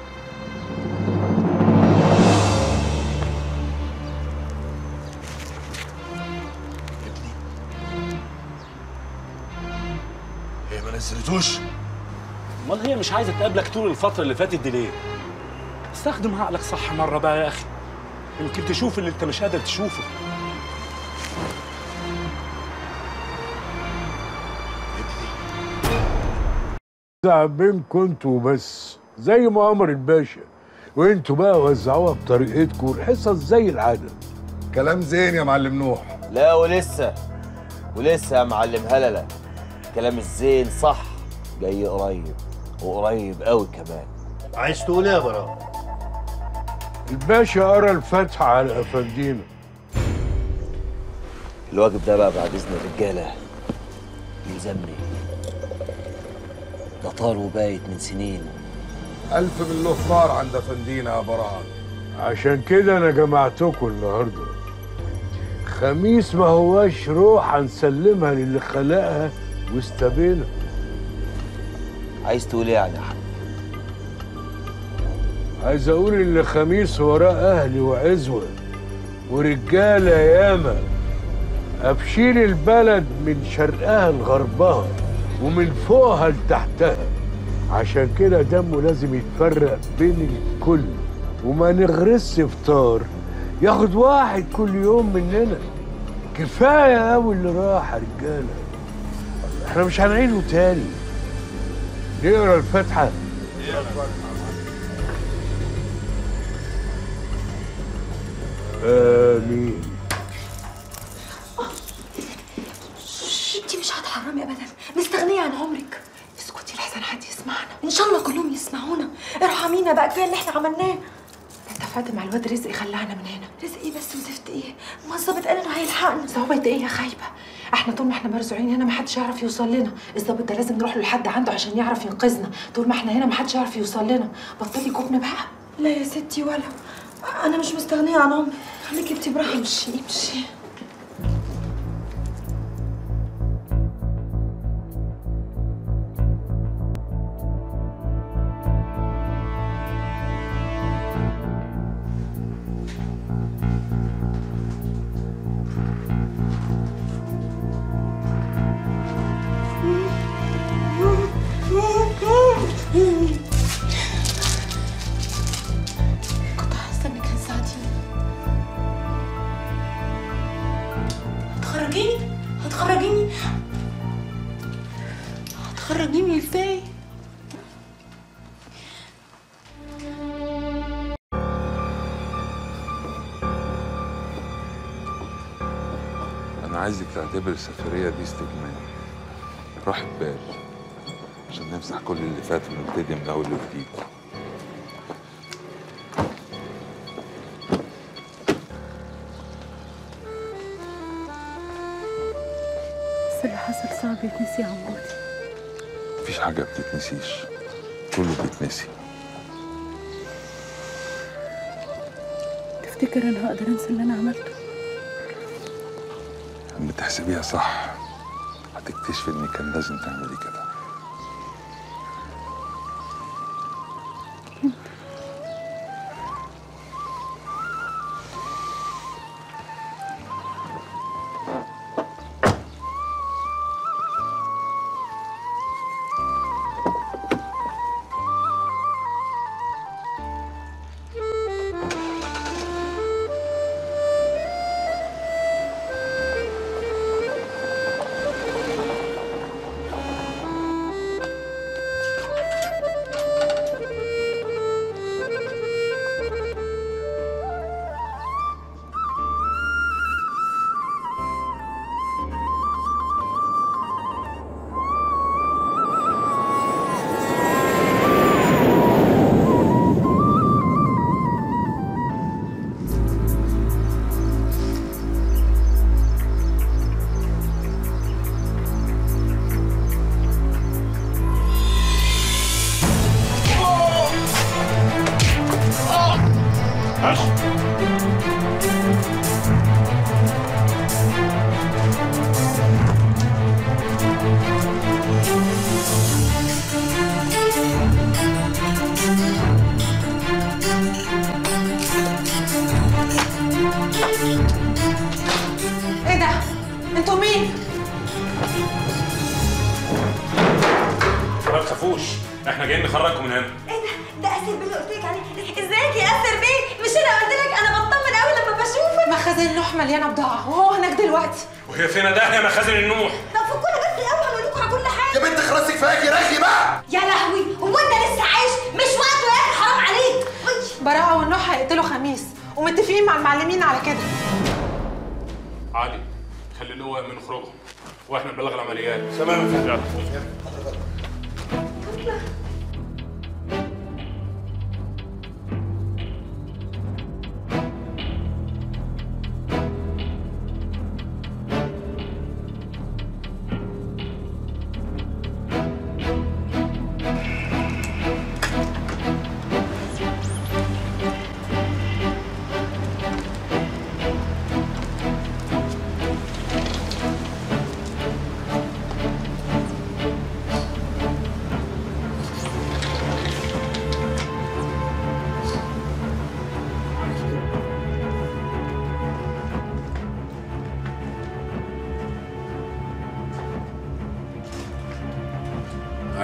هي ما نزلتوش؟ امال هي مش عايزه تقابلك طول الفتره اللي فاتت دي ليه؟ استخدم عقلك صح مره بقى يا اخي، يمكن تشوف اللي انت مش قادر تشوفه. بينكم انتوا بس زي ما امر الباشا، وانتوا بقى وزعوها بطريقتكم الحصص زي العاده. كلام زين يا معلم نوح. لا ولسه يا معلم هلله، كلام الزين صح جاي قريب، وقريب قوي كمان. عايز تقول ايه يا براء؟ الباشا قرا الفاتحه على افندينا. الواجب ده بقى بعد اذن الرجاله يلزمني، ده طار وبايت من سنين. ألف بالله طار عند أفندينا يا براء. عشان كده انا جمعتكم النهارده. خميس ما هواش روح هنسلمها للي خلقها واستبينا. عايز تقول ايه يعني يا حاج؟ عايز اقول ان خميس وراه اهلي وعزوه ورجاله ياما ابشير البلد من شرقها لغربها ومن فوقها لتحتها. عشان كده دمه لازم يتفرق بين الكل وما نغرس فطار ياخد واحد كل يوم مننا. كفايه قوي اللي راح يا رجاله، احنا مش هنعيده تاني. نقرا الفاتحه. آمين. انتي مش هتحرمي ابدا، مستغنيه عن عمرك. اسكتي لحسن حد يسمعنا، ان شاء الله كلهم يسمعونا. ارحمينا بقى، كفايه اللي احنا عملناه. اتفقت مع الواد رزق خلعنا من هنا. رزق ايه بس وزفت ايه؟ ما الظابط قال انه هيلحقنا. ظابط ايه يا خايبه؟ احنا طول ما احنا مرزوعين هنا ما حدش يعرف يوصل لنا. الظابط ده لازم نروح له لحد عنده عشان يعرف ينقذنا. طول ما احنا هنا ما حدش يعرف يوصل لنا. بطلي جبن بقى. لا يا ستي ولا انا مش مستغنيه عن عمري. خليكي انتي براحتك. امشي امشي. كنت حاسه انك هتساعديني. هتخرجيني ازاي؟ انا عايزك تعتبر السفريه دي استجمام، راحة بال، عشان نمسح كل اللي فات ونبتدي من اول وجديد. بس اللي حصل صعب يتنسي يا عمودي. مفيش حاجه بتتنسيش، كله بيتنسي. تفتكر انا هقدر انسى اللي انا عملته؟ لما تحسبيها صح هتكتشفي ان كان لازم تعملي كده. ايه ده؟ انتوا مين؟ ما تخافوش، احنا جايين نخرجكم من هنا. ايه ده اسر بيه اللي قلت لك عليه. ازيك يا اسر بيه؟ مش انا قلت لك انا بطمن قوي لما بشوفك. مخازن نوح مليانه بضاعه وهو هناك دلوقتي. وهي فين داهيه مخازن النوح؟ طب فكونا بس الاول اقول لكم على كل حاجه. يا بنت خلاص كفايه رغي بقى. يا لهوي هو انت لسه عايش؟ مش وقته يا اخي حرام عليك. براءه والنوح هيقتلوا خميس ومتفقين مع المعلمين على كده. علي خلي اللواء من خروجهم واحنا نبلغ العمليات. تمام يا فندم.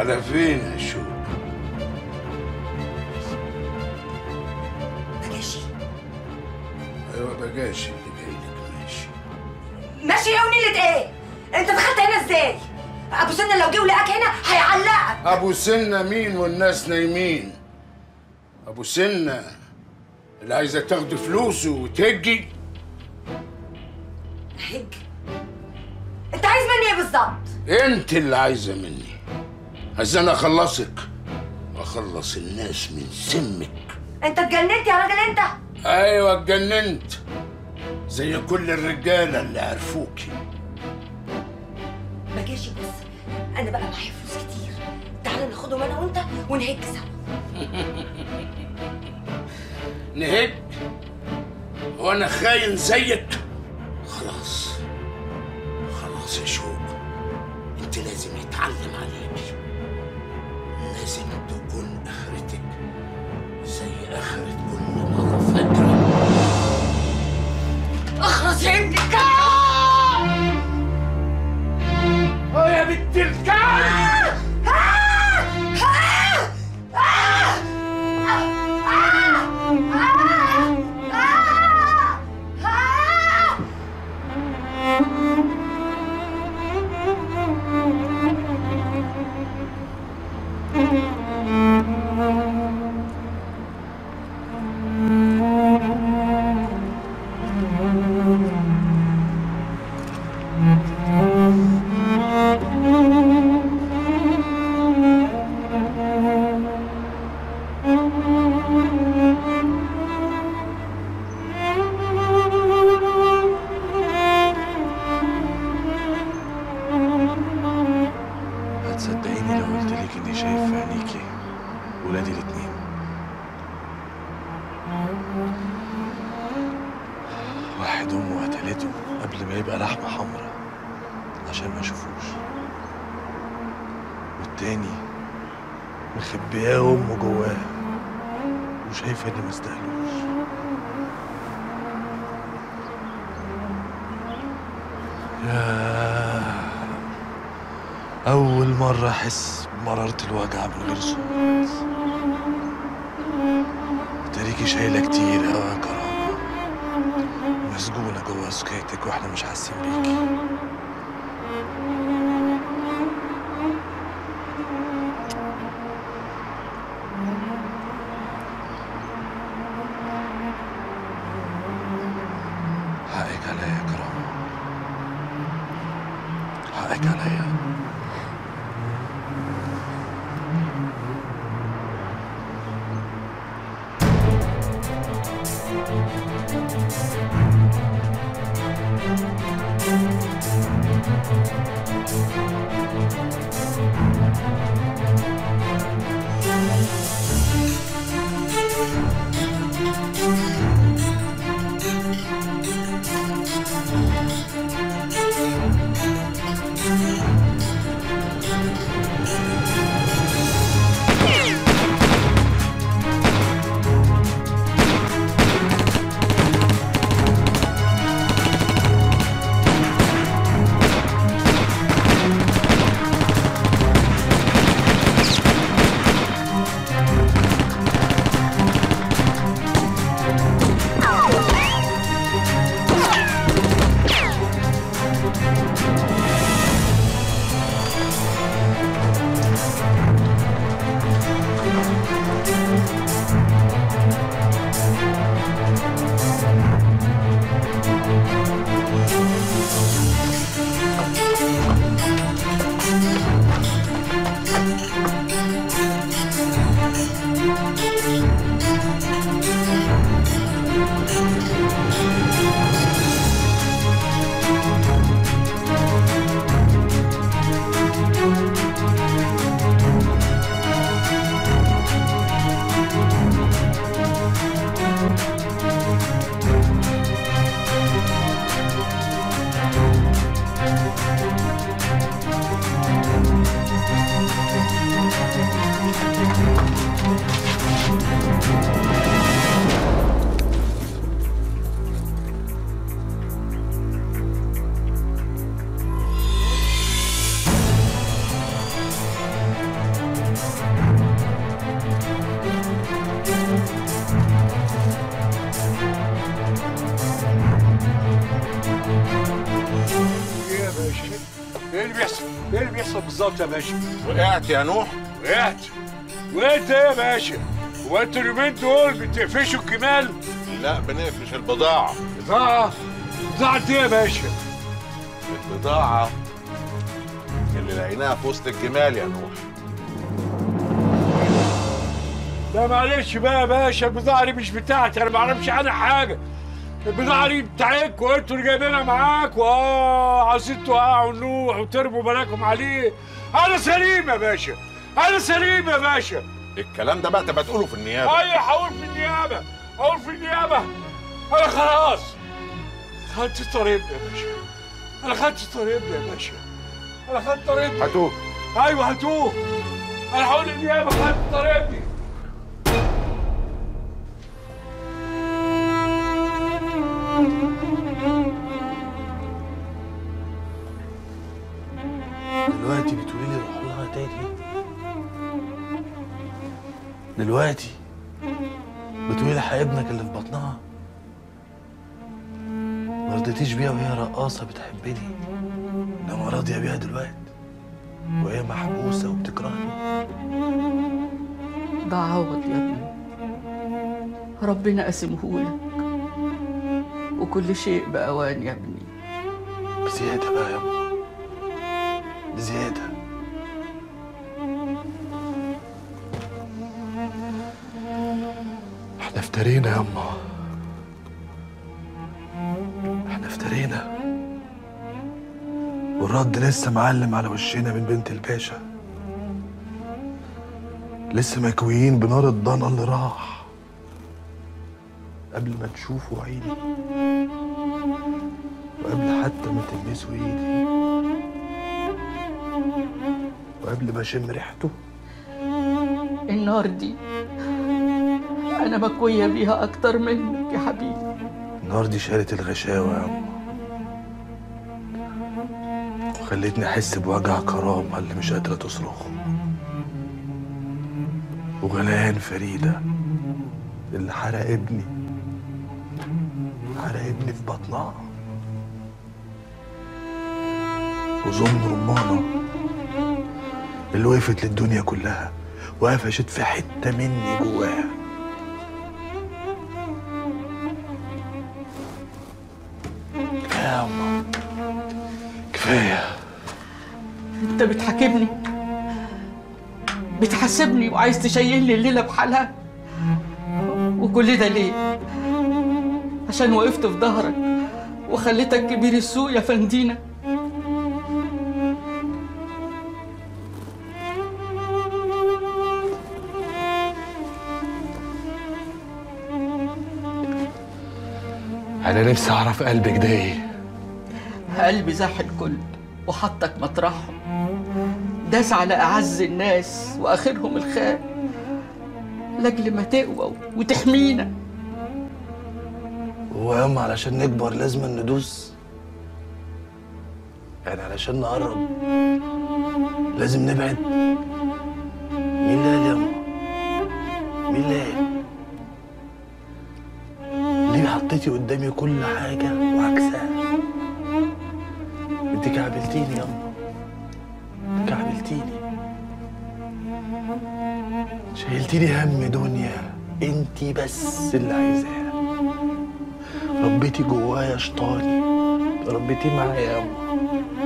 على فين يا شوق؟ بجاشي. ايوه بجاشي اللي جاي لك ماشي. ماشي ايه ونيلة ايه؟ انت دخلت هنا ازاي؟ ابو سنة لو جه ولقاك هنا هيعلقك. ابو سنة مين والناس نايمين؟ ابو سنة اللي عايزه تاخد فلوسه وتهجي. هج؟ انت عايز مني ايه بالظبط؟ انت اللي عايزه مني. عايز انا اخلصك واخلص الناس من سمك. انت اتجننت يا راجل انت؟ ايوه اتجننت زي كل الرجاله اللي عرفوكي. بجاشي بص، انا بقى معايا فلوس كتير، تعالى ناخدهم انا وانت ونهج سوا. نهج؟ وانا خاين زيك؟ خلاص خلاص يا شوق، انت لازم يتعلم عليك. لازم تكون اخرتك زي اخرة كل مرة فاكرة. اخرس يا ابن الكلب! يا بنت الكلب! هتصدقيني لو قلت لك اني شايف في عينيكي ولادي الاتنين. واحد امه قتلته قبل ما يبقى لحمه حمرا عشان ما اشوفوش، والتاني مخبياه امه جواه وشايفه اني ما استاهلوش. ياه، أول مرة أحس بمرارة الوجع من غير صوت. تاريكي شايلة كتير أوي يا كرامة، مسجونة جوا سكيتك وإحنا مش حاسين بيكي. حقك عليا يا كرامة، حقك عليا. بالظبط يا باشا. وقعت يا نوح؟ وقعت. وانت ايه يا باشا؟ هو انتوا اليومين دول بتقفشوا الجمال؟ لا بنقفش البضاعة. بضاعة؟ بضاعة ايه يا باشا؟ البضاعة اللي لقيناها في وسط الجمال يا نوح. لا معلش بقى يا باشا، البضاعة دي مش بتاعتي، أنا ما أعرفش عنها حاجة. البضاعة دي بتاعتكوا، أنتوا اللي جايبينها معاكوا، عايزين توقعوا نوح وترموا بالكم عليه. أنا سليم يا باشا، أنا سليم يا باشا. الكلام ده بقى تبقى تقوله في النيابة. أيوة هقول في النيابة، هقول في النيابة. أنا خلاص خدت طريقنا يا باشا، أنا خدت طريقنا يا باشا، أنا خدت طريقنا. هاتوه. أيوة هاتوه، أنا هقول للنيابة خدت طريقتي. دلوقتي بتقولي لي روح لها تاني؟ دلوقتي بتقولي لي ابنك اللي في بطنها ما رضيتيش بيها وهي رقاصه بتحبني، انما راضيه بيها دلوقتي وهي محبوسه وبتكرهني؟ ده عوض يا ابني، ربنا قسمهولك، وكل شيء بأوان يا ابني. بزياده بقى يا أما، بزياده. احنا افترينا يا أما، احنا افترينا، والرد لسه معلم على وشنا من بنت الباشا، لسه مكويين بنار الضنا اللي راح قبل ما تشوفوا عيني وقبل حتى ما تلمسوا ايدي وقبل ما اشم ريحته. النار دي أنا مكوية بيها أكتر منك يا حبيبي. النار دي شالت الغشاوة يا أما وخلتني أحس بوجع كرامة اللي مش قادرة تصرخه، وغليان فريدة اللي حرق ابني في بطنها، وظن رمانة اللي وقفت للدنيا كلها وقفشت في حتة مني جواها. كفاية يا أما، كفاية. أنت بتحاكمني، بتحاسبني وعايز تشيلني الليلة بحالها، وكل ده ليه؟ عشان وقفت في ظهرك وخليتك كبير السوق يا فندينا. أنا نفسي أعرف قلبك ده إيه؟ قلبي زاح الكل وحطك مطرحهم، داس على أعز الناس وآخرهم الخال لأجل ما تقوى وتحمينا. هو ياما علشان نكبر لازم ندوس؟ يعني علشان نقرب لازم نبعد؟ مين اللي قال ياما؟ مين اللي قال؟ ليه حطيتي قدامي كل حاجة وعكسها؟ انت كعبلتيني ياما، كعبلتيني، شايلتيني هم دنيا انت بس اللي عايزاها، ربيتي جوايا شيطاني، ربيتيه معايا ياما،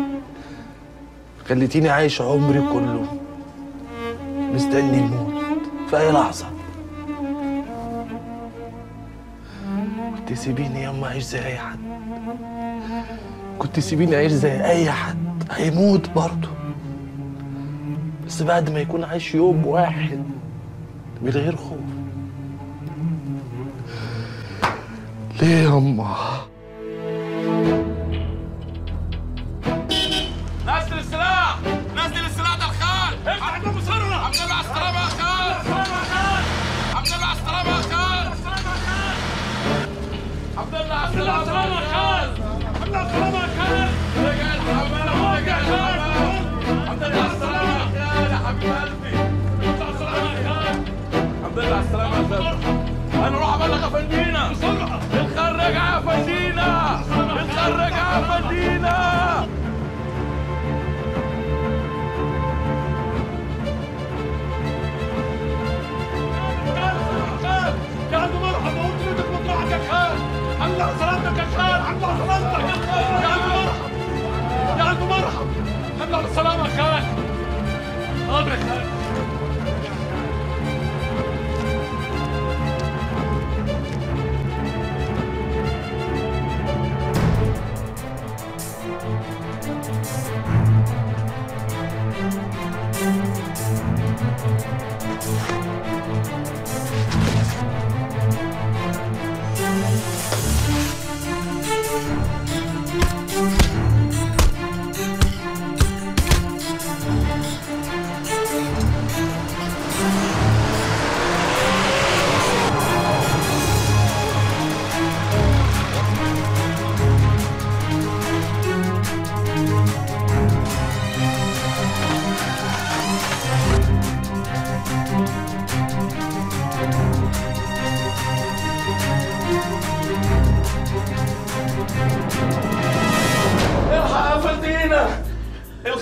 خليتيني عايش عمري كله مستني الموت في اي لحظه. كنت سيبيني ياما اعيش زي اي حد، كنت سيبيني اعيش زي اي حد هيموت برضه، بس بعد ما يكون عايش يوم واحد من غير خوف. ليه ياما؟ نزل السلاح، نزل السلاح ده الخال. افتح الباب بسرعه. الحمد لله على السلامه يا خال. الحمد لله على السلامه يا خال. الحمد لله على السلامه يا خال. الحمد لله على السلامه يا خال. رجع الحمام، رجع الحمام. الحمد لله على السلامه يا خال يا حبيب قلبي. الحمد لله على السلامه يا خال. انا اروح ابلغ افندينا بسرعه. الخال رجع يا افندينا، الخال رجع يا افندينا.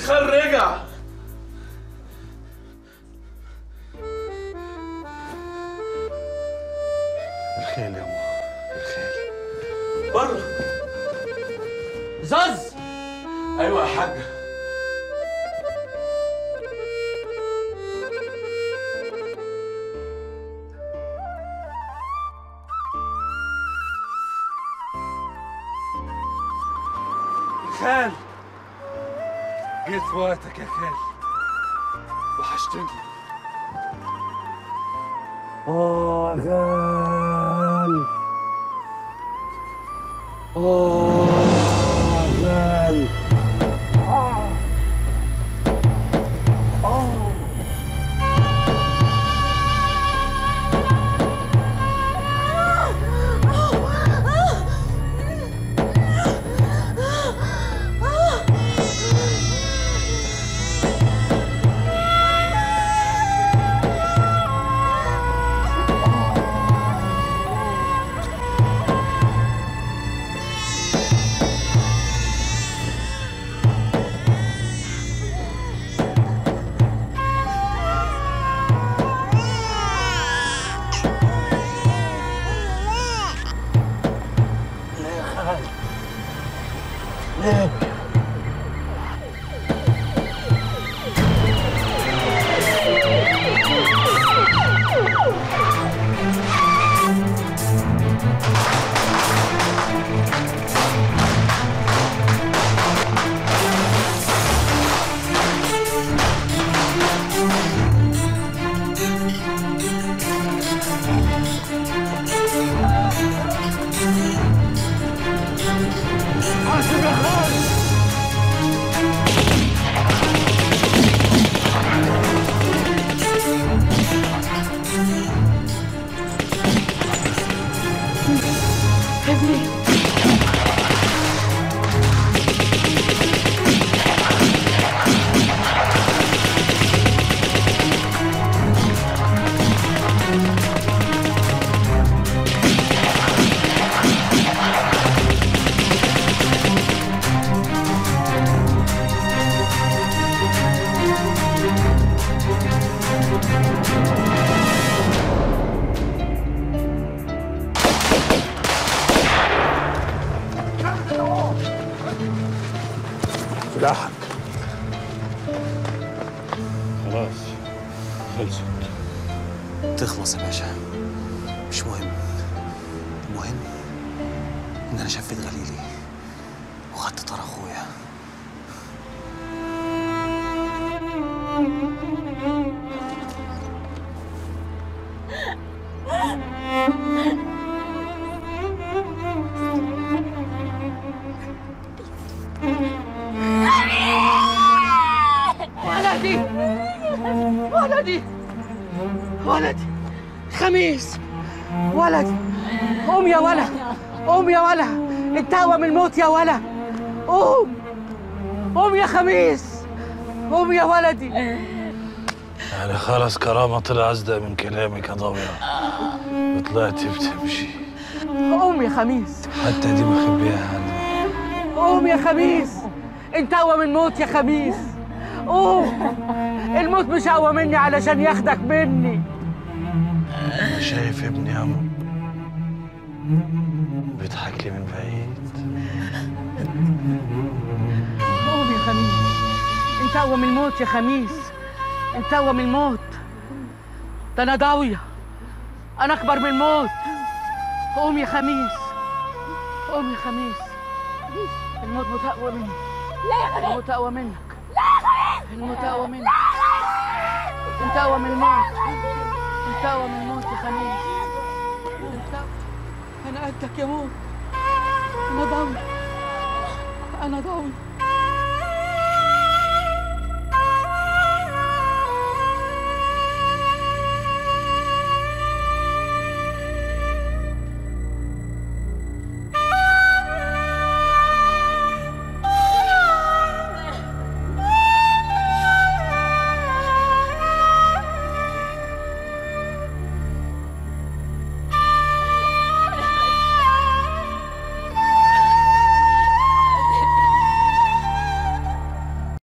الخال رجع. الخيل يا أمه، الخيل. بره. زاز. ايوه يا حاجه. خال، جيت في وقتك يا خال، وحشتني. يا خال. يا خال. سلاحك. خلاص خلصت. تخلص يا باشا، مش مهم. المهم ان انا شفيت غليلي وخدت طار اخويا. ولدي ولدي ولدي خميس، ولدي قوم يا ولا، قوم يا ولا، انتهى من الموت يا ولا، قوم قوم يا خميس، قوم يا ولدي. يعني خلاص كرامة طلع أصدق من كلامك يا ضوية، وطلعتي بتمشي. قوم يا خميس، حتى دي مخبيها عني. قوم يا خميس، انت اقوى من الموت يا خميس، قوم. الموت مش اقوى مني علشان ياخدك مني. أنا شايف ابني يا عمو بيضحك لي من بعيد. قوم يا خميس، انت اقوى من الموت يا خميس، انت اقوى من الموت. ده انا ضاوية، انا اكبر من الموت. قوم يا خميس، قوم يا خميس، الموت متقوى مني. لا يا خميس، الموت اقوى منك. لا يا خميس، الموت اقوى منك. انت اقوى من الموت، انت اقوى من الموت يا خميس. انا قدك يا موت، انا ضاوي، انا ضاوي.